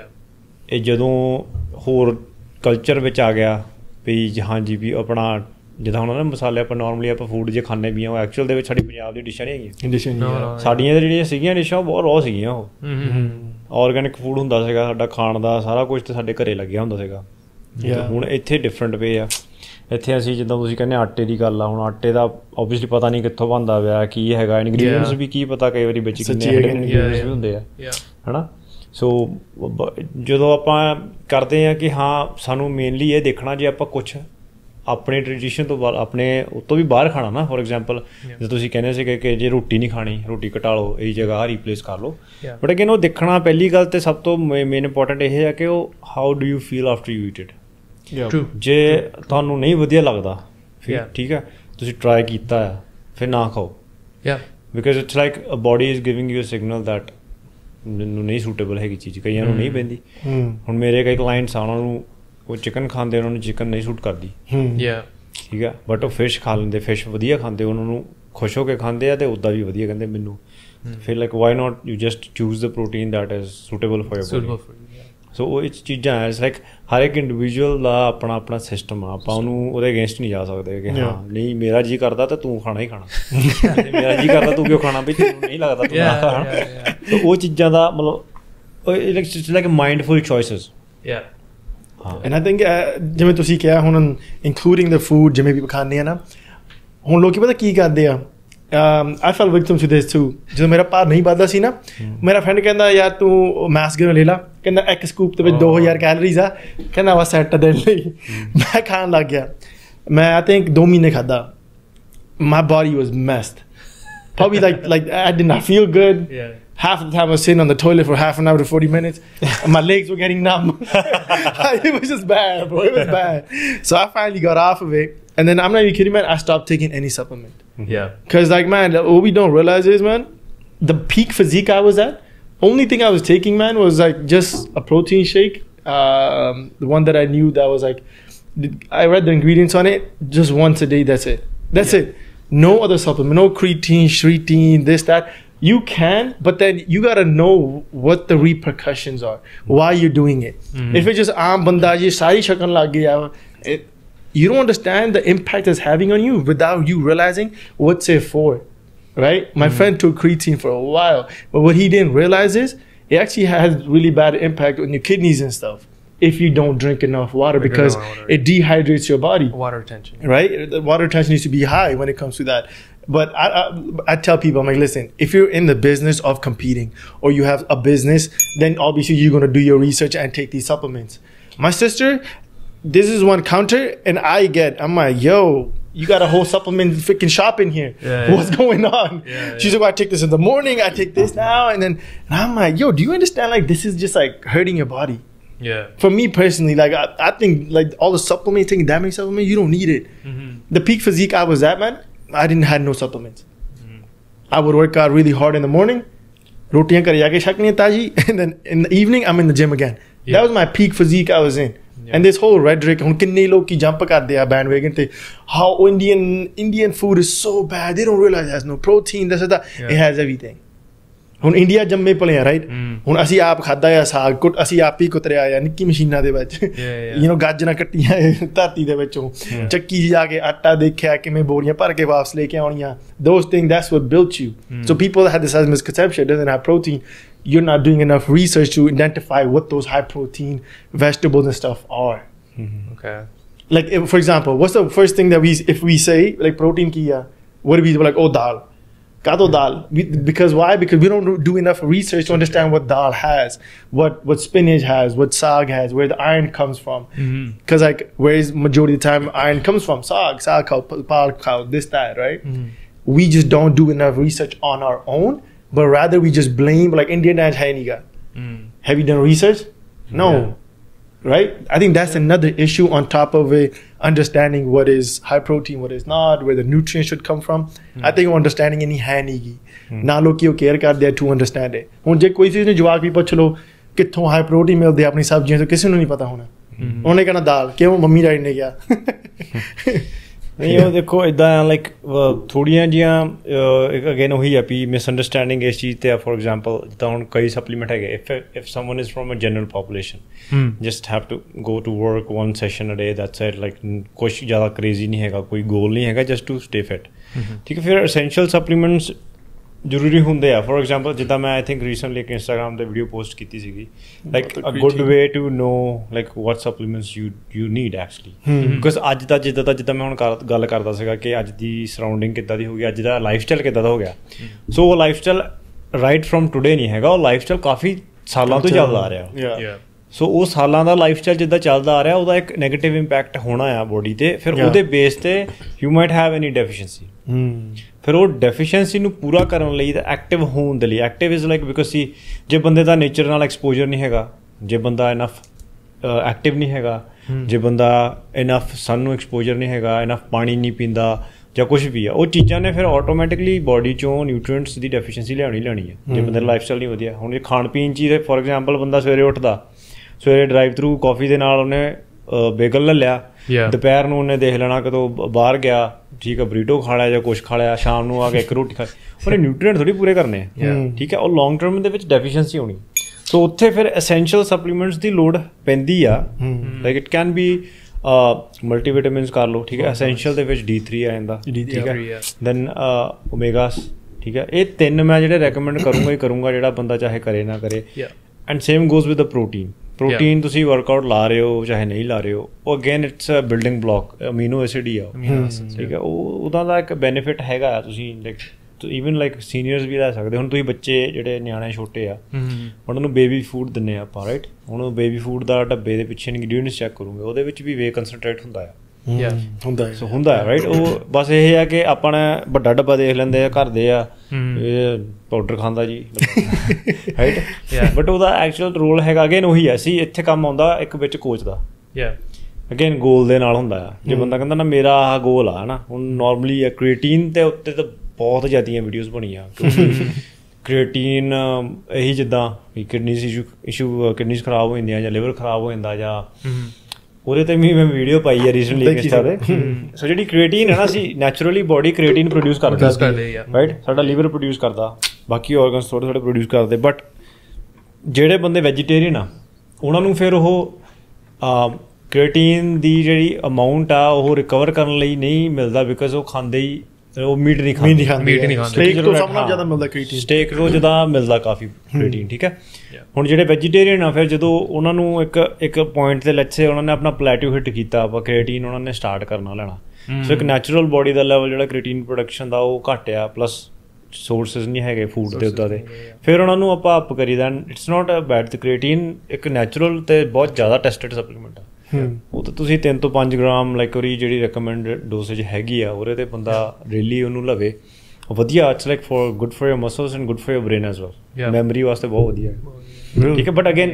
ਇਹ ਜਦੋਂ ਹੋਰ ਕਲਚਰ ਵਿੱਚ ਆ ਗਿਆ ਵੀ ਹਾਂਜੀ ਵੀ ਆਪਣਾ ਜਿੱਦਾਂ ਹੁਣ ਨਾ ਮਸਾਲੇ ਆਪਾਂ ਨੋਰਮਲੀ ਆਪਾਂ ਫੂਡ ਜੇ ਖਾਂਦੇ ਵੀ ਆ ਉਹ ਐਕਚੁਅਲ ਦੇ ਵਿੱਚ ਸਾਡੀ ਪੰਜਾਬ ਦੀ ਡਿਸ਼ਾਂ ਨਹੀਂ ਹੈਗੀਆਂ ਸਾਡੀਆਂ ਜਿਹੜੀਆਂ ਸੀਗੀਆਂ ਡਿਸ਼ਾਂ ਉਹ ਬਹੁਤ ਰੋ ਸੀਗੀਆਂ ਉਹ ਔਰਗੈਨਿਕ ਫੂਡ ਹੁੰਦਾ ਸੀਗਾ ਸਾਡਾ ਖਾਣ ਦਾ ਸਾਰਾ ਕੁਛ ਤਾਂ ਸਾਡੇ ਘਰੇ ਲੱਗਿਆ ਹੁੰਦਾ ਸੀਗਾ ਹੁਣ ਇੱਥੇ ਡਿਫਰੈਂਟ ਵੇ ਆ ਇੱਥੇ ਅਸੀਂ ਜਿੱਦਾਂ ਤੁਸੀਂ ਕਹਿੰਦੇ ਆਟੇ ਦੀ ਗੱਲ ਆ ਹੁਣ ਆਟੇ ਦਾ ਓਬਵੀਅਸਲੀ ਪਤਾ ਨਹੀਂ ਕਿੱਥੋਂ ਬਣਦਾ ਪਿਆ ਕੀ ਹੈਗਾ ਇੰਗਰੀਡੀਐਂਟਸ ਵੀ ਕੀ ਪਤਾ ਕਈ ਵਾਰੀ ਵਿੱਚ ਕਿੰਨੇ ਇੰਗਰੀਡੀਐਂਟਸ ਵੀ ਹੁੰਦੇ ਆ ਹੈ ਨਾ ਸੋ ਜਦੋਂ ਆਪਾਂ ਕਰਦੇ ਹਾਂ ਕਿ ਹਾਂ ਸਾਨੂੰ ਮੇਨਲੀ ਇਹ ਦੇਖਣਾ ਜੇ ਆਪਾਂ ਕੁਛ ਆਪਣੇ ਟ੍ਰੈਡੀਸ਼ਨ ਤੋਂ ਬਾਹਰ ਆਪਣੇ ਉਹ ਤੋਂ ਵੀ ਬਾਹਰ ਖਾਣਾ ਨਾ ਫੋਰ ਐਗਜ਼ਾਮਪਲ ਜੇ ਤੁਸੀਂ ਕਹਿੰਦੇ ਸੀਗੇ ਕਿ ਜੇ ਰੋਟੀ ਨਹੀਂ ਖਾਣੀ ਰੋਟੀ ਘਟਾ ਲਓ ਇਹ ਜਗ੍ਹਾ ਰੀਪਲੇਸ ਕਰ ਲਓ ਬਟ ਅਗੇਨ ਉਹ ਦੇਖਣਾ ਪਹਿਲੀ ਗੱਲ ਤਾਂ ਸਭ ਤੋਂ ਮੇਨ ਇੰਪੋਰਟੈਂਟ ਇਹ ਹੈ ਕਿ ਉਹ how do you feel after you eat it ਜੇ ਤੁਹਾਨੂੰ ਨਹੀਂ ਵਧੀਆ ਲੱਗਦਾ ਫਿਰ ਠੀਕ ਹੈ ਤੁਸੀਂ ਟਰਾਈ ਕੀਤਾ ਆ ਫਿਰ ਨਾ ਖਾਓ because it's like a body is giving you a signal that ਮੈਨੂੰ ਨਹੀਂ ਸੂਟੇਬਲ ਹੈਗੀ ਚੀਜ਼ ਕਈਆਂ ਨੂੰ ਨਹੀਂ ਪੈਂਦੀ ਹੁਣ ਮੇਰੇ ਕਈ ਕਲਾਇੰਟਸ ਆ ਉਹਨਾਂ ਨੂੰ ਉਹ ਚਿਕਨ ਖਾਂਦੇ ਉਹਨਾਂ ਨੂੰ ਚਿਕਨ ਨਹੀਂ ਸੂਟ ਕਰਦੀ ਠੀਕ ਹੈ ਬਟ ਉਹ ਫਿਸ਼ ਖਾ ਲੈਂਦੇ ਫਿਸ਼ ਵਧੀਆ ਖਾਂਦੇ ਉਹਨਾਂ ਨੂੰ ਖੁਸ਼ ਹੋ ਕੇ ਖਾਂਦੇ ਆ ਅਤੇ ਉੱਦਾਂ ਵੀ ਵਧੀਆ ਕਹਿੰਦੇ ਮੈਨੂੰ ਫਿਰ like why not you just choose the protein that is suitable for your body so ਉਹ ਇਹ ਚੀਜ਼ਾਂ ਹੈ ਲਾਈਕ ਹਰ ਇੱਕ ਇੰਡੀਵਿਜੂਅਲ ਦਾ ਆਪਣਾ ਆਪਣਾ ਸਿਸਟਮ ਆ ਆਪਾਂ ਉਹਨੂੰ ਉਹਦੇ ਅਗੇਂਸਟ ਨਹੀਂ ਜਾ ਸਕਦੇ ਕਿ ਹਾਂ ਨਹੀਂ ਮੇਰਾ ਜੀ ਕਰਦਾ ਤਾਂ ਤੂੰ ਖਾਣਾ ਹੀ ਖਾਣਾ ਮੇਰਾ ਜੀ ਕਰਦਾ ਤੂੰ ਕਿਉਂ ਖਾਣਾ ਵੀ ਤੈਨੂੰ ਨਹੀਂ ਲੱਗਦਾ ਤੂੰ ਨਾ ਖਾਣਾ ਤਾਂ ਉਹ ਚੀਜ਼ਾਂ ਦਾ ਮਤਲਬ it's like mindful choices yeah and I think ਜਿਵੇਂ ਤੁਸੀਂ ਕਿਹਾ ਹੁਣ ਇਨਕਲੂਡਿੰਗ ਦ ਫੂਡ ਜਿਵੇਂ ਵੀ ਖਾਂਦੇ ਆ ਨਾ ਹੁਣ ਲੋਕੀ ਪਤਾ ਕੀ ਕਰਦੇ ਆ I fell victim to this too ਜਦੋਂ ਮੇਰਾ ਭਾਰ ਨਹੀਂ ਵੱਧਦਾ ਸੀ ਨਾ ਮੇਰਾ ਫਰੈਂਡ ਕਹਿੰਦਾ ਯਾਰ ਤੂੰ ਮੈਸ ਗੇਨਰ ਲੈ ਲਾ ਕਹਿੰਦਾ ਇੱਕ ਸਕੂਪ ਦੇ ਵਿੱਚ ਦੋ ਹਜ਼ਾਰ ਕੈਲਰੀਜ਼ ਆ ਕਹਿੰਦਾ ਵਾ ਸੈੱਟ ਦੇ ਲਈ ਮੈਂ ਖਾਣ ਲੱਗ ਗਿਆ ਮੈਂ ਆਈ ਥਿੰਕ ਦੋ ਮਹੀਨੇ ਖਾਧਾ my body was messed probably like like I did not feel good yeah half the time I was sitting on the toilet for half an hour to forty minutes and my legs were getting numb. It was just bad, bro. It was bad. So I finally got off of it. And then I'm not even kidding, man. I stopped taking any supplement. yeah Because, like, man, what we don't realize is, man, the peak physique I was at, only thing I was taking, man, was like just a protein shake. Um, the one that I knew that was like, I read the ingredients on it, just once a day, that's it. That's yeah. it. No other supplement, no creatine, shreatine, this, that. You can, but then you gotta know what the repercussions are, why you're doing it. Mm-hmm. If it's just aam banda ye sari shakal lag gaya, it, you don't understand the impact it's having on you without you realizing what's it for, right? My mm-hmm. friend took creatine for a while, but what he didn't realize is it actually has really bad impact on your kidneys and stuff if you don't drink enough water because water. It dehydrates your body. Water retention, right? The water retention needs to be high when it comes to that. But I, I, I tell people, I'm like, listen, if you're in the business of competing or you have a business, then obviously you're going to do your research and take these supplements. My sister, this is one counter and I get, I'm like, yo, you got a whole supplement freaking shop in here. Yeah, What's yeah. going on? Yeah, She's yeah. like, well, I take this in the morning, I take this now. And then and I'm like, yo, do you understand? Like, this is just like hurting your body. Yeah. For me personally, like, I, I think like all the supplementing, damaging supplement, you don't need it. Mm-hmm. The peak physique I was at, man, I didn't have no supplements. Mm. I would work out really hard in the morning, rotiyan kar jaake shakni taji, and then in the evening I'm in the gym again. Yeah. That was my peak physique I was in. Yeah. And this whole rhetoric, hun kinne log ki jump karde a bandwagon te, how Indian Indian food is so bad. They don't realize it has no protein. This that. Yeah. It has everything. ਹੁਣ ਇੰਡੀਆ ਜੰਮੇ ਪਲੇ ਆ ਰਾਈਟ ਹੁਣ ਅਸੀਂ ਆਪ ਖਾਧਾ ਆ ਸਾਗ ਕੁੱਟ ਅਸੀਂ ਆਪ ਹੀ ਕੁਤਰਿਆ ਆ ਨਿੱਕੀ ਮਸ਼ੀਨਾਂ ਦੇ ਵਿੱਚ ਯੂ نو ਗਾਜਰਾਂ ਕੱਟੀਆਂ ਧਰਤੀ ਦੇ ਵਿੱਚੋਂ ਚੱਕੀ ਜਾ ਕੇ ਆਟਾ ਦੇਖਿਆ ਕਿਵੇਂ ਬੋਰੀਆਂ ਭਰ ਕੇ ਵਾਪਸ ਲੈ ਕੇ ਆਉਣੀਆਂ those things that's what built you so people that had this as misconception it doesn't have protein you're not doing enough research to identify what those high protein vegetables and stuff are okay like if, for example what's the first thing that we if we say like protein ki hai what do we like oh dal Kado dal. We, because why? Because we don't do enough research to understand what dal has, what what spinach has, what saag has, where the iron comes from. Because mm-hmm. like where is majority of the time iron comes from? Saag, saag khao, pal khao, this, that, right? Mm-hmm. We just don't do enough research on our own, but rather we just blame like Indian and Chinese. Mm. Have you done research? No. Yeah. Right? I think that's yeah. another issue on top of it, understanding what is high protein, what is not, where the nutrients should come from. Mm. I think understanding any hai nahi ki. Mm. Na log ki care karte hai to understand it. Hun je koi cheez nu jawab bhi puch lo kitthon high protein milde apni sabjiyan to kisi nu nahi pata hona. Ohne kehna dal kyun mummy daddy ne kiya. ਨਹੀਂ ਉਹ ਦੇਖੋ ਇੱਦਾਂ ਆ ਲਾਈਕ ਥੋੜ੍ਹੀਆਂ ਜਿਹੀਆਂ ਅਗੇਨ ਉਹੀ ਆ ਵੀ ਮਿਸਅੰਡਰਸਟੈਂਡਿੰਗ ਇਸ ਚੀਜ਼ 'ਤੇ ਆ ਫੋਰ ਐਗਜ਼ਾਮਪਲ ਜਿੱਦਾਂ ਹੁਣ ਕਈ ਸਪਲੀਮੈਂਟ ਹੈਗੇ if if someone is from a general population just have to go to work one session a day that's it like ਕੁਛ ਜ਼ਿਆਦਾ ਕਰੇਜ਼ੀ ਨਹੀਂ ਹੈਗਾ ਕੋਈ ਗੋਲ ਨਹੀਂ ਹੈਗਾ ਜਸਟ ਟੂ ਸਟੇ ਫਿਟ ਠੀਕ ਹੈ ਫਿਰ ਅਸੈਂਸ਼ੀਅਲ ਸਪਲੀਮੈਂਟਸ ਜ਼ਰੂਰੀ ਹੁੰਦੇ ਆ ਫੋਰ ਐਗਜ਼ਾਮਪਲ ਜਿੱਦਾਂ ਮੈਂ ਆਈ ਥਿੰਕ ਰੀਸੈਂਟਲੀ ਇੱਕ ਇੰਸਟਾਗ੍ਰਾਮ 'ਤੇ ਵੀਡੀਓ ਪੋਸਟ ਕੀਤੀ ਸੀਗੀ like a good way to know like what supplements you you need actually because ਅੱਜ ਦਾ ਜਿੱਦਾਂ ਦਾ ਜਿੱਦਾਂ ਮੈਂ ਹੁਣ ਗੱਲ ਕਰਦਾ ਸੀਗਾ ਕਿ ਅੱਜ ਦੀ ਸਰਾਊਂਡਿੰਗ ਕਿੱਦਾਂ ਦੀ ਹੋ ਗਈ ਅੱਜ ਦਾ ਲਾਈਫ ਸਟਾਈਲ ਕਿੱਦਾਂ ਦਾ ਹੋ ਗਿਆ ਸੋ ਉਹ lifestyle right from today ਨਹੀਂ ਹੈਗਾ ਉਹ ਲਾਈਫ ਸਟਾਈਲ ਕਾਫੀ ਸਾਲਾਂ ਤੋਂ ਚੱਲਦਾ ਆ ਰਿਹਾ ਸੋ ਉਹ ਸਾਲਾਂ ਦਾ ਲਾਈਫ ਸਟਾਈਲ ਜਿੱਦਾਂ ਚੱਲਦਾ ਆ ਰਿਹਾ ਉਹਦਾ ਇੱਕ ਨੈਗੇਟਿਵ ਇੰਪੈਕਟ ਹੋਣਾ ਆ ਬੋਡੀ 'ਤੇ ਫਿਰ ਉਹਦੇ ਬੇਸ 'ਤੇ you might have any deficiency ਫਿਰ ਉਹ ਡੈਫੀਸ਼ੀਐਂਸੀ ਨੂੰ ਪੂਰਾ ਕਰਨ ਲਈ ਤਾਂ ਐਕਟਿਵ ਹੋਣ ਦੇ ਲਈ active is like because see ਜੇ ਬੰਦੇ ਦਾ ਨੇਚਰ ਨਾਲ ਐਕਸਪੋਜਰ ਨਹੀਂ ਹੈਗਾ ਜੇ ਬੰਦਾ ਇਨਫ ਐਕਟਿਵ ਨਹੀਂ ਹੈਗਾ ਜੇ ਬੰਦਾ ਇਨਫ ਸਨ ਨੂੰ ਐਕਸਪੋਜਰ ਨਹੀਂ ਹੈਗਾ ਇਨਫ ਪਾਣੀ ਨਹੀਂ ਪੀਂਦਾ ਜਾਂ ਕੁਛ ਵੀ ਆ ਉਹ ਚੀਜ਼ਾਂ ਨੇ ਫਿਰ ਆਟੋਮੈਟਿਕਲੀ ਬੋਡੀ 'ਚੋਂ ਨਿਊਟਰੀਐਂਟਸ ਦੀ ਡੈਫੀਸ਼ੀਐਂਸੀ ਲਿਆਉਣੀ ਲੈਣੀ ਹੈ ਜੇ ਬੰਦੇ ਦਾ ਲਾਈਫ ਸਟਾਈਲ ਨਹੀਂ ਵਧੀਆ ਹੁਣ ਜੇ ਖਾਣ ਪੀਣ 'ਚ ਹੀ ਫੋਰ ਐਗਜ਼ਾਮਪਲ ਬੰਦਾ ਸਵੇਰੇ ਉੱਠਦਾ ਸਵੇਰੇ ਡਰਾਈਵ ਥਰੂ ਕੌਫੀ ਦੇ ਨਾਲ ਉਹਨੇ ਬੇਗਲ ਲੈ ਲਿਆ, ਦੁਪਹਿਰ ਨੂੰ ਉਹਨੇ ਦੇਖ ਲੈਣਾ ਕਦੋਂ ਬਾਹਰ ਗਿਆ, ਠੀਕ ਆ ਬਰੀਟੋ ਖਾ ਲਿਆ ਜਾਂ ਕੁਛ ਖਾ ਲਿਆ, ਸ਼ਾਮ ਨੂੰ ਆ ਕੇ ਇੱਕ ਰੋਟੀ ਖਾ, ਉਹਨੇ ਨਿਊਟਰੀਐਂਟ ਥੋੜ੍ਹੀ ਪੂਰੇ ਕਰਨੇ ਆ, ਠੀਕ ਹੈ, ਉਹ ਲੌਂਗ ਟਰਮ ਦੇ ਵਿੱਚ ਡੈਫੀਸ਼ੀਐਂਸੀ ਹੋਣੀ। ਸੋ ਉੱਥੇ ਫਿਰ ਐਸੈਂਸ਼ੀਅਲ ਸਪਲੀਮੈਂਟਸ ਦੀ ਲੋੜ ਪੈਂਦੀ ਆ, like it can be multivitamins ਕਰ ਲਓ, ਠੀਕ ਹੈ, ਐਸੈਂਸ਼ੀਅਲ ਦੇ ਵਿੱਚ ਡੀ ਥਰੀ ਆ ਜਾਂਦਾ, ਠੀਕ ਹੈ, ਦੈਨ ਓਮੇਗਾਸ, ਠੀਕ ਹੈ, ਇਹ ਤਿੰਨ ਮੈਂ ਜਿਹੜੇ ਰეკਮੈਂਡ ਕਰੂੰਗਾ ਹੀ ਕਰੂੰਗਾ, ਜਿਹੜਾ ਬੰਦਾ ਚਾਹੇ ਕਰੇ ਨਾ ਕਰੇ। And same goes with the protein. Protein ਤੁਸੀਂ ਵਰਕਆਊਟ ਲਾ ਰਹੇ ਹੋ ਚਾਹੇ ਨਹੀਂ ਲਾ ਰਹੇ ਹੋ, ਉਹ again it's a building block, amino acid ਹੀ ਆ, ਠੀਕ ਹੈ, ਉਹ ਉਹਦਾ ਦਾ ਇੱਕ ਬੈਨੀਫਿਟ ਹੈਗਾ। ਤੁਸੀਂ ਲਾਈਕ ਈਵਨ ਲਾਈਕ ਸੀਨੀਅਰਸ ਵੀ ਲੈ ਸਕਦੇ। ਹੁਣ ਤੁਸੀਂ ਬੱਚੇ ਜਿਹੜੇ ਨਿਆਣੇ ਛੋਟੇ ਆ, ਉਹਨਾਂ ਨੂੰ ਬੇਬੀ ਫੂਡ ਦਿੰਦੇ ਆ ਆਪਾਂ, ਰਾਈਟ, ਹੁਣ ਬੇਬੀ ਫੂਡ ਦਾ ਡੱਬੇ ਦੇ ਪਿੱਛੇ ਇੰਗਰੀਡੀਐਂਟਸ ਚੈੱਕ ਕਰੂੰਗੇ, ਉਹਦੇ ਵਿੱਚ ਵੀ ਵੇ ਕੰਸਨਟਰੇਟ ਹੁੰਦਾ ਆ, ਹੁੰਦਾ ਸੋ ਹੁੰਦਾ ਹੈ, ਰਾਈਟ। ਉਹ ਬਸ ਇਹ ਆ ਕਿ ਆਪਾਂ ਨੇ ਵੱਡਾ ਡੱਬਾ ਦੇਖ ਲੈਂਦੇ ਆ, ਘਰ ਦੇ ਆ ਇਹ ਪਾਊਡਰ ਖਾਂਦਾ ਜੀ, ਰਾਈਟ, ਬਟ ਉਹਦਾ ਐਕਚੁਅਲ ਰੋਲ ਹੈਗਾ ਅਗੇਨ ਉਹੀ ਹੈ ਸੀ, ਇੱਥੇ ਕੰਮ ਆਉਂਦਾ ਇੱਕ ਵਿੱਚ ਕੋਚ ਦਾ, ਅਗੇਨ ਗੋਲ ਦੇ ਨਾਲ ਹੁੰਦਾ ਆ। ਜੇ ਬੰਦਾ ਕਹਿੰਦਾ ਨਾ ਮੇਰਾ ਆਹ ਗੋਲ ਆ ਨਾ, ਹੁਣ ਨੋਰਮਲੀ ਕ੍ਰੀਏਟੀਨ ਦੇ ਉੱਤੇ ਤਾਂ ਬਹੁਤ ਜ਼ਿਆਦੀਆਂ ਵੀਡੀਓਜ਼ ਬਣੀਆਂ, ਕ੍ਰੀਏਟੀਨ ਇਹੀ ਜਿੱਦਾਂ ਕਿਡਨੀਜ਼ ਇਸ਼ੂ ਇਸ਼ੂ ਕਿਡਨੀਜ਼ ਖਰਾਬ ਹੋ ਜਾਂਦੀਆਂ ਜਾਂ ਲਿਵਰ ਖਰਾਬ ਹੋ ਜਾਂਦਾ, ਜਾਂ ਉਹਦੇ 'ਤੇ ਵੀ ਮੈਂ ਵੀਡੀਓ ਪਾਈ ਹੈ ਰੀਸੈਂਟਲੀ ਇੰਸਟਾ 'ਤੇ। ਸੋ ਜਿਹੜੀ ਕ੍ਰੀਏਟੀਨ ਹੈ ਨਾ, ਅਸੀਂ ਨੈਚੁਰਲੀ ਬੋਡੀ ਕ੍ਰੀਏਟੀਨ ਪ੍ਰੋਡਿਊਸ ਕਰਦੇ, ਰਾਈਟ, ਸਾਡਾ ਲੀਵਰ ਪ੍ਰੋਡਿਊਸ ਕਰਦਾ, ਬਾਕੀ ਔਰਗਨਸ ਥੋੜ੍ਹੇ ਥੋੜ੍ਹੇ ਪ੍ਰੋਡਿਊਸ ਕਰਦੇ, ਬਟ ਜਿਹੜੇ ਬੰਦੇ ਵੈਜੀਟੇਰੀਅਨ ਆ ਉਹਨਾਂ ਨੂੰ ਫਿਰ ਉਹ ਕ੍ਰੀਏਟੀਨ ਦੀ ਜਿਹੜੀ ਅਮਾਊਂਟ ਆ ਉਹ ਰਿਕਵਰ ਕਰਨ ਲਈ ਨਹੀਂ ਮਿਲਦਾ, ਬਿਕਾਜ਼ ਉਹ ਖਾਂਦੇ ਹੀ ਉਹ ਮੀਟ ਨਹੀਂ ਖਾਂਦੇ, ਮੀਟ ਨਹੀਂ ਖਾਂਦੇ, ਸਟੇਕ ਤੋਂ ਸਭ ਨਾਲੋਂ ਜ਼ਿਆਦਾ ਮਿਲਦਾ ਕ੍ਰੀਏਟੀਨ, ਸਟੇਕ ਤੋਂ ਜ਼ਿਆਦਾ ਮਿਲਦਾ ਕਾਫੀ ਕ੍ਰੀਏਟੀਨ, ਠੀਕ ਹੈ। ਹੁਣ ਜਿਹੜੇ ਵੈਜੀਟੇਰੀਅਨ ਆ, ਫਿਰ ਜਦੋਂ ਉਹਨਾਂ ਨੂੰ ਇੱਕ ਇੱਕ ਪੁਆਇੰਟ 'ਤੇ ਲੈਟਸ ਸੇ ਉਹਨਾਂ ਨੇ ਆਪਣਾ ਪਲੈਟਿਊ ਹਿੱਟ ਕੀਤਾ, ਆਪਾਂ ਕ੍ਰੀਏਟੀਨ ਉਹਨਾਂ ਨੇ ਸਟਾਰਟ ਕਰਨਾ ਲੈਣਾ, ਸੋ ਇੱਕ ਨੈਚੁਰਲ ਬੋਡੀ ਦਾ ਲੈਵਲ ਜਿਹੜਾ ਕ੍ਰੀਏਟੀਨ ਪ੍ਰੋਡਕਸ਼ਨ ਦਾ ਉਹ ਘੱਟ ਆ, ਪਲੱਸ ਸੋਰਸਿਸ ਨਹੀਂ ਹੈਗੇ ਫੂਡ ਦੇ ਉੱਦਾਂ ਦੇ, ਫਿਰ ਉਹਨਾਂ ਨੂੰ ਆਪਾਂ ਅਪ ਕਰੀਦਾ। ਇਟਸ ਨਾਟ ਅ ਬੈਡ, ਕ੍ਰੀਏਟੀਨ ਇੱਕ ਨੈਚੁਰਲ ਅਤੇ ਬਹੁਤ ਜ਼ਿਆਦਾ ਟੈਸਟਡ ਸਪਲੀਮੈਂਟ ਆ, ਉਹ ਤਾਂ ਤੁਸੀਂ ਤਿੰਨ ਤੋਂ ਪੰਜ ਗ੍ਰਾਮ ਲਾਈਕ ਉਹਦੀ ਜਿਹੜੀ ਰਿਕਮੈਂਡ ਡੋਸੇਜ ਹੈਗੀ ਆ ਉਹਦੇ 'ਤੇ ਬੰਦਾ ਰੇਲੀ ਉਹਨੂੰ ਲਵੇ, ਵਧੀਆ, it's like for good for your muscles and good for your brain as well, memory ਵਾਸਤੇ ਬਹੁਤ ਵਧੀਆ, ਠੀਕ ਹੈ। ਬਟ ਅਗੇਨ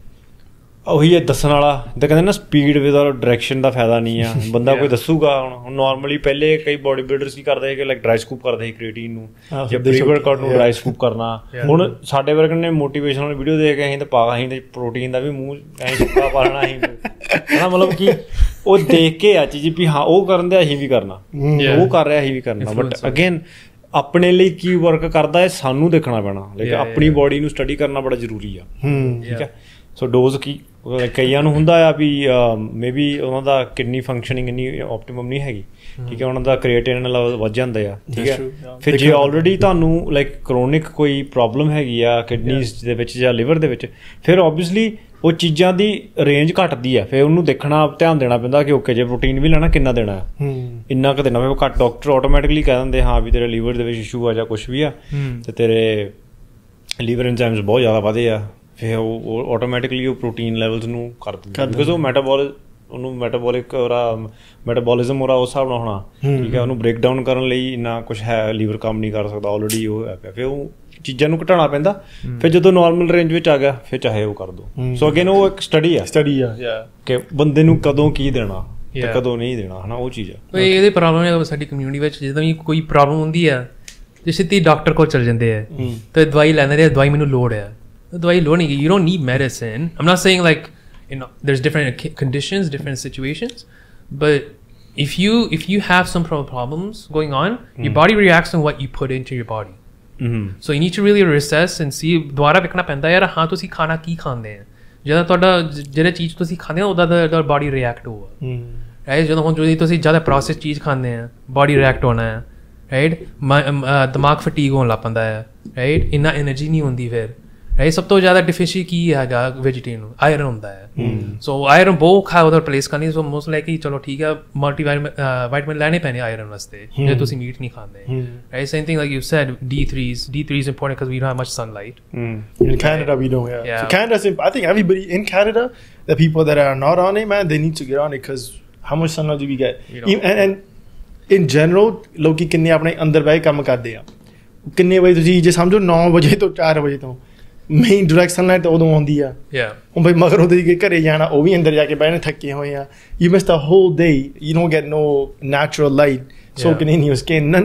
ਉਹੀ ਹੈ ਦੱਸਣ ਵਾਲਾ, ਜਿੱਦਾਂ ਕਹਿੰਦੇ ਨਾ ਸਪੀਡ ਵਿਦ ਡਾਇਰੈਕਸ਼ਨ ਦਾ ਫਾਇਦਾ ਨਹੀਂ ਆ, ਬੰਦਾ ਕੋਈ ਦੱਸੂਗਾ। ਹੁਣ ਹੁਣ ਨੋਰਮਲੀ ਪਹਿਲੇ ਕਈ ਬੋਡੀ ਬਿਲਡਰਸ ਕੀ ਕਰਦੇ ਸੀ ਕਿ ਲਾਈਕ ਡਰਾਈ ਸਕੂਪ ਕਰਦੇ ਸੀ ਕ੍ਰੀਏਟੀਨ ਨੂੰ, ਜਾਂ ਪ੍ਰੀ ਵਰਕਆਊਟ ਨੂੰ ਡਰਾਈ ਸਕੂਪ ਕਰਨਾ। ਹੁਣ ਸਾਡੇ ਵਰਗੇ ਨੇ ਮੋਟੀਵੇਸ਼ਨਲ ਵੀਡੀਓ ਦੇਖ ਕੇ ਅਸੀਂ ਤਾਂ ਪਾ ਅਸੀਂ ਤਾਂ ਪ੍ਰੋਟੀਨ ਦਾ ਵੀ ਮੂੰਹ ਐਂ ਸੁੱਕਾ ਪਾ ਲੈਣਾ ਅਸੀਂ, ਹੈ ਮਤਲਬ ਕਿ ਉਹ ਦੇਖ ਕੇ ਆ ਚੀਜ਼ ਵੀ ਹਾਂ ਉਹ ਕਰਨ ਦੇ ਅਸੀਂ ਵੀ ਕਰਨਾ, ਉਹ ਕਰ ਰਿਹਾ ਅਸੀਂ ਵੀ ਕਰਨਾ। ਬਟ ਅਗੇਨ ਆਪਣੇ ਲਈ ਕੀ ਵਰਕ ਕਰਦਾ ਹੈ ਸਾਨੂੰ ਦੇਖਣਾ ਪੈਣਾ, ਲੇਕਿਨ ਆਪਣੀ ਬੋਡੀ ਨੂੰ ਸਟੱਡੀ ਕਰਨਾ ਬੜਾ ਜ਼ਰੂਰੀ ਆ, ਠੀਕ ਹੈ। ਸੋ ਡੋਜ਼ ਕੀ ਕਈਆਂ ਨੂੰ ਹੁੰਦਾ ਆ ਵੀ ਮੇ ਬੀ ਉਹਨਾਂ ਦਾ ਕਿਡਨੀ ਫੰਕਸ਼ਨਿੰਗ ਇੰਨੀ ਆਪਟੀਮਮ ਨਹੀਂ ਹੈਗੀ, ਠੀਕ ਹੈ, ਉਹਨਾਂ ਦਾ ਕ੍ਰੀਏਟਿਨ ਲੈਵਲ ਵੱਧ ਜਾਂਦਾ ਆ, ਠੀਕ ਹੈ। ਫਿਰ ਜੇ ਆਲਰੇਡੀ ਤੁਹਾਨੂੰ ਲਾਈਕ ਕਰੋਨਿਕ ਕੋਈ ਪ੍ਰੋਬਲਮ ਹੈਗੀ ਆ ਕਿਡਨੀਜ਼ ਦੇ ਵਿੱਚ ਜਾਂ ਲਿਵਰ ਦੇ ਵਿੱਚ, ਫਿਰ ਓਬਵੀਅਸਲੀ ਉਹ ਚੀਜ਼ਾਂ ਦੀ ਰੇਂਜ ਘੱਟਦੀ ਆ, ਫਿਰ ਉਹਨੂੰ ਦੇਖਣਾ ਧਿਆਨ ਦੇਣਾ ਪੈਂਦਾ ਕਿ ਓਕੇ ਜੇ ਪ੍ਰੋਟੀਨ ਵੀ ਲੈਣਾ ਕਿੰਨਾ ਦੇਣਾ, ਇੰਨਾ ਕੁ ਦੇਣਾ, ਫਿਰ ਘੱਟ ਡਾਕਟਰ ਆਟੋਮੈਟਿਕਲੀ ਕਹਿ ਦਿੰਦੇ ਹਾਂ ਵੀ ਤੇਰੇ ਲੀਵਰ ਦੇ ਵਿੱਚ ਇਸ਼ੂ ਆ ਜਾਂ ਕੁਛ ਵੀ ਆ, ਅਤੇ ਤੇਰੇ ਲੀਵਰ ਐਂਜ਼ਾਈਮਸ ਬਹੁਤ ਜ਼ਿਆਦਾ ਵਧੇ ਆ, ਫਿਰ ਉਹ ਆਟੋਮੈਟਿਕਲੀ ਉਹ ਪ੍ਰੋਟੀਨ ਲੈਵਲਸ ਨੂੰ ਕਰ ਦਿੰਦੇ, ਬਿਕੋਜ਼ ਉਹ ਮੈਟਾਬੋਲ ਉਹਨੂੰ ਮੈਟਾਬੋਲਿਕ ਉਹਦਾ ਮੈਟਾਬੋਲਿਜ਼ਮ ਉਹਦਾ ਉਸ ਹਿਸਾਬ ਨਾਲ ਹੋਣਾ, ਠੀਕ ਹੈ, ਉਹਨੂੰ ਬ੍ਰੇਕ ਡਾਊਨ ਕਰਨ ਲਈ ਇੰਨਾ ਕੁਛ ਹੈ, ਲੀਵਰ ਕੰਮ ਨਹੀਂ ਕਰ ਸਕਦਾ ਆਲਰੇਡੀ ਉਹ ਹੈ ਪਿਆ, ਫਿਰ ਉਹ ਚੀਜ਼ਾਂ ਨੂੰ ਘਟਾਉਣਾ ਪੈਂਦਾ। ਫਿਰ ਜਦੋਂ ਨੋਰਮਲ ਰੇਂਜ ਵਿੱਚ ਆ ਗਿਆ ਫਿਰ ਚਾਹੇ ਉਹ ਕਰ ਦਿਓ। ਸੋ ਅਗੇਨ ਉਹ ਇੱਕ ਸਟੱਡੀ ਆ ਸਟੱਡੀ ਆ ਕਿ ਬੰਦੇ ਨੂੰ ਕਦੋਂ ਕੀ ਦੇਣਾ ਤੇ ਕਦੋਂ ਨਹੀਂ ਦੇਣਾ, ਹੈ ਨਾ, ਉਹ ਚੀਜ਼ ਆ। ਇਹਦੇ ਪ੍ਰੋਬਲਮ ਹੈ ਸਾਡੀ ਕਮਿਊਨਿਟੀ ਵਿੱਚ, ਜਿੱਦਾਂ ਵੀ ਕੋਈ ਪ੍ਰੋਬਲਮ ਹੁੰਦੀ ਆ ਜੇ ਸਿੱਧੀ ਡਾਕਟਰ ਕੋਲ ਚਲ ਜਾਂਦੇ ਆ ਤੇ ਦਵਾਈ ਲੈਂਦੇ ਨੇ, ਦਵਾਈ ਮੈਨੂੰ ਲੋੜ ਹੈ, ਦਵਾਈ ਲੋੜ ਨਹੀਂ, you don't need medicine. I'm not saying like, you know, there's different conditions, different situations, but if you if you have some problems going on, mm. your body reacts on what you put into your body. Mm-hmm. So you need to really reassess and see, ਦੁਬਾਰਾ ਵੇਖਣਾ ਪੈਂਦਾ ਯਾਰ ਹਾਂ ਤੁਸੀਂ ਖਾਣਾ ਕੀ ਖਾਂਦੇ ਆ, ਜਦੋਂ ਤੁਹਾਡਾ ਜਿਹੜਾ ਚੀਜ਼ ਤੁਸੀਂ ਖਾਂਦੇ ਹੋ ਉਹਦਾ ਤੁਹਾਡਾ ਬਾਡੀ ਰਿਐਕਟ ਹੋਊਗਾ, ਰਾਈਟ। ਜਦੋਂ ਹੁਣ যদি ਤੁਸੀਂ ਜ਼ਿਆਦਾ ਪ੍ਰੋਸੈਸ ਚੀਜ਼ ਖਾਂਦੇ ਆ ਬਾਡੀ ਰਿਐਕਟ ਹੋਣਾ ਹੈ, ਰਾਈਟ, ਦਿਮਾਗ ਫਟੀਗ ਹੋਣ ਲੱਗ ਪੈਂਦਾ ਹੈ, ਰਾਈਟ, ਇੰਨਾ ਐਨਰਜੀ ਨਹੀਂ ਹੁੰਦੀ ਫਿਰ, ਰਾਈਟ। ਸਭ ਤੋਂ ਜ਼ਿਆਦਾ ਡਿਫੀਸ਼ੀ ਕੀ ਹੈਗਾ ਵੈਜੀਟੇਰੀਅਨ ਨੂੰ, ਆਇਰਨ ਹੁੰਦਾ ਹੈ, ਸੋ ਆਇਰਨ ਬਹੁਤ ਖਾ ਉਹਦਾ ਰਿਪਲੇਸ ਕਰਨੀ, ਸੋ ਮੋਸਟ ਲਾਈਕਲੀ ਚਲੋ ਠੀਕ ਹੈ ਮਲਟੀ ਵਾਈਟਮਿਨ ਲੈਣੇ ਪੈਣੇ ਆਇਰਨ ਵਾਸਤੇ ਜੇ ਤੁਸੀਂ ਮੀਟ ਨਹੀਂ ਖਾਂਦੇ, right. Same thing like you said D threes D three is important because we don't have much sunlight. In Canada we don't have. Yeah. So Canada's, I think everybody in Canada, the people that are not on it, man, they need to get on it because how much sunlight do we get? And, and in general ਲੋਕੀ ਕਿੰਨੇ ਆਪਣੇ ਅੰਦਰ ਬਹਿ ਕੇ ਕੰਮ ਕਰਦੇ ਆ, ਕਿੰਨੇ ਵਜੇ ਤੁਸੀਂ ਜੇ ਸਮਝੋ ਨੌ ਵਜੇ ਤੋਂ ਚਾਰ ਵਜੇ ਤੋਂ ਮੇਨ ਡਾਇਰੈਕਟ ਸਨਲਾਈਟ ਤਾਂ ਉਦੋਂ ਆਉਂਦੀ ਆ, ਹੁਣ ਬਈ ਮਗਰ ਉਹਦੇ ਘਰੇ ਜਾਣਾ ਉਹ ਵੀ ਅੰਦਰ ਜਾ ਕੇ ਬਹਿਣੇ ਥੱਕੇ ਹੋਏ ਆ, you miss the whole day, you don't get no natural light soaking in your skin, none of that.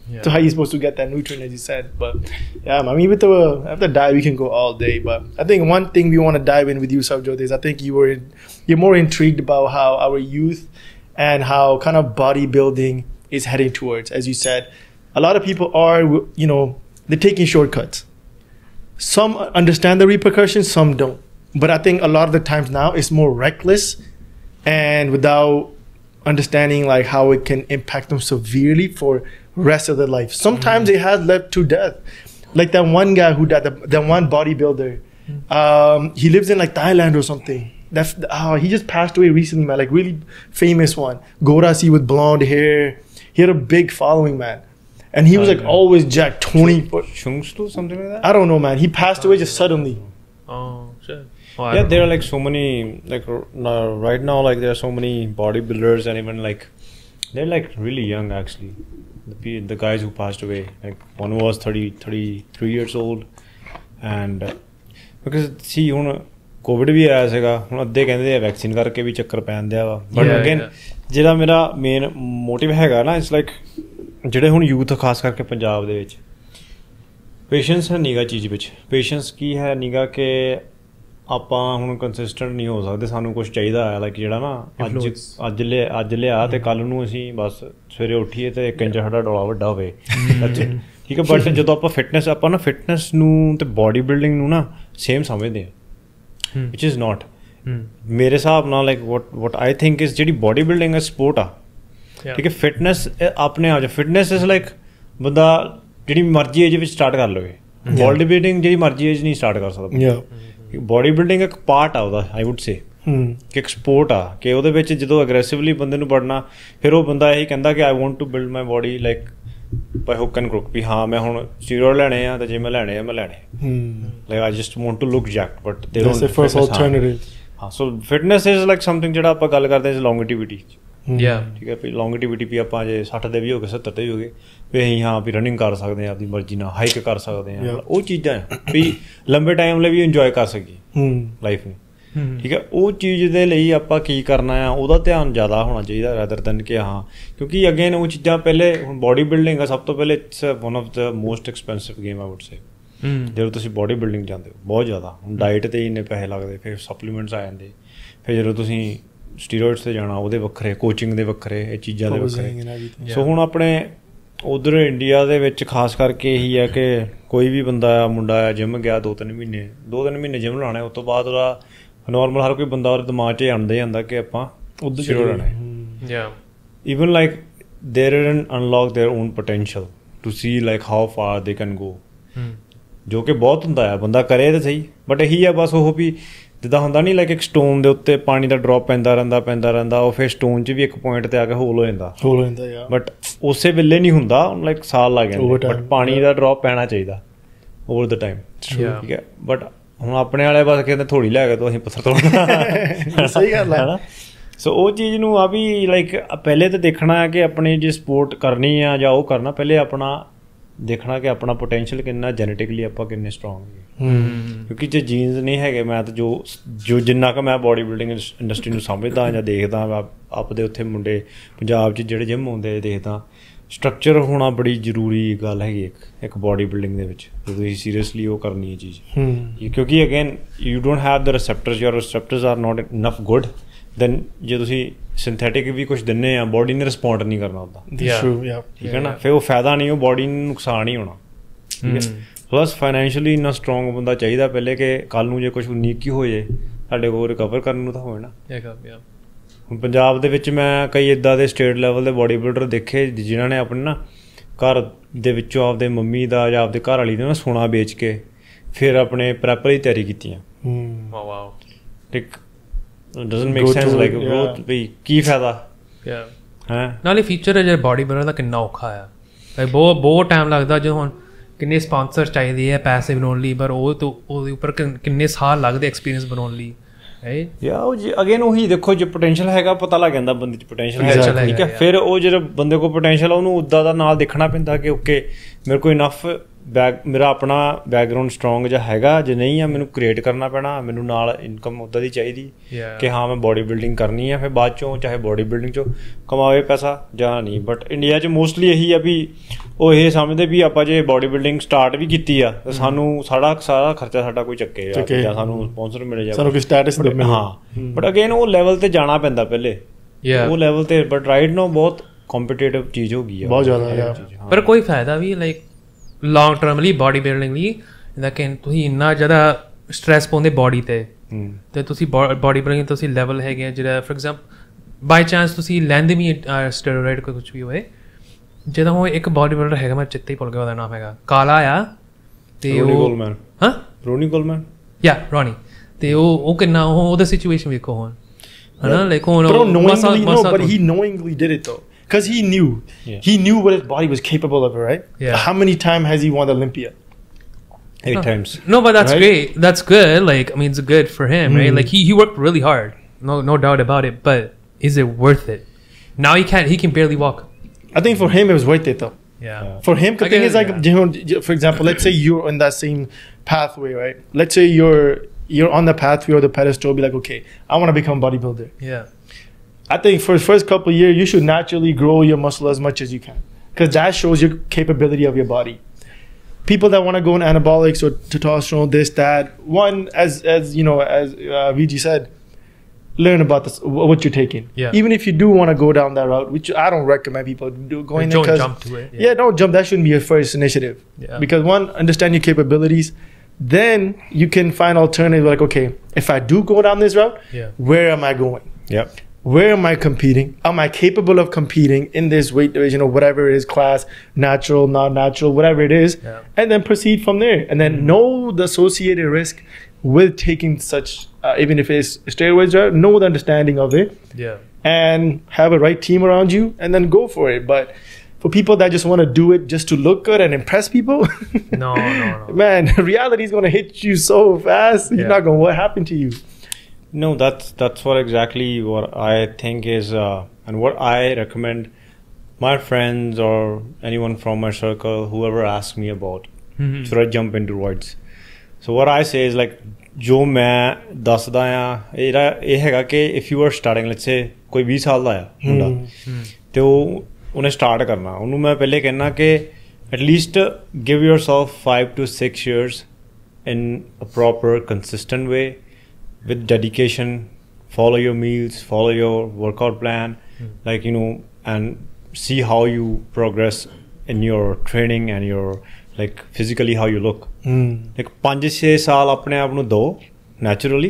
So how you supposed to get that nutrient, as you said? But yeah, I mean, with the after diet, we can go all day. But I think one thing we want to dive in with you, Savjot, is I think you were in, you're more intrigued about how our youth and how kind of bodybuilding is heading towards. As you said, a lot of people are, you know, they're taking shortcuts. Some understand the repercussions, some don't. But I think a lot of the times now it's more reckless and without understanding like how it can impact them severely for rest of their life. Sometimes mm-hmm. it has led to death. Like that one guy who died, that, that one bodybuilder. Um, he lives in like Thailand or something. That's oh, he just passed away recently, man. Like really famous one. Gorasi with blonde hair. He had a big following, man. And he was like oh, always jacked, twenty foot. Shungstu, something like that? I don't know, man. He passed away just suddenly. Oh, shit. Oh, yeah, there are like so many, like uh, right now, like there are so many bodybuilders and even like, they're like really young actually. The, the guys who passed away, like one was thirty, thirty-three years old. And uh, because see, ਹੁਣ ਕੋਵਿਡ ਵੀ ਆਇਆ ਸੀਗਾ, ਹੁਣ ਅੱਧੇ ਕਹਿੰਦੇ ਆ ਵੈਕਸੀਨ ਕਰਕੇ ਵੀ ਚੱਕਰ ਪੈਣ ਦਿਆ ਵਾ. ਬਟ ਅਗੇਨ ਜਿਹੜਾ ਮੇਰਾ ਮੇਨ ਮੋਟਿਵ ਹੈਗਾ ਨਾ, ਇਟਸ ਲਾਈਕ ਜਿਹੜੇ ਹੁਣ ਯੂਥ ਖਾਸ ਕਰਕੇ ਪੰਜਾਬ ਦੇ ਵਿੱਚ ਪੇਸ਼ੈਂਸ ਹੈ ਨੀਗਾ ਚੀਜ਼ ਵਿੱਚ. ਪੇਸ਼ੈਂਸ ਕੀ ਹੈ ਨੀਗਾ ਕਿ ਆਪਾਂ ਹੁਣ ਕੰਸਿਸਟੈਂਟ ਨਹੀਂ ਹੋ ਸਕਦੇ, ਸਾਨੂੰ ਕੁਛ ਚਾਹੀਦਾ ਹੈ ਲਾਈਕ ਜਿਹੜਾ ਨਾ ਅੱਜ ਅੱਜ ਲਿਆ ਅੱਜ ਲਿਆ ਅਤੇ ਕੱਲ੍ਹ ਨੂੰ ਅਸੀਂ ਬਸ ਸਵੇਰੇ ਉੱਠੀਏ ਅਤੇ ਇੱਕ ਇੰਚ ਸਾਡਾ ਡੋਲਾ ਵੱਡਾ ਹੋਵੇ. ਠੀਕ ਹੈ. ਬਟ ਜਦੋਂ ਆਪਾਂ ਫਿਟਨੈਸ ਆਪਾਂ ਨਾ ਫਿਟਨੈਸ ਨੂੰ ਅਤੇ ਬੋਡੀ ਬਿਲਡਿੰਗ ਨੂੰ ਨਾ ਸੇਮ ਸਮਝਦੇ ਹਾਂ, ਵਿਚ ਇਜ਼ ਨੋਟ. ਮੇਰੇ ਹਿਸਾਬ ਨਾਲ like what what I think is ਜਿਹੜੀ ਬੋਡੀ ਬਿਲਡਿੰਗ ਹੈ ਸਪੋਰਟ ਆ. ਠੀਕ ਹੈ. ਫਿਟਨੈਸ ਆਪਣੇ ਆਪ 'ਚ ਫਿਟਨੈਸ ਇਜ਼ ਲਾਈਕ ਬੰਦਾ ਜਿਹੜੀ ਮਰਜ਼ੀ ਏਜ ਵਿੱਚ ਸਟਾਰਟ ਕਰ ਲਵੇ. ਬੋਡੀ ਬਿਲਡਿੰਗ ਜਿਹੜੀ ਮਰਜ਼ੀ ਏਜ ਨਹੀਂ ਸਟਾਰਟ ਕਰ ਸਕਦਾ. ਬੋਡੀ ਬਿਲਡਿੰਗ ਇੱਕ ਪਾਰਟ ਆ ਉਹਦਾ, ਆਈ ਵੁੱਡ ਸੇ ਕਿ ਇੱਕ ਸਪੋਰਟ ਆ ਕਿ ਉਹਦੇ ਵਿੱਚ ਜਦੋਂ ਅਗਰੈਸਿਵਲੀ ਬੰਦੇ ਨੂੰ ਵੜਨਾ, ਫਿਰ ਉਹ ਬੰਦਾ ਇਹੀ ਕਹਿੰਦਾ ਕਿ I want to build my body like by hook and crook, ਵੀ ਹਾਂ ਮੈਂ ਹੁਣ ਸਟੀਰੋਇਡ ਲੈਣੇ ਆ, ਤੇ ਜੇ ਮੈਂ ਲੈਣੇ ਆ ਮੈਂ ਲੈਣੇ like I just want to look jacked but they don't. ਹਾਂ, so fitness is like something ਜਿਹੜਾ ਆਪਾਂ ਗੱਲ ਕਰਦੇ ਹਾਂ ਲੌਂਗੇਟਿਵਿਟੀ. ਠੀਕ ਹੈ. ਵੀ ਲੌਂਗੇਟਿਵਿਟੀ ਵੀ ਆਪਾਂ ਜੇ ਸੱਠ ਦੇ ਵੀ ਹੋ ਗਏ, ਸੱਤਰ ਦੇ ਵੀ ਹੋ ਗਏ, ਵੀ ਅਸੀਂ ਹਾਂ ਵੀ ਰਨਿੰਗ ਕਰ ਸਕਦੇ ਹਾਂ ਆਪਣੀ ਮਰਜ਼ੀ ਨਾਲ, ਹਾਈਕ ਕਰ ਸਕਦੇ ਹਾਂ. ਉਹ ਚੀਜ਼ਾਂ ਵੀ ਲੰਬੇ ਟਾਈਮ ਲਈ ਵੀ ਇੰਜੋਏ ਕਰ ਸਕੀਏ ਲਾਈਫ ਨੂੰ. ਠੀਕ ਹੈ. ਉਹ ਚੀਜ਼ ਦੇ ਲਈ ਆਪਾਂ ਕੀ ਕਰਨਾ ਆ, ਉਹਦਾ ਧਿਆਨ ਜ਼ਿਆਦਾ ਹੋਣਾ ਚਾਹੀਦਾ ਰੈਦਰ ਦੈਨ ਕਿ ਹਾਂ, ਕਿਉਂਕਿ ਅਗੇਨ ਉਹ ਚੀਜ਼ਾਂ ਪਹਿਲੇ ਹੁਣ ਬੋਡੀ ਬਿਲਡਿੰਗ ਆ ਸਭ ਤੋਂ ਪਹਿਲੇ it's one of the most expensive game I would say. ਜਦੋਂ ਤੁਸੀਂ ਬੋਡੀ ਬਿਲਡਿੰਗ ਜਾਂਦੇ ਹੋ ਬਹੁਤ ਜ਼ਿਆਦਾ, ਹੁਣ ਡਾਈਟ 'ਤੇ ਇੰਨੇ ਪੈਸੇ ਲੱਗਦੇ, ਫਿਰ ਸਪਲੀਮੈਂਟਸ ਆ ਜਾਂਦੇ, ਫਿਰ ਜਦੋਂ ਤੁਸੀਂ ਸਟੀਰੋਇਡਸ 'ਤੇ ਜਾਣਾ ਉਹਦੇ ਵੱਖਰੇ, ਕੋਚਿੰਗ ਦੇ ਵੱਖਰੇ, ਇਹ ਚੀਜ਼ਾਂ ਦੇ ਵੱਖਰੇ. ਸੋ ਹੁਣ ਆਪਣੇ ਉੱਧਰ ਇੰਡੀਆ ਦੇ ਵਿੱਚ ਖਾਸ ਕਰਕੇ ਇਹੀ ਹੈ ਕਿ ਕੋਈ ਵੀ ਬੰਦਾ ਆ, ਮੁੰਡਾ ਆ, ਜਿੰਮ ਗਿਆ ਦੋ ਤਿੰਨ ਮਹੀਨੇ ਦੋ ਤਿੰਨ ਮਹੀਨੇ ਜਿੰਮ ਲਾਉਣਾ, ਉਸ ਤੋਂ ਬਾਅਦ ਉਹਦਾ ਨੋਰਮਲ ਹਰ ਕੋਈ ਬੰਦਾ ਉਹਦੇ ਦਿਮਾਗ 'ਚ ਆਉਂਦਾ ਹੀ ਆਉਂਦਾ ਕਿ ਆਪਾਂ ਉੱਧਰ ਸਟੀਰੋਇਡ ਲੈਣਾ. Even like they're an unlock their own potential to see like how far they can go, ਜੋ ਕਿ ਬਹੁਤ ਹੁੰਦਾ ਆ, ਬੰਦਾ ਕਰੇ ਤਾਂ ਸਹੀ. ਬਟ ਇਹੀ ਆ ਬਸ ਉਹ ਵੀ ਜਿੱਦਾਂ ਹੁੰਦਾ ਨਹੀਂ ਲਾਈਕ ਇੱਕ ਸਟੋਨ ਦੇ ਉੱਤੇ ਪਾਣੀ ਦਾ ਡਰੋਪ ਪੈਂਦਾ ਰਹਿੰਦਾ ਪੈਂਦਾ ਰਹਿੰਦਾ ਉਹ ਫਿਰ ਸਟੋਨ 'ਚ ਵੀ ਇੱਕ ਪੁਆਇੰਟ 'ਤੇ ਆ ਕੇ ਹੋਲ ਹੋ ਜਾਂਦਾ ਹੋਲ ਹੋ ਜਾਂਦਾ ਬਟ ਉਸੇ ਵੇਲੇ ਨਹੀਂ ਹੁੰਦਾ, ਲਾਈਕ ਸਾਲ ਲੱਗ ਜਾਂਦਾ. ਬਟ ਪਾਣੀ ਦਾ ਡਰੋਪ ਪੈਣਾ ਚਾਹੀਦਾ ਓਵਰ ਦਾ ਟਾਈਮ. ਠੀਕ ਹੈ. ਬਟ ਹੁਣ ਆਪਣੇ ਵਾਲੇ ਬਸ ਕਹਿੰਦੇ ਥੋੜ੍ਹੀ ਲੈ ਕੇ ਤੋਂ ਅਸੀਂ ਪੱਥਰ ਤੋੜਨਾ. ਸਹੀ ਗੱਲ ਹੈ ਨਾ. ਸੋ ਉਹ ਚੀਜ਼ ਨੂੰ ਆ ਵੀ ਲਾਈਕ ਪਹਿਲੇ ਤਾਂ ਦੇਖਣਾ ਹੈ ਕਿ ਆਪਣੀ ਜੇ ਸਪੋਰਟ ਕਰਨੀ ਆ ਜਾਂ ਉਹ ਕਰਨਾ, ਪਹਿਲੇ ਆਪਣਾ ਦੇਖਣਾ ਕਿ ਆਪਣਾ ਪੋਟੈਂਸ਼ੀਅਲ ਕਿੰਨਾ, ਜੈਨੇਟਿਕਲੀ ਆਪਾਂ ਕਿੰਨੇ ਸਟਰੋਂਗ ਹੈਗੇ. ਕਿਉਂਕਿ ਜੇ ਜੀਨਸ ਨਹੀਂ ਹੈਗੇ, ਮੈਂ ਤਾਂ ਜੋ ਜੋ ਜਿੰਨਾ ਕੁ ਮੈਂ ਬੋਡੀ ਬਿਲਡਿੰਗ ਇੰਡਸਟਰੀ ਨੂੰ ਸਮਝਦਾ ਜਾਂ ਦੇਖਦਾ ਆਪਦੇ ਉੱਥੇ ਮੁੰਡੇ ਪੰਜਾਬ 'ਚ ਜਿਹੜੇ ਜਿੰਮ ਹੁੰਦੇ ਦੇਖਦਾ, ਸਟਰਕਚਰ ਹੋਣਾ ਬੜੀ ਜ਼ਰੂਰੀ ਗੱਲ ਹੈਗੀ ਇੱਕ ਇੱਕ ਬੋਡੀ ਬਿਲਡਿੰਗ ਦੇ ਵਿੱਚ, ਜੇ ਤੁਸੀਂ ਸੀਰੀਅਸਲੀ ਉਹ ਕਰਨੀ ਹੈ ਚੀਜ਼. ਕਿਉਂਕਿ again you don't have the receptors, your receptors are not enough good, then ਜੇ ਤੁਸੀਂ ਸਿੰਥੈਟਿਕ ਵੀ ਕੁਛ ਦਿੰਦੇ ਆ, ਬੋਡੀ ਨੇ ਰਿਸਪੌਂਡ ਨਹੀਂ ਕਰਨਾ ਉਹਦਾ. ਠੀਕ ਹੈ ਨਾ. ਫਿਰ ਉਹ ਫਾਇਦਾ ਨਹੀਂ, ਉਹ ਬੋਡੀ ਨੂੰ ਨੁਕਸਾਨ ਹੀ ਹੋਣਾ. ਠੀਕ ਹੈ. ਪਲੱਸ ਫਾਈਨੈਂਸ਼ੀਅਲੀ ਇੰਨਾ ਸਟਰੋਂਗ ਬੰਦਾ ਚਾਹੀਦਾ ਪਹਿਲੇ ਕਿ ਕੱਲ੍ਹ ਨੂੰ ਜੇ ਕੁਛ ਉਨੀਕ ਹੀ ਹੋ ਜਾਏ ਸਾਡੇ ਕੋਲ ਰਿਕਵਰ ਕਰਨ ਨੂੰ ਤਾਂ ਹੋਏ ਨਾ. ਹੁਣ ਪੰਜਾਬ ਦੇ ਵਿੱਚ ਮੈਂ ਕਈ ਇੱਦਾਂ ਦੇ ਸਟੇਟ ਲੈਵਲ ਦੇ ਬੋਡੀ ਬਿਲਡਰ ਦੇਖੇ ਜਿਨ੍ਹਾਂ ਨੇ ਆਪਣੇ ਨਾ ਘਰ ਦੇ ਵਿੱਚੋਂ ਆਪਦੇ ਮੰਮੀ ਦਾ ਜਾਂ ਆਪਦੇ ਘਰ ਵਾਲੀ ਦਾ ਨਾ ਸੋਨਾ ਵੇਚ ਕੇ ਫਿਰ ਆਪਣੇ ਪ੍ਰੈਪਰ ਦੀ ਤਿਆਰੀ ਕੀਤੀਆਂ. ਠੀਕ. Doesn't make sense like growth ਵੀ ਕੀ ਫਾਇਦਾ ਹੈ. ਨਾਲੇ ਫੀਚਰ ਹੈ ਜਿਹੜਾ ਬੋਡੀ ਬਿਲਡਰ ਦਾ ਕਿੰਨਾ ਔਖਾ ਆ, ਲਾਈਕ ਬਹੁਤ ਬਹੁਤ ਟਾਈਮ ਲੱਗਦਾ. ਜਦੋਂ ਹੁਣ ਕਿੰਨੇ ਸਪਾਂਸਰ ਚਾਹੀਦੇ ਹੈ ਪੈਸੇ ਬਣਾਉਣ ਲਈ, ਪਰ ਉਹ ਤੋਂ ਉਹਦੇ ਉੱਪਰ ਕਿੰਨੇ ਸਾਲ ਲੱਗਦੇ ਐਕਸਪੀਰੀਅੰਸ ਬਣਾਉਣ ਲਈ. ਯਾ ਉਹ ਜੀ ਅਗੇਨ ਉਹੀ ਦੇਖੋ, ਜੇ ਪੋਟੈਂਸ਼ੀਅਲ ਹੈਗਾ ਪਤਾ ਲੱਗ ਜਾਂਦਾ ਬੰਦੇ 'ਚ ਪੋਟੈਂਸ਼ੀਅਲ ਹੈਗਾ. ਠੀਕ ਹੈ. ਫਿਰ ਉਹ ਜਿਹੜਾ ਬੰਦੇ ਕੋਲ ਪੋਟੈਂਸ਼ੀਅਲ ਆ ਉਹਨੂੰ ਉੱਦਾਂ ਦਾ ਨਾਲ ਦੇਖਣਾ ਪੈਂਦਾ ਕਿ ਓਕੇ ਮੇਰੇ ਕੋਲ ਇਨਫ ਬੈਕ ਮੇਰਾ ਆਪਣਾ ਬੈਕਗਰਾਊਂਡ ਸਟਰੋਂਗ ਜਿਹਾ ਹੈਗਾ, ਜੇ ਨਹੀਂ ਆ ਮੈਨੂੰ ਕ੍ਰੀਏਟ ਕਰਨਾ ਪੈਣਾ, ਮੈਨੂੰ ਨਾਲ ਇਨਕਮ ਉੱਦਾਂ ਦੀ ਚਾਹੀਦੀ ਕਿ ਹਾਂ ਮੈਂ ਬੋਡੀ ਬਿਲਡਿੰਗ ਕਰਨੀ ਆ, ਫਿਰ ਬਾਅਦ ਚੋਂ ਚਾਹੇ ਬੋਡੀ ਬਿਲਡਿੰਗ 'ਚੋਂ ਕਮਾਵੇ ਪੈਸਾ ਜਾਂ ਨਹੀਂ। ਬਟ ਇੰਡੀਆ 'ਚ ਮੋਸਟਲੀ ਇਹੀ ਆ ਵੀ ਉਹ ਇਹ ਸਮਝਦੇ ਵੀ ਆਪਾਂ ਜੇ ਬੋਡੀ ਬਿਲਡਿੰਗ ਸਟਾਰਟ ਵੀ ਕੀਤੀ ਆ ਤਾਂ ਸਾਨੂੰ ਸਾਡਾ ਸਾਰਾ ਖਰਚਾ ਸਾਡਾ ਕੋਈ ਚੱਕੇ ਜਾਂ ਸਾਨੂੰ ਸਪੋਂਸਰ ਮਿਲੇ ਜਾਂ ਹਾਂ। ਬਟ ਅਗੇਨ ਉਹ ਲੈਵਲ ਤੇ ਜਾਣਾ ਪੈਂਦਾ ਪਹਿਲੇ, ਉਹ ਲੈਵਲ ਤੇ। ਬਟ ਰਾਈਟ ਨਾਓ ਬਹੁਤ ਕੰਪੀਟੀਟਿਵ ਚੀਜ਼ ਹੋ ਗਈ ਆ ਬਹੁਤ ਜ਼ਿਆਦਾ, ਪਰ ਕੋਈ ਫਾਇਦਾ ਵੀ ਲਾਈਕ ਲੌਂਗ ਟਰਮ ਲਈ ਬੋਡੀ ਬਿਲਡਿੰਗ ਲਈ ਜਿੱਦਾਂ ਕਿ ਤੁਸੀਂ ਇੰਨਾ ਜ਼ਿਆਦਾ ਸਟ੍ਰੈਸ ਪਾਉਂਦੇ ਬੋਡੀ 'ਤੇ ਅਤੇ ਤੁਸੀਂ ਬੋਡੀ ਬਿਲਡਿੰਗ ਤੁਸੀਂ ਲੈਵਲ ਹੈਗੇ ਆ ਜਿਹੜਾ ਫੋਰ ਐਗਜ਼ਾਮਪਲ ਬਾਈ ਚਾਂਸ ਤੁਸੀਂ ਲੈਂਦੇ ਵੀ ਸਟੈਰੋਇਡ ਕੋਈ ਕੁਛ ਵੀ ਹੋਏ, ਜਦੋਂ ਉਹ ਇੱਕ ਬੋਡੀ ਬਿਲਡਰ ਹੈਗਾ, ਮੈਂ ਚਿੱਤੇ ਹੀ ਭੁੱਲ ਗਿਆ ਉਹਦਾ ਨਾਮ ਹੈਗਾ, ਕਾਲਾ ਆ ਅਤੇ ਉਹ ਹਾਂ ਰੋਨੀ ਕੋਲਮੈਨ ਯਾ ਰੋਨੀ, ਅਤੇ ਉਹ ਉਹ ਕਿੰਨਾ ਉਹ ਉਹਦਾ ਸਿਚੁਏਸ਼ਨ ਵੇਖੋ ਹੁਣ ਹੈ ਨਾ, ਲਾਈਕ ਹੁਣ knowingly no, but he knowingly did it though. Because he knew, yeah. he knew what his body was capable of, right? Yeah. How many times has he won Olympia? Eight no. times. No, but that's right? great. That's good. Like, I mean, it's good for him, mm. right? Like, he, he worked really hard. No, no doubt about it. But is it worth it? Now he can't. He can barely walk. I think for him it was worth it though. Yeah. For him, the thing is like, yeah. you know, for example, let's say you're on that same pathway, right? Let's say you're you're on the pathway or the pedestal. Be like, okay, I want to become a bodybuilder. Yeah. I think for the first couple of years, you should naturally grow your muscle as much as you can, because that shows your capability of your body. People that want to go on anabolics or testosterone, this, that, one, as as you know, as uh, V G said, learn about this, what you're taking. Yeah. Even if you do want to go down that route, which I don't recommend people do going there. Don't jump to it. Yeah. yeah, don't jump. That shouldn't be your first initiative. Yeah. Because one, understand your capabilities. Then you can find alternatives like, okay, if I do go down this route, yeah. where am I going? Yep. Where am I competing? Am I capable of competing in this weight division or whatever it is, class, natural, non-natural, whatever it is, yeah. and then proceed from there. And then mm-hmm. know the associated risk with taking such, uh, even if it's steroids, right? Know the understanding of it. Yeah. And have a right team around you, and then go for it. But for people that just want to do it just to look good and impress people, no, no, no. Man, reality is going to hit you so fast. Yeah. You're not going to, what happened to you? No, that's that's what exactly what I think is, uh, and what I recommend my friends or anyone from my circle, whoever asks me about, mm-hmm. should I jump into roids? So what I say is like, ਜੋ ਮੈਂ ਦੱਸਦਾ ਆ ਇਹਦਾ ਇਹ ਹੈਗਾ ਕਿ if you are starting, let's say ਕੋਈ ਵੀਹ ਸਾਲ ਦਾ ਆ ਮੁੰਡਾ ਤੇ ਉਹ ਉਹਨੇ ਸਟਾਰਟ ਕਰਨਾ, ਉਹਨੂੰ ਮੈਂ ਪਹਿਲੇ ਕਹਿਣਾ ਕਿ at least give yourself five to six years in a proper consistent way. With dedication, follow your meals, follow your workout plan, mm. like, you know, and see how you progress in your training and your, like, physically how you look. Mm. Like, five to six ਸਾਲ ਆਪਣੇ ਆਪ ਨੂੰ ਦਿਓ naturally,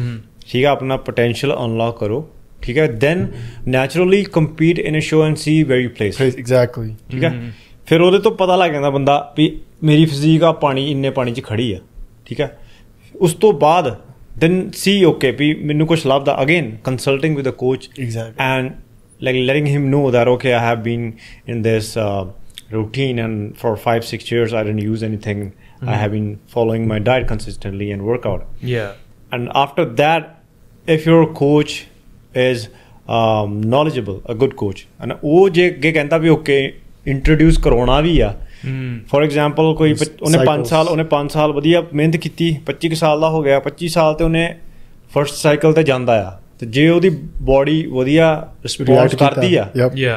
ਠੀਕ ਹੈ, ਆਪਣਾ potential unlock ਕਰੋ, ਠੀਕ ਹੈ, then naturally compete in a show and see where you place. Exactly. ਠੀਕ ਹੈ, ਫਿਰ ਉਹਦੇ ਤੋਂ ਪਤਾ ਲੱਗ ਜਾਂਦਾ ਬੰਦਾ ਵੀ ਮੇਰੀ ਫਿਜ਼ੀਕ ਆ ਪਾਣੀ ਇੰਨੇ ਪਾਣੀ 'ਚ ਖੜੀ ਆ, ਠੀਕ ਹੈ, ਉਸ ਤੋਂ ਬਾਅਦ then see, okay, be menu kuch labda, again consulting with the coach, exactly, and like letting him know that okay, I have been in this uh, routine and for five six years I didn't use anything. Mm-hmm. I have been following my diet consistently and workout. Yeah. And after that, if your coach is um, knowledgeable, a good coach, and oh je ge kehta bhi okay introduce karona bhi a, for example ਕੋਈ ਉਹਨੇ ਪੰਜ ਸਾਲ ਉਹਨੇ ਪੰਜ ਸਾਲ ਵਧੀਆ ਮਿਹਨਤ ਕੀਤੀ, ਪੱਚੀ ਕੁ ਸਾਲ ਦਾ ਹੋ ਗਿਆ, ਪੱਚੀ ਸਾਲ ਤੇ ਉਹਨੇ ਫਸਟ ਸਾਈਕਲ ਤੇ ਜਾਂਦਾ ਆ, ਤੇ ਜੇ ਉਹਦੀ ਬੋਡੀ ਵਧੀਆ ਰਿਸਪੌਂਸ ਕਰਦੀ ਆ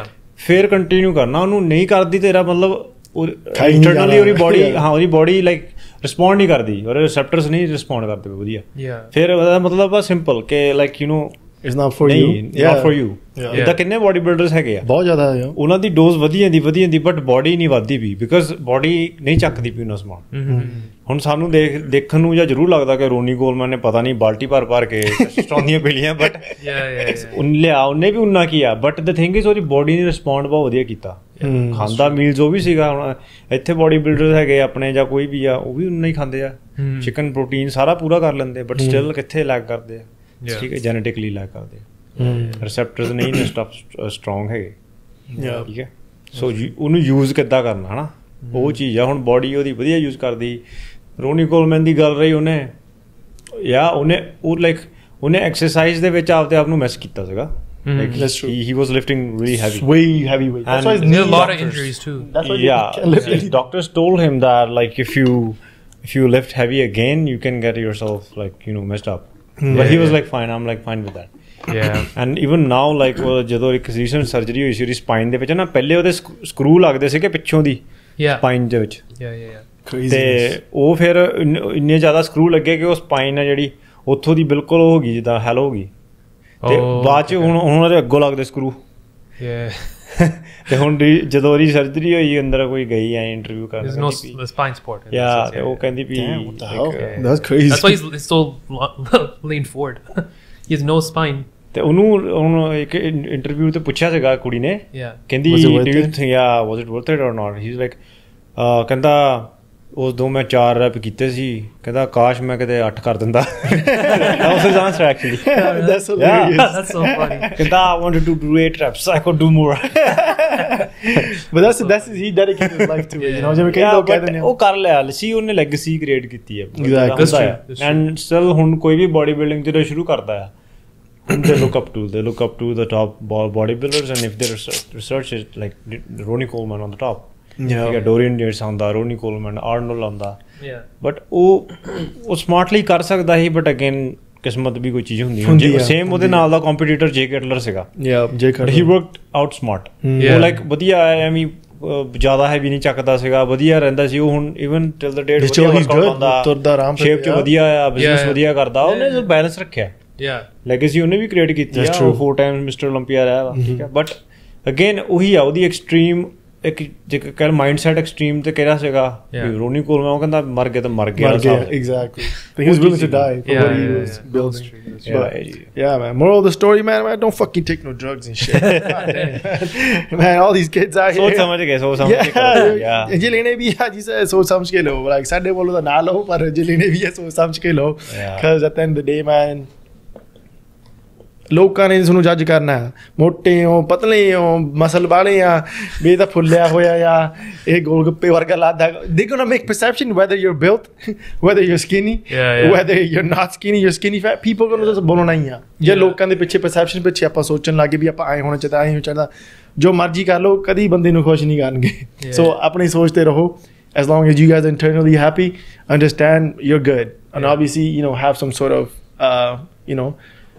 ਫਿਰ ਕੰਟੀਨਿਊ ਕਰਨਾ, ਉਹਨੂੰ ਨਹੀਂ ਕਰਦੀ ਤੇਰਾ ਮਤਲਬ ਇੰਟਰਨਲੀ ਉਹਦੀ ਬੋਡੀ ਹਾਂ ਉਹਦੀ ਬੋਡੀ ਲਾਈਕ ਰਿਸਪੌਂਡ ਨਹੀਂ ਕਰਦੀ, ਉਹਦੇ ਰਿਸੈਪਟਰਸ ਨਹੀਂ ਰਿਸਪੌਂਡ ਕਰਦੇ ਵਧੀਆ, ਫਿਰ ਉਹਦਾ ਮਤਲਬ ਆ ਸਿੰਪਲ ਕਿ like you know It's not for you. Not for you. ਇੱਦਾਂ ਕਿੰਨੇ ਬੋਡੀ ਬਿਲਡਰਸ ਹੈਗੇ ਆ ਬਹੁਤ ਜ਼ਿਆਦਾ, ਉਹਨਾਂ ਦੀ ਡੋਜ਼ ਵਧੀ ਜਾਂਦੀ ਵਧੀ ਜਾਂਦੀ ਬਟ ਬੋਡੀ ਨਹੀਂ ਵੱਧਦੀ ਵੀ, ਬਿਕਾਜ਼ ਬੋਡੀ ਨਹੀਂ ਚੱਕਦੀ ਪਈ ਉਹਨਾਂ ਸਮਾਨ। ਹੁਣ ਸਾਨੂੰ ਦੇਖ ਦੇਖਣ ਨੂੰ ਜਾਂ ਜ਼ਰੂਰ ਲੱਗਦਾ ਕਿ ਰੋਨੀ ਕੋਲਮੈਨ ਨੇ ਪਤਾ ਨਹੀਂ ਬਾਲਟੀ ਭਰ ਭਰ ਕੇ ਸਟਰੋਂਦੀਆਂ ਪੀਲੀਆਂ, ਬਟ ਲਿਆ ਉਹਨੇ ਵੀ ਉਨਾ ਕੀ ਆ, ਬਟ ਦ ਥਿੰਗ ਇਜ਼ ਉਹਦੀ ਬੋਡੀ ਨੇ ਰਿਸਪੌਂਡ ਬਹੁਤ ਵਧੀਆ ਕੀਤਾ, ਖਾਂਦਾ ਮੀਲਸ ਉਹ ਵੀ ਸੀਗਾ। ਹੁਣ ਇੱਥੇ ਬੋਡੀ ਬਿਲਡਰ ਹੈਗੇ ਆਪਣੇ ਜਾਂ ਕੋਈ ਵੀ ਆ ਉਹ ਵੀ ਉਨਾ ਹੀ ਖਾਂਦੇ ਆ, ਚਿਕਨ ਪ੍ਰੋਟੀਨ ਸਾਰਾ ਪੂਰਾ ਕਰ ਲੈਂਦੇ, ਬਟ ਸਟਿਲ ਕਿੱਥੇ ਲੈਕ ਕਰਦੇ ਆ, ਠੀਕ ਹੈ, ਜੈਨੇਟਿਕਲੀ ਲੈਕ ਕਰਦੇ, ਰਿਸੈਪਟਰਸ ਨਹੀਂ ਨੇ ਸਟਫ ਸਟਰੋਂਗ ਹੈਗੇ, ਠੀਕ ਹੈ। ਸੋ ਉਹਨੂੰ ਯੂਜ਼ ਕਿੱਦਾਂ ਕਰਨਾ ਹੈ ਨਾ, ਉਹ ਚੀਜ਼ ਆ। ਹੁਣ ਬੋਡੀ ਉਹਦੀ ਵਧੀਆ ਯੂਜ਼ ਕਰਦੀ। ਰੋਨੀ ਕੋਲਮੈਨ ਦੀ ਗੱਲ ਰਹੀ, ਉਹਨੇ ਜਾਂ ਉਹਨੇ ਉਹ ਲਾਈਕ ਉਹਨੇ ਐਕਸਰਸਾਈਜ਼ ਦੇ ਵਿੱਚ ਆਪਦੇ ਆਪ ਨੂੰ ਮਿਸ ਕੀਤਾ ਸੀਗਾ, Like That's true. He, he was lifting really heavy. Way heavyweight. That's And why his He had a knee lot of doctors- injuries too. That's why Yeah, they can't lift his anything. doctors told him that like if you if you lift heavy again, you can get yourself like you know messed up. Hmm. But he Yeah, was yeah. like fine. I'm like fine with that. Yeah. And even now like ਉਹ ਜਦੋਂ ਇੱਕ ਰੀਸੈਂਟ ਸਰਜਰੀ ਹੋਈ ਸੀ ਉਹਦੀ ਸਪਾਈਨ ਦੇ ਵਿੱਚ ਨਾ ਪਹਿਲੇ ਉਹਦੇ ਸਕਰੂ ਲੱਗਦੇ ਸੀਗੇ ਪਿੱਛੋਂ ਦੀ Yeah. ਸਪਾਈਨ ਦੇ ਵਿੱਚ Yeah, yeah, yeah. Crazy. ਤੇ ਉਹ ਫਿਰ ਇੰਨ- ਇੰਨੇ ਜ਼ਿਆਦਾ ਸਕਰੂ ਲੱਗੇ ਕਿ ਉਹ ਸਪਾਈਨ ਹੈ ਜਿਹੜੀ ਉੱਥੋਂ ਦੀ ਬਿਲਕੁਲ ਹੋ ਗਈ ਜਿੱਦਾਂ ਹੈਲ ਹੋ ਗਈ ਤੇ Oh, ਬਾਅਦ ਚ ਹੁਣ ਹੁਣ ਉਹਦੇ ਅੱਗੋਂ ਲੱਗਦੇ ਸਕਰੂ Yeah. ਤੇ ਹੁਣ ਰੀ- ਜਦੋਂ ਉਹਦੀ ਸਰਜਰੀ ਹੋਈ ਅੰਦਰ ਕੋਈ ਗਈ ਐ ਇੰਟਰਵਿਊ ਕਰਨ There's no s- the spine sport. in ਯਾ that sense, ਤੇ ਉਹ ਕਹਿੰਦੀ ਵੀ Damn, what the like, hell? uh, That's crazy. That's why he's, he's so lo- leaned forward. he has no spine. ਤੇ ਉਹਨੂੰ ਹੁਣ ਇੱਕ ਇੰਟਰਵਿਊ ਤੇ ਪੁੱਛਿਆ ਸੀਗਾ ਕੁੜੀ ਨੇ Yeah. ਕਹਿੰਦੀ Was it worth do you it? think yeah was it worth it or not he's like uh, ਕਹਿੰਦਾ ਉਸ ਦੋ ਮੈਂ ਚਾਰ ਰੈਪ ਕੀਤੇ ਸੀ ਕਹਿੰਦਾ ਕਾਸ਼ ਮੈਂ ਕਿਤੇ ਅੱਠ ਕਰ ਦਿੰਦਾ that was his answer actually That's hilarious. That's so funny. ਕਹਿੰਦਾ I wanted to do eight reps I could do more But that's that's he dedicated his life to it. You know, ਜਿਵੇਂ ਕਈ Yeah, ਲੋਕ but ਕਹਿੰਦੇ ਨੇ ਉਹ ਕਰ ਲਿਆ ਸੀ ਉਹਨੇ ਲੈਗੇਸੀ ਕ੍ਰੀਏਟ ਕੀਤੀ ਹੈ Exactly. That's true, that's true. And still ਹੁਣ ਕੋਈ ਵੀ ਬੋਡੀ ਬਿਲਡਿੰਗ ਜਦੋਂ ਸ਼ੁਰੂ ਕਰਦਾ ਆ they look up to they look up to the top bodybuilders and if their research, research is like Ronnie Coleman on the top Yeah. ਠੀਕ ਹੈ ਡੋਰੀਅਨ ਯੇਟਸ ਆਉਂਦਾ ਰੋਨੀ ਕੋਲਮੈਨ ਆਰਨੋਲਡ ਆਉਂਦਾ Yeah. ਬਟ ਉਹ ਉਹ ਸਮਾਰਟਲੀ ਕਰ ਸਕਦਾ ਸੀ ਬਟ ਅਗੇਨ ਕਿਸਮਤ ਵੀ ਕੋਈ ਚੀਜ਼ ਹੁੰਦੀ ਹੁੰਦੀ ਹੈ ਆ, ਸੇਮ ਉਹਦੇ ਨਾਲ ਦਾ ਕੰਪੀਟੀਟਰ ਜੇ ਕੈਟਲਰ ਸੀਗਾ Yeah, Jay but he Cutler. Worked out smart Yeah. ਉਹ ਲਾਈਕ ਵਧੀਆ ਐਵੇਂ ਜ਼ਿਆਦਾ ਹੈਵੀ ਨਹੀਂ ਚੱਕਦਾ ਸੀਗਾ ਵਧੀਆ ਰਹਿੰਦਾ ਸੀ ਉਹ ਹੁਣ even till the date He's still- he's good. ਤੁਰਦਾ ਆਰਾਮ ਨਾਲ ਸ਼ੇਪ ਚ ਪਿਆ। ਵਧੀਆ ਆ ਬਿਜ਼ਨਸ Yeah. ਵਧੀਆ ਕਰਦਾ ਉਹਨੇ ਬੈਲੈਂਸ ਰੱਖਿਆ Yeah. ਲੈਗੇਸੀ ਉਹਨੇ ਵੀ ਕ੍ਰੀਏਟ ਕੀਤੀ That's ਆ true. ਉਹ ਫੋਰ ਟਾਈਮਸ ਮਿਸਟਰ 올림픽ੀਆ ਰਿਹਾ ਵਾ ਠੀਕ ਹੈ ਬਟ ਅਗੇਨ ਉਹੀ ਆ ਉਹਦੀ ਐਕਸਟ੍ਰੀਮ ਇੱਕ ਜੇ ਕਹਿ ਮਾਈਂਡਸੈਟ ਐਕਸਟ੍ਰੀਮ ਤੇ ਕਿਹੜਾ ਸੀਗਾ Yeah. ਰੋਨੀ ਕੋਲਮੈਨ ਉਹ ਕਹਿੰਦਾ ਮਰ ਗਿਆ ਤਾਂ ਮਰ ਗਿਆ Mark, yeah, exactly. But he was willing to die for Yeah, what he yeah, was yeah. building. That's true, that's Yeah, But, yeah. yeah, man. Moral of the story, man, man, don't fucking take no drugs and shit. God damn. Man, all these kids out here. ਸੋਚ ਸਮਝ ਕੇ ਸੋਚ ਸਮਝ ਕੇ ਕਰੋ ਯਾ Yeah, ਜੇ ਲੈਣੇ ਵੀ ਆ ਜੀ ਸਰ ਸੋਚ ਸਮਝ ਕੇ ਲਓ like ਸਾਡੇ ਵੱਲੋਂ ਤਾਂ ਨਾ ਲਓ ਪਰ ਜੇ ਲੈਣੇ ਵੀ ਆ ਸੋਚ ਸਮਝ ਕੇ ਲਓ Yeah. because at the end of the day man ਲੋਕਾਂ ਨੇ ਤੁਹਾਨੂੰ ਜੱਜ ਕਰਨਾ ਮੋਟੇ ਹੋ ਪਤਲੇ ਹੋ ਮਸਲ ਵਾਲੇ ਆ ਵੀ ਤਾਂ ਫੁੱਲਿਆ ਹੋਇਆ ਆ ਇਹ ਗੋਲ ਗੱਪੇ ਵਰਗਾ ਲੱਗਦਾ they gonna make perception whether you're built whether you're skinny Yeah, yeah. whether you're not skinny you're skinny fat people gonna just ਬੋਲਣਾ ਹੀ ਆ ਜੇ Yeah. ਲੋਕਾਂ ਦੇ ਪਿੱਛੇ perception ਪਿੱਛੇ ਆਪਾਂ ਸੋਚਣ ਲੱਗੇ ਵੀ ਆਪਾਂ ਐ ਹੋਣਾ ਚਾਹੀਦਾ ਐ ਹੋਣਾ ਚਾਹੀਦਾ ਜੋ ਮਰਜ਼ੀ ਕਰ ਲਓ ਕਦੀ ਬੰਦੇ ਨੂੰ ਖੁਸ਼ ਨਹੀਂ ਕਰਨਗੇ Yeah. ਸੋ ਆਪਣੀ ਸੋਚ ਤੇ ਰਹੋ as long as you guys are internally happy understand you're good and Yeah. obviously you know have some sort of uh you know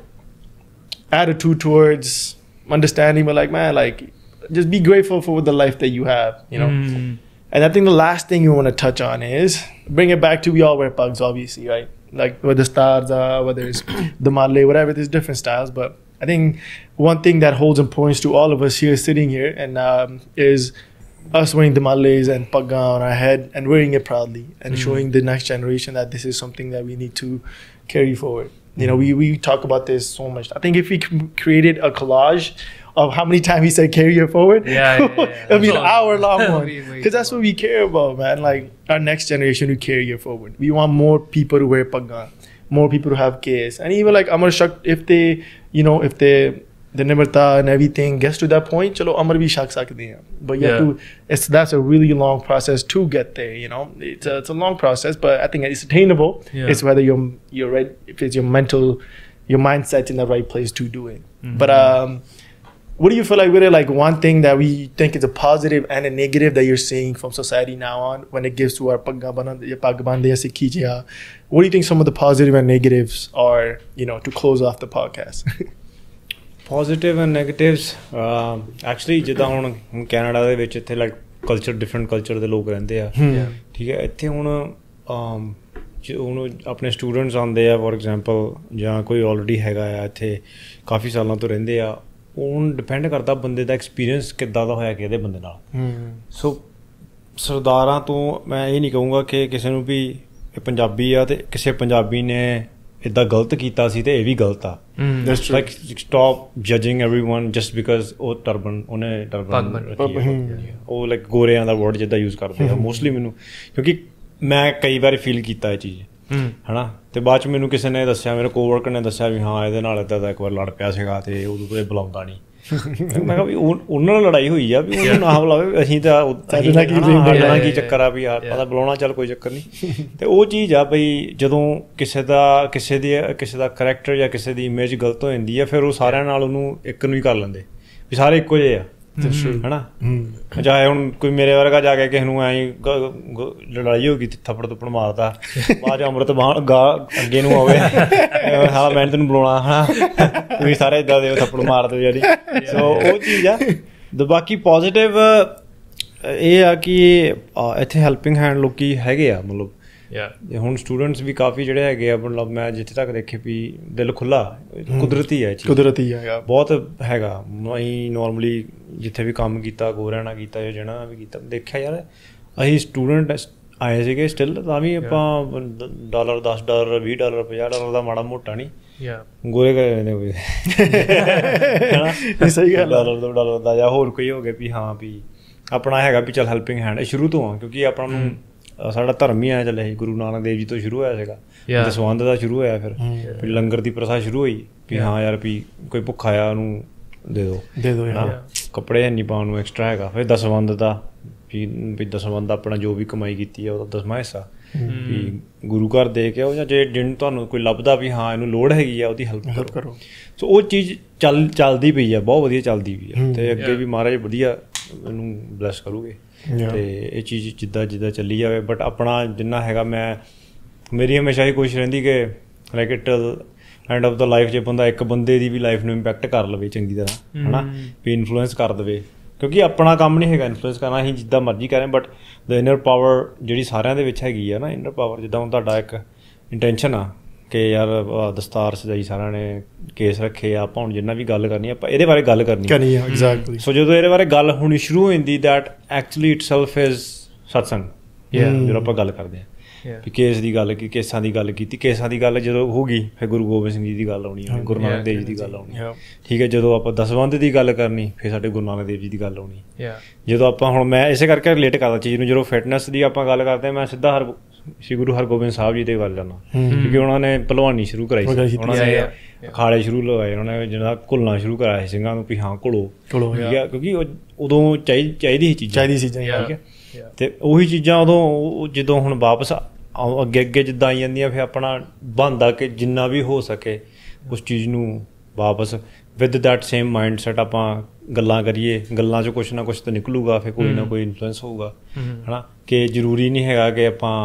attitude towards understanding but like man like just be grateful for the life that you have you know Mm. and I think the last thing you want to touch on is bring it back to we all wear pugs obviously right like whether stars are whether it's the Malay whatever there's different styles but I think one thing that holds importance to all of us here sitting here and um, is us wearing the Malays and pagga on our head and wearing it proudly and Mm. showing the next generation that this is something that we need to carry forward. You know, we, we talk about this so much. I think if we c- created a collage of how many times we said carry it forward, Yeah, yeah, yeah. it'll be an That's all- hour long that'll one. be way Because that's too what we care about, man. Like our next generation to carry it forward. We want more people to wear pagga, more people to have kids. And even like Amar Shak, if they, you know, if they the nimirta and everything gets to that point, chalo Amar bhi shak sakte hain. But you have Yeah. to, it's that's a really long process to get there, you know. It's a, it's a long process, but I think it's attainable. Yeah. It's whether you're you're right, if it's your mental, your mindset's in the right place to do it. Mhm. But um, what do you feel like with it? Like one thing that we think is a positive and a negative that you're seeing from society now on when it gives to our pagga bana- ya pag bande ya sikhi jiya. What do you think some of the positive and negatives are? You know, to close off the podcast. Positive and negatives actually ਜਿੱਦਾਂ ਹੁਣ ਹੁਣ ਕੈਨੇਡਾ ਦੇ ਵਿੱਚ ਇੱਥੇ ਲਾਈਕ ਕਲਚਰ ਡਿਫਰੈਂਟ ਕਲਚਰ ਦੇ ਲੋਕ ਰਹਿੰਦੇ ਆ Yeah. ਠੀਕ ਹੈ ਇੱਥੇ ਹੁਣ um, ਜੇ ਹੁਣ ਆਪਣੇ ਸਟੂਡੈਂਟਸ ਆਉਂਦੇ ਆ ਫੋਰ ਐਗਜ਼ਾਮਪਲ ਜਾਂ ਕੋਈ ਆਲਰੇਡੀ ਹੈਗਾ ਆ ਇੱਥੇ ਕਾਫੀ ਸਾਲਾਂ ਤੋਂ ਰਹਿੰਦੇ ਆ ਉਹ ਡਿਪੈਂਡ ਕਰਦਾ ਬੰਦੇ ਦਾ ਐਕਸਪੀਰੀਅੰਸ ਕਿੱਦਾਂ ਦਾ ਹੋਇਆ ਕਿਹਦੇ ਬੰਦੇ ਨਾਲ ਸੋ ਸਰਦਾਰਾਂ ਤੋਂ ਮੈਂ ਇਹ ਨਹੀਂ ਕਹੂੰਗਾ ਕਿ ਕਿਸੇ ਨੂੰ ਵੀ ਇਹ ਪੰਜਾਬੀ ਆ ਤੇ ਕਿਸੇ ਪੰਜਾਬੀ ਨੇ ਇੱਦਾਂ ਗਲਤ ਕੀਤਾ ਸੀ ਤੇ ਇਹ ਵੀ ਗਲਤ ਆ Mm. That's true. Like stop judging everyone just because ਉਹ ਟਰਬਨ ਉਹਨੇ ਪੱਗ ਟਰਬਨ ਬੰਨ੍ਹ ਰੱਖੀ ਹੈ ਹੈ। ਉਹ ਲਾਈਕ ਗੋਰਿਆਂ ਦਾ ਵਰਡ ਜਿੱਦਾਂ ਯੂਜ਼ ਕਰਦੇ ਆ ਮੋਸਟਲੀ ਮੈਨੂੰ ਕਿਉਂਕਿ ਮੈਂ ਕਈ ਵਾਰੀ ਫੀਲ ਕੀਤਾ ਇਹ ਚੀਜ਼ Mm. ਹਨਾ ਤੇ ਬਾਅਦ ਚ ਮੈਨੂੰ ਕਿਸੇ ਨੇ ਦੱਸਿਆ ਮੇਰੇ ਕੋਵਰਕਰ ਨੇ ਦੱਸਿਆ ਵੀ ਹਾਂ ਇਹਦੇ ਨਾਲ ਇੱਦਾਂ ਦਾ ਇੱਕ ਵਾਰ ਲੜ ਪਿਆ ਸੀਗਾ ਤੇ ਉਦੋਂ ਤੋਂ ਇਹ ਬੁਲਾਉਂਦਾ ਨਹੀਂ ਮੈਂ ਕਿਹਾ ਵੀ ਉਹ- ਉਹਨਾਂ ਨਾਲ ਲੜਾਈ ਹੋਈ ਆ ਵੀ ਉਹਨੂੰ ਨਾ ਬੁਲਾਵੇ, ਅਸੀਂ ਤਾਂ ਸਾਡੇ ਨਾਲ ਕੀ blame ਸਾਡੇ ਨਾਲ ਕਰਨਾ। ਕੀ ਚੱਕਰ ਆ ਵੀ ਯਾਰ ਪਤਾ ਬੁਲਾਉਣਾ ਚੱਲ ਕੋਈ ਚੱਕਰ ਨਹੀਂ। ਤੇ ਉਹ ਚੀਜ਼ ਆ ਬਈ ਜਦੋਂ ਕਿਸੇ ਦਾ ਕਿਸੇ ਦੀ ਕਿਸੇ ਦਾ ਕਰੈਕਟਰ ਜਾਂ ਕਿਸੇ ਦੀ ਇਮੇਜ ਗਲਤ ਹੋ ਜਾਂਦੀ ਆ ਫਿਰ ਉਹ ਸਾਰਿਆਂ ਨਾਲ ਉਹਨੂੰ ਇੱਕ ਨੂੰ ਹੀ ਕਰ ਲੈਂਦੇ ਵੀ ਸਾਰੇ ਇੱਕੋ ਜਿਹੇ ਆ ਹਨਾ। ਚਾਹੇ ਹੁਣ ਕੋਈ ਮੇਰੇ ਵਰਗਾ ਜਾ ਕੇ ਕਿਸੇ ਨੂੰ ਐਂ ਲੜਾਈ ਹੋ ਗਈ ਥੱਪੜ ਥੁੱਪੜ ਮਾਰਦਾ ਬਾਅਦ ਚ ਅੰਮ੍ਰਿਤ ਬਾਹ ਗਾ ਅੱਗੇ ਨੂੰ ਆਵੇ ਹਾਂ ਮੈਂ ਤੈਨੂੰ ਬੁਲਾਉਣਾ ਹਨਾ ਤੁਸੀਂ ਸਾਰੇ ਏਦਾਂ ਦੇ ਥੱਪੜ ਮਾਰ ਦਿਓ ਜਿਹੜੀ। ਸੋ ਉਹ ਚੀਜ਼ ਆ। ਤੇ ਬਾਕੀ ਪੋਜ਼ੀਟਿਵ ਇਹ ਆ ਕਿ ਇੱਥੇ ਹੈਲਪਿੰਗ ਹੈਂਡ ਲੋਕੀ ਹੈਗੇ ਆ ਮਤਲਬ Yeah. ਹੁਣ ਸਟੂਡੈਂਟਸ ਵੀ ਕਾਫੀ ਜਿਹੜੇ ਹੈਗੇ ਆ ਮਤਲਬ ਮੈਂ ਜਿੱਥੇ ਤੱਕ ਦੇਖੇ ਵੀ ਦਿਲ ਖੁੱਲਾ ਕੁਦਰਤੀ ਹੈ ਕੁਦਰਤੀ ਹੈ ਬਹੁਤ ਹੈਗਾ। ਅਸੀਂ ਨੋਰਮਲੀ ਜਿੱਥੇ ਵੀ ਕੰਮ ਕੀਤਾ ਗੋਰਿਆਂ ਨਾਲ ਕੀਤਾ ਜਾਂ ਜਿਹੜਾ ਵੀ ਕੀਤਾ ਦੇਖਿਆ ਯਾਰ ਅਸੀਂ ਸਟੂਡੈਂਟ ਆਏ ਸੀਗੇ ਸਟਿਲ ਤਾਂ ਵੀ ਆਪਾਂ ਡਾਲਰ ਦਸ ਡਾਲਰ ਵੀਹ ਡਾਲਰ ਪੰਜਾਹ ਡਾਲਰ ਦਾ ਮਾੜਾ ਮੋਟਾ ਨਹੀਂ ਗੋਰੇ ਕਰੇ ਨੇ ਕੋਈ ਸਹੀ ਗੱਲ ਡਾਲਰ ਦੋ ਡਾਲਰ ਦਾ ਜਾਂ ਹੋਰ ਕੋਈ ਹੋ ਗਿਆ ਵੀ ਹਾਂ ਵੀ ਆਪਣਾ ਹੈਗਾ ਵੀ ਚੱਲ ਹੈਲਪਿੰਗ ਹੈਂਡ ਸ਼ੁਰੂ ਤੋਂ ਆ ਕਿਉਂਕਿ ਆਪਣਾ ਨੂੰ ਸਾਡਾ ਧਰਮ ਹੀ ਆਇਆ ਚੱਲਿਆ ਸੀ ਗੁਰੂ ਨਾਨਕ ਦੇਵ ਜੀ ਤੋਂ ਸ਼ੁਰੂ ਹੋਇਆ ਸੀਗਾ ਦਸਵੰਧ ਦਾ ਸ਼ੁਰੂ ਹੋਇਆ ਫਿਰ ਫਿਰ ਲੰਗਰ ਦੀ ਪ੍ਰਥਾ ਸ਼ੁਰੂ ਹੋਈ ਵੀ ਹਾਂ ਯਾਰ ਵੀ ਕੋਈ ਭੁੱਖਾ ਆ ਉਹਨੂੰ ਦੇ ਦਿਓ ਦੇ ਦਿਓ ਕੱਪੜੇ ਨਹੀਂ ਪਾਉਣ ਨੂੰ ਐਕਸਟਰਾ ਹੈਗਾ ਫਿਰ ਦਸਵੰਧ ਦਾ ਵੀ ਵੀ ਦਸਵੰਧ ਆਪਣਾ ਜੋ ਵੀ ਕਮਾਈ ਕੀਤੀ ਹੈ ਉਹਦਾ ਦਸਵਾਂ ਹਿੱਸਾ ਵੀ ਗੁਰੂ ਘਰ ਦੇ ਕੇ ਉਹ ਜਾਂ ਜੇ ਜਿਹਨੂੰ ਤੁਹਾਨੂੰ ਕੋਈ ਲੱਭਦਾ ਵੀ ਹਾਂ ਇਹਨੂੰ ਲੋੜ ਹੈਗੀ ਆ ਉਹਦੀ ਹੈਲਪ ਕਰੋ। ਸੋ ਉਹ ਚੀਜ਼ ਚੱਲ ਚੱਲਦੀ ਪਈ ਆ ਬਹੁਤ ਵਧੀਆ ਚੱਲਦੀ ਪਈ ਆ ਤੇ ਅੱਗੇ ਵੀ ਮਹਾਰਾਜ ਵਧੀਆ ਇਹਨੂੰ ਬਲੈਸ ਕਰੂਗੇ ਤੇ ਇਹ ਚੀਜ਼ ਜਿੱਦਾਂ ਜਿੱਦਾਂ ਚੱਲੀ ਜਾਵੇ। ਬਟ ਆਪਣਾ ਜਿੰਨਾ ਹੈਗਾ ਮੈਂ ਮੇਰੀ ਹਮੇਸ਼ਾ ਹੀ ਕੋਸ਼ਿਸ਼ ਰਹਿੰਦੀ ਕਿ like it end of the life ਜੇ ਬੰਦਾ ਇੱਕ ਬੰਦੇ ਦੀ ਵੀ ਲਾਈਫ ਨੂੰ ਇੰਪੈਕਟ ਕਰ ਲਵੇ ਚੰਗੀ ਤਰ੍ਹਾਂ ਹੈ ਨਾ ਵੀ ਇਨਫਲੂਐਂਸ ਕਰ ਦੇਵੇ ਕਿਉਂਕਿ ਆਪਣਾ ਕੰਮ ਨਹੀਂ ਹੈਗਾ ਇਨਫਲੂਐਂਸ ਕਰਨਾ ਅਸੀਂ ਜਿੱਦਾਂ ਮਰਜ਼ੀ ਕਰਾਂ ਬਟ ਦ ਇਨਰ ਪਾਵਰ ਜਿਹੜੀ ਸਾਰਿਆਂ ਦੇ ਵਿੱਚ ਹੈਗੀ ਆ ਨਾ ਇਨਰ ਪਾਵਰ ਜਿੱਦਾਂ ਹੁਣ ਤੁਹਾਡਾ ਇੱਕ ਇੰਟੈਂਸ਼ਨ ਆ ਕਿ ਯਾਰ ਦਸਤਾਰ ਸਜਾਈ ਸਾਰਿਆਂ ਨੇ ਕੇਸ ਰੱਖੇ ਆ ਆਪਾਂ ਹੁਣ ਜਿੰਨਾ ਵੀ ਗੱਲ ਕਰਨੀ ਆਪਾਂ ਇਹਦੇ ਬਾਰੇ ਗੱਲ ਕਰਨੀ ਐਗਜ਼ੈਕਟਲੀ। ਸੋ ਜਦੋਂ ਇਹਦੇ ਬਾਰੇ ਗੱਲ ਹੋਣੀ ਸ਼ੁਰੂ ਹੋ ਜਾਂਦੀ that actually itself is satsang ਜਦੋਂ ਆਪਾਂ ਗੱਲ ਕਰਦੇ ਹਾਂ ਵੀ ਕੇਸ ਦੀ ਗੱਲ ਕੀ ਕੇਸਾਂ ਦੀ ਗੱਲ ਕੀਤੀ ਕੇਸਾਂ ਦੀ ਗੱਲ ਜਦੋਂ ਹੋ ਗਈ ਫਿਰ ਗੁਰੂ ਗੋਬਿੰਦ ਸਿੰਘ ਜੀ ਦੀ ਗੱਲ ਆਉਣੀ ਗੁਰੂ ਨਾਨਕ ਦੇਵ ਜੀ ਦੀ ਗੱਲ ਆਉਣੀ ਠੀਕ ਹੈ। ਜਦੋਂ ਆਪਾਂ ਦਸਵੰਧ ਦੀ ਗੱਲ ਕਰਨੀ ਫਿਰ ਸਾਡੇ ਗੁਰੂ ਨਾਨਕ ਦੇਵ ਜੀ ਦੀ ਗੱਲ ਆਉਣੀ। ਜਦੋਂ ਆਪਾਂ ਹੁਣ ਮੈਂ ਇਸੇ ਕਰਕੇ ਰਿਲੇਟ ਕਰਦਾ ਚੀਜ਼ ਨੂੰ ਜਦੋਂ ਫਿਟਨੈਸ ਦੀ ਆਪਾਂ ਗੱਲ ਕਰਦੇ ਮੈਂ ਸਿੱਧਾ ਹਰ ਸ਼੍ਰੀ ਗੁਰੂ ਹਰਗੋਬਿੰਦ ਸਾਹਿਬ ਜੀ ਦੇ ਗੱਲ ਜਾਣਾ ਕਿਉਂਕਿ ਉਹਨਾਂ ਨੇ ਭਲਵਾਨੀ ਸ਼ੁਰੂ ਕਰਾਈ ਸੀ ਉਹਨਾਂ ਨੇ ਅਖਾੜੇ ਸ਼ੁਰੂ ਲਗਾਏ ਉਹਨਾਂ ਨੇ ਜਿਹੜਾ ਘੁਲਣਾ ਸ਼ੁਰੂ ਕਰਾਇਆ ਸੀ ਸਿੰਘਾਂ ਨੂੰ ਵੀ ਹਾਂ ਘੁਲੋ ਠੀਕ ਹੈ ਕਿਉਂਕਿ ਉਦੋਂ ਚਾਹੀ ਚਾਹੀਦੀ ਸੀ ਚੀਜ਼ਾਂ ਚਾਹੀਦੀ ਚੀਜ਼ਾਂ ਠੀਕ ਹੈ ਤੇ ਉਹੀ ਚੀਜ਼ਾਂ ਉਦੋਂ ਜਦੋਂ ਹੁਣ ਵਾਪਸ ਅੱਗੇ ਅੱਗੇ ਜਿੱਦਾਂ ਆਈ ਜਾਂਦੀਆਂ ਫਿਰ ਆਪਣਾ ਬਣਦਾ ਕਿ ਜਿੰਨਾ ਵੀ ਹੋ ਸਕੇ ਉਸ ਚੀਜ਼ ਨੂੰ ਵਾਪਸ with that same mindset ਆਪਾਂ ਗੱਲਾਂ ਕਰੀਏ ਗੱਲਾਂ 'ਚ ਕੁਛ ਨਾ ਕੁਛ ਤਾਂ ਨਿਕਲੂਗਾ ਫਿਰ ਕੋਈ ਨਾ ਕੋਈ ਇਨਫਲੂਐਂਸ ਹੋਊਗਾ ਹੈ ਨਾ ਕਿ ਜ਼ਰੂਰੀ ਨਹੀਂ ਹੈਗਾ ਕਿ ਆਪਾਂ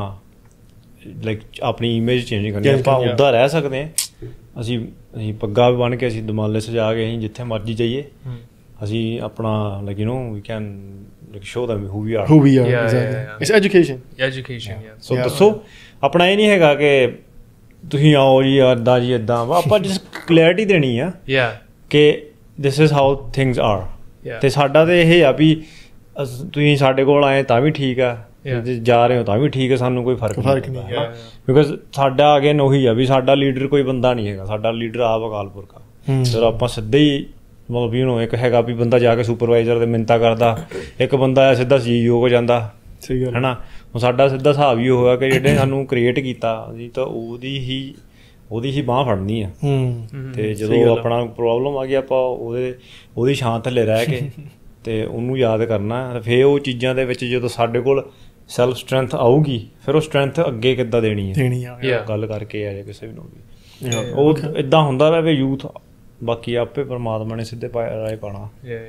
ਲਾਈਕ ਆਪਣੀ ਇਮੇਜ ਚੇਂਜ ਕਰਨੀ ਆਪਾਂ ਉੱਦਾਂ ਰਹਿ ਸਕਦੇ ਹਾਂ ਅਸੀਂ ਅਸੀਂ ਪੱਗਾਂ ਬੰਨ੍ਹ ਕੇ ਅਸੀਂ ਦਮਾਲੇ ਸਜਾ ਕੇ ਅਸੀਂ ਜਿੱਥੇ ਮਰਜ਼ੀ ਜਾਈਏ ਅਸੀਂ ਆਪਣਾ like you know we can like show them who we are who we are yeah, exactly yeah, yeah. it's education education yeah, yeah. so ਦੱਸੋ ਆਪਣਾ ਇਹ ਨਹੀਂ ਹੈਗਾ ਕਿ ਤੁਸੀਂ ਆਓ ਜੀ ਇੱਦਾਂ ਜੀ ਇੱਦਾਂ ਆਪਾਂ ਜਿਸ ਕਲੈਰਿਟੀ ਦੇਣੀ ਆ ਕਿ this is how things are ਤੇ ਸਾਡਾ ਤੇ ਇਹ ਆ ਵੀ ਤੁਸੀਂ ਸਾਡੇ ਕੋਲ ਆਏ ਤਾਂ ਵੀ ਠੀਕ ਆ ਜੇ ਜਾ ਰਹੇ ਹੋ ਤਾਂ ਵੀ ਠੀਕ ਹੈ ਸਾਨੂੰ ਕੋਈ ਫਰਕ ਨਹੀਂ ਬਿਕੋਜ਼ ਸਾਡਾ ਅਗੇਨ ਉਹੀ ਆ ਵੀ ਸਾਡਾ ਲੀਡਰ ਕੋਈ ਬੰਦਾ ਨਹੀਂ ਹੈਗਾ ਸਾਡਾ ਲੀਡਰ ਆਪ ਅਕਾਲ ਪੁਰਖ ਆ ਜਦੋਂ ਆਪਾਂ ਸਿੱਧੇ ਹੀ ਮਤਲਬ ਯੂ ਨੋ ਇੱਕ ਹੈਗਾ ਵੀ ਬੰਦਾ ਜਾ ਕੇ ਸੁਪਰਵਾਈਜ਼ਰ ਦੇ ਮਿੰਨਤਾਂ ਕਰਦਾ ਇੱਕ ਬੰਦਾ ਸਿੱਧਾ ਸੀ ਈ ਓ ਕੋਲ ਜਾਂਦਾ ਹੈ ਨਾ ਹੁਣ ਸਾਡਾ ਸਿੱਧਾ ਹਿਸਾਬ ਹੀ ਹੋਇਆ ਕਿ ਜਿਹੜੇ ਸਾਨੂੰ ਕ੍ਰੀਏਟ ਕੀਤਾ ਅਸੀਂ ਤਾਂ ਉਹਦੀ ਹੀ ਉਹਦੀ ਹੀ ਬਾਂਹ ਫੜਨੀ ਆ ਤੇ ਜਦੋਂ ਆਪਣਾ ਪ੍ਰੋਬਲਮ ਆ ਗਈ ਆਪਾਂ ਉਹਦੇ ਉਹਦੀ ਛਾਂ ਥੱਲੇ ਰਹਿ ਕੇ ਤੇ ਉਹਨੂੰ ਯਾਦ ਕਰਨਾ ਫਿਰ ਉਹ ਚੀਜ਼ਾਂ ਦੇ ਵਿੱਚ ਜਦੋਂ ਸਾਡੇ ਕੋਲ ਸੈਲਫ ਸਟਰੈਂਥ ਆਊਗੀ ਫਿਰ ਉਹ ਸਟਰੈਂਥ ਅੱਗੇ ਕਿੱਦਾਂ ਦੇਣੀ ਹੈ ਗੱਲ ਕਰਕੇ ਆ ਜਾਂ ਕਿਸੇ ਵੀ ਨੂੰ ਵੀ ਉਹ ਇੱਦਾਂ ਹੁੰਦਾ ਰਹੇ ਯੂਥ ਬਾਕੀ ਆਪੇ ਪਰਮਾਤਮਾ ਨੇ ਸਿੱਧੇ ਰਾਹ ਪਾਣਾ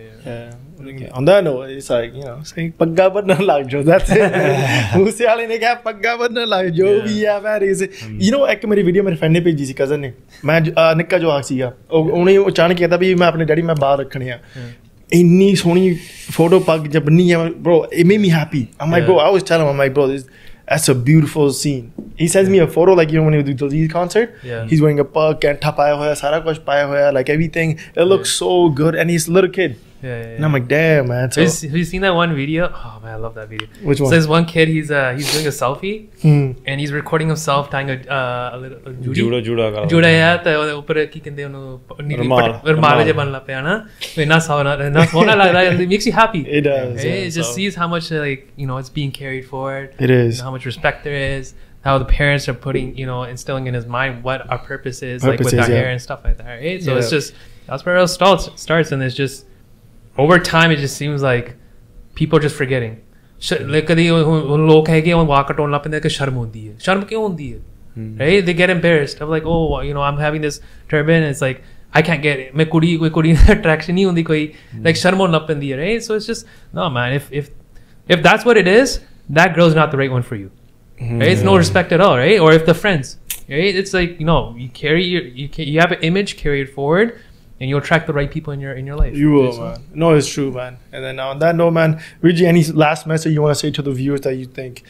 ਆਉਂਦਾ no it's like you know saying ਪੱਗਾ ਬੰਨਣ ਲੱਗ ਜਾਓ ਦੈਟਸ ਇਟ ਮੂਸੇ ਵਾਲੇ ਨੇ ਕਿਹਾ ਪੱਗਾ ਬੰਨਣ ਲੱਗ ਜੋ ਵੀ ਆ ਵੈਰ ਇਜ਼ ਯੂ ਨੋ ਇੱਕ ਮੇਰੀ ਵੀਡੀਓ ਮੇਰੇ ਫਰੈਂਡ ਨੇ ਭੇਜੀ ਸੀ ਕਜ਼ਨ ਨੇ ਮੈਂ ਨਿੱਕਾ ਜਵਾਕ ਸੀਗਾ ਉਹਨੇ ਅਚਾਨਕ ਕਹਿੰਦਾ ਵੀ ਮੈਂ ਆਪਣੇ ਡੈਡੀ ਮੈਂ ਬਾਹਰ ਰੱਖਣੇ ਆ ਇੰਨੀ ਸੋਹਣੀ ਫੋਟੋ ਪੱਗ ਜ ਬੰਨੀ ਆ bro it made me happy um like bro I was telling my bro this that's a beautiful scene. He sends me a photo like, you know, when he do the concert, yeah. he's wearing a pug, kenta paya hoya, sara kuch paya hoya, like everything. It looks yeah. so good, and he's a little kid. Yeah, yeah, yeah. And I'm like, damn, man. So, have you seen that one video? Oh man, I love that video. Which one? So there's one kid. He's uh he's doing a selfie, hmm. and he's recording himself tying a uh a little a juda juda juda kar juda ya to upar ki kende onu rumal je ban la pe na so na sona na sona lag raha it makes you happy. It does. It yeah, just so. sees how much uh, like you know it's being carried forward. It is. How much respect there is. How the parents are putting, you know, instilling in his mind what our purpose is, purpose like with is, our yeah. hair and stuff like that, right? So yeah. it's just That's where it starts. Starts, and it's just over time. It just seems like people are just forgetting. Like कदी लोग कहे कि वहाँ कटोन लापे ने कि शर्म होती है. शर्म क्यों होती है? Right? They get embarrassed. I'm like, oh, you know, I'm having this turban. And it's like I can't get it. मैं कुड़ी कोई कुड़ी attraction नहीं होती कोई. Like शर्म होने लापे है, right? So it's just no, man. If if if that's what it is, that girl's not the right one for you. Right? It's no respect at all, right? Or if the friends, right? It's like, you know, you carry your, you can, you have an image, carry it forward, and you'll attract the right people in your in your life. You will, so. man. No, it's true, man. And then on that note, man, Reggie, any last message you want to say to the viewers that you think,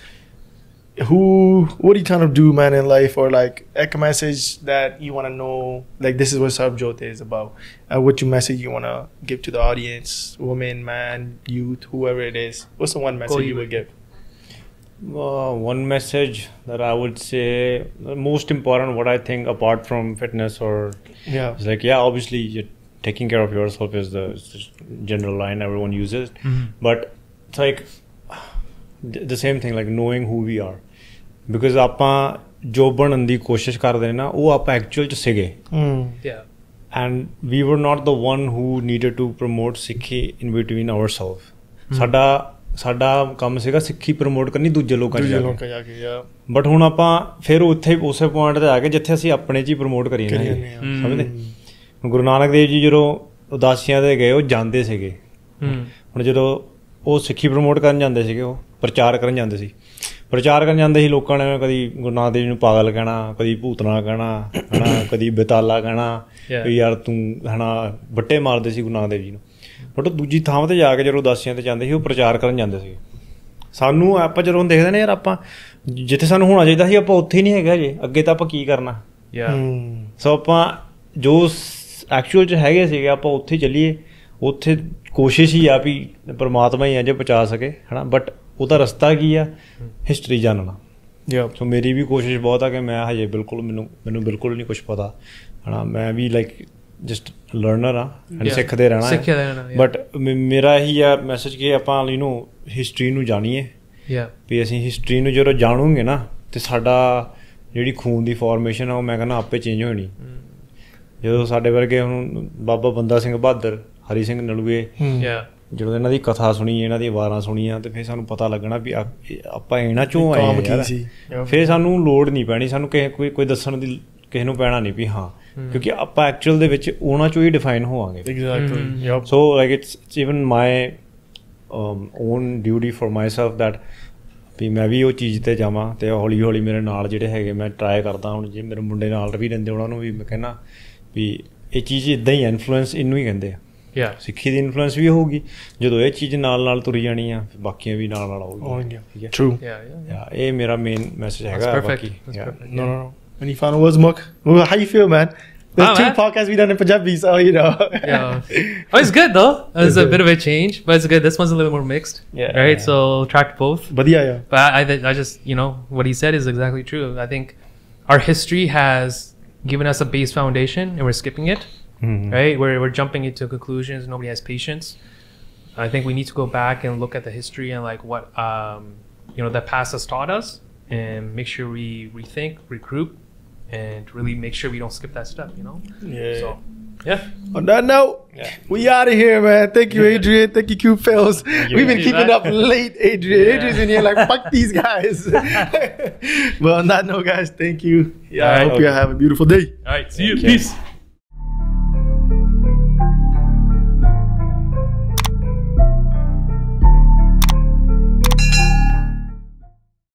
who, what are you trying to do, man, in life, or like a message that you want to know, like this is what Sarbjot is about, uh, what your message you want to give to the audience, woman, man, youth, whoever it is. What's the one message Go you you. would give? Uh, one message that I would say, the most important, what I think apart from fitness or Yeah. it's like, yeah, obviously you're taking care of yourself is the, is the general line everyone uses, Mm-hmm. but it's like th- the same thing, like knowing who we are, because ਆਪਾਂ ਜੋ ਬਣਨ ਦੀ ਕੋਸ਼ਿਸ਼ ਕਰਦੇ ਨੇ ਨਾ ਉਹ ਆਪਾਂ ਐਕਚੁਅਲ ਚ ਸੀਗੇ Mm. Yeah. and we were not the one who needed to promote ਸਿੱਖੀ in between ourselves. ਸਾਡਾ ਸਾਡਾ ਕੰਮ ਸੀਗਾ ਸਿੱਖੀ ਪ੍ਰਮੋਟ ਕਰਨੀ ਦੂਜੇ ਲੋਕਾਂ 'ਚ ਦੂਜੇ ਜਾ ਕੇ ਲੋਕਾਂ ਜਾ ਕੇ, yeah. ਬਟ ਹੁਣ ਆਪਾਂ ਫਿਰ ਉੱਥੇ ਉਸੇ ਪੁਆਇੰਟ ਤੇ ਆ ਗਏ ਜਿੱਥੇ ਅਸੀਂ ਆਪਣੇ 'ਚ ਹੀ ਪ੍ਰਮੋਟ ਕਰੀ ਕਰੀ ਜਾਂਦੇ ਜਾਂਦੇ ਹਾਂ। ਹਾਂ, ਸਮਝਦੇ ਹੁਣ ਗੁਰੂ ਨਾਨਕ ਦੇਵ ਜੀ ਜਦੋਂ ਉਦਾਸੀਆਂ ਤੇ ਗਏ ਉਹ ਜਾਂਦੇ ਸੀਗੇ Mm. ਹੁਣ ਜਦੋਂ ਉਹ ਸਿੱਖੀ ਪ੍ਰਮੋਟ ਕਰਨ ਜਾਂਦੇ ਸੀਗੇ ਉਹ ਪ੍ਰਚਾਰ ਕਰਨ ਜਾਂਦੇ ਸੀ ਪ੍ਰਚਾਰ ਕਰਨ ਜਾਂਦੇ ਸੀ ਲੋਕਾਂ ਨੇ ਕਦੀ ਗੁਰੂ ਨਾਨਕ ਦੇਵ ਜੀ ਨੂੰ ਪਾਗਲ ਕਹਿਣਾ ਕਦੀ ਭੂਤਨਾ ਕਹਿਣਾ ਹਨਾ ਕਦੀ ਬੇਤਾਲਾ ਕਹਿਣਾ ਵੀ ਯਾਰ ਤੂੰ ਹਨਾ ਵੱਟੇ ਮਾਰਦੇ ਸੀ ਗੁਰੂ ਨਾਨਕ ਦੇਵ ਜੀ ਨੂੰ ਬਟ ਉਹ ਦੂਜੀ ਥਾਂ ਤੇ ਜਾ ਕੇ ਜਦੋਂ ਉਦਾਸੀਆਂ ਤੇ ਜਾਂਦੇ ਸੀ ਉਹ ਪ੍ਰਚਾਰ ਕਰਨ ਜਾਂਦੇ ਸੀ ਸਾਨੂੰ ਆਪਾਂ ਜਦੋਂ ਦੇਖਦੇ ਨੇ ਯਾਰ ਆਪਾਂ ਜਿੱਥੇ ਸਾਨੂੰ ਹੋਣਾ ਚਾਹੀਦਾ ਸੀ ਆਪਾਂ ਉੱਥੇ ਹੀ ਨਹੀਂ ਹੈਗਾ ਜੇ ਅੱਗੇ ਤਾਂ ਆਪਾਂ ਕੀ ਕਰਨਾ Yeah. Mm. ਸੋ ਆਪਾਂ ਜੋ ਐਕਚੁਅਲ 'ਚ ਹੈਗੇ ਸੀਗੇ ਆਪਾਂ ਉੱਥੇ ਚੱਲੀਏ ਉੱਥੇ ਕੋਸ਼ਿਸ਼ ਹੀ ਆ ਵੀ ਪਰਮਾਤਮਾ ਹੀ ਆ ਜੇ ਪਹੁੰਚਾ ਸਕੇ ਹਨਾ ਬਟ ਉਹਦਾ ਰਸਤਾ ਕੀ ਆ ਹਿਸਟਰੀ ਜਾਣਨਾ Yeah. ਸੋ ਮੇਰੀ ਵੀ ਕੋਸ਼ਿਸ਼ ਬਹੁਤ ਆ ਕਿ ਮੈਂ ਹਜੇ ਬਿਲਕੁਲ ਮੈਨੂੰ ਮੈਨੂੰ ਬਿਲਕੁਲ ਨਹੀਂ ਕੁਝ ਪਤਾ ਹਨਾ ਮੈਂ ਵੀ ਲਾਈਕ ਜਸਟ ਲਰਨਰ ਆ Yeah. ਸਿੱਖਦੇ ਰਹਿਣਾ ਸਿੱਖਦੇ ਰਹਿਣਾ, yeah. ਬਟ ਮੇਰਾ ਇਹੀ ਆ ਮੈਸੇਜ ਕਿ ਆਪਾਂ ਯੂ ਨੋ ਹਿਸਟਰੀ ਨੂੰ ਜਾਣੀਏ Yeah. ਵੀ ਅਸੀਂ ਹਿਸਟਰੀ ਨੂੰ ਜਦੋਂ ਜਾਣੂਗੇ ਨਾ ਤੇ ਸਾਡਾ ਜਿਹੜੀ ਖੂਨ ਦੀ ਫਾਰਮੇਸ਼ਨ ਆ ਉਹ ਮੈਂ ਕਹਿੰਦਾ ਆਪੇ ਚੇਂਜ ਹੋਣੀ ਜਦੋਂ ਸਾਡੇ ਵਰਗੇ ਹੁਣ ਬਾਬਾ ਬੰਦਾ ਸਿੰਘ ਬਹਾਦਰ ਹਰੀ ਸਿੰਘ ਨਲੂਏ Mm. Yeah. ਜਦੋਂ ਇਹਨਾਂ ਦੀ ਕਥਾ ਸੁਣੀ ਇਹਨਾਂ ਦੀਆਂ ਵਾਰਾਂ ਸੁਣੀਆਂ ਤੇ ਫਿਰ ਸਾਨੂੰ ਪਤਾ ਲੱਗਣਾ ਵੀ ਆ- ਇਹ ਆਪਾਂ ਇਹਨਾਂ ਚੋਂ ਆਏ ਕੌਮ ਹਾਂ ਕੀ ਯਾਰ ਸੀ। ਫਿਰ ਸਾਨੂੰ ਲੋੜ ਨਹੀਂ ਪੈਣੀ ਸਾਨੂੰ ਕਿਸੇ ਕੋਈ ਕੋਈ ਦੱਸਣ ਦੀ ਕਿਸੇ ਨੂੰ ਪੈਣਾ ਨਹੀਂ ਵੀ ਹਾਂ ਕਿਉਂਕਿ ਆਪਾਂ ਐਕਚੁਅਲ ਦੇ ਵਿੱਚ ਉਹਨਾਂ ਚੋਂ ਹੀ ਡਿਫਾਈਨ ਹੋਵਾਂਗੇ Exactly. Mm. Yep. So like it's it's even my own duty for myself that ਵੀ ਮੈਂ ਵੀ ਉਹ ਚੀਜ਼ ਤੇ ਜਾਵਾਂ ਤੇ ਹੌਲੀ ਹੌਲੀ ਮੇਰੇ ਨਾਲ ਜਿਹੜੇ ਹੈਗੇ ਮੈਂ ਟਰਾਈ ਕਰਦਾ ਹੁਣ ਜੇ ਮੇਰੇ ਮੁੰਡੇ ਨਾਲ ਵੀ ਰਹਿੰਦੇ ਉਹਨਾਂ ਨੂੰ ਵੀ ਮੈਂ ਕਹਿੰਦਾ ਵੀ ਇਹ ਚੀਜ਼ ਇੱਦਾਂ ਹੀ ਇਨਫਲੂਐਂਸ ਇਹਨੂੰ ਹੀ ਕਹਿੰਦੇ ਆ Yeah. ਸਿੱਖੀ ਦੀ ਇਨਫਲੂਐਂਸ ਵੀ ਹੋਊਗੀ ਜਦੋਂ ਇਹ ਚੀਜ਼ ਨਾਲ ਨਾਲ ਤੁਰੀ ਜਾਣੀ ਆ ਫਿਰ ਬਾਕੀਆਂ ਵੀ ਨਾਲ ਨਾਲ ਆਊਗੀ Aurangzeb. ਠੀਕ ਹੈ True. Yeah. Yeah. ਯਾ ਇਹ ਮੇਰਾ ਮੇਨ ਮੈਸੇਜ That's ਹੈਗਾ perfect. ਬਾਕੀ That's yeah. perfect. No, no, no. Any final words, Muk? Well, how you feel, man? There's Ah, two man. podcasts we done in Punjabi, so you know. Yeah. Oh, it's good though. It's a bit of a change, but it's good. This one's a little more mixed. Yeah. Right. So track both. But yeah, yeah. But I, I, I just, you know, what he said is exactly true. I think our history has given us a base foundation, and we're skipping it. Mhm. Right. We're we're jumping into conclusions. Nobody has patience. I think we need to go back and look at the history and like what um you know the past has taught us, and make sure we rethink, regroup, and really make sure we don't skip that step. You know. Yeah. So yeah. On that note, Yeah. we out of here, man. Thank you, Adrian. Thank you, Q Phils. We've been you, keeping man. up late, Adrian. Yeah. Adrian's in here like, fuck these guys. But on that note, guys, thank you. Yeah, I All right. hope you have a beautiful day. All right. See you. Thank you. Peace.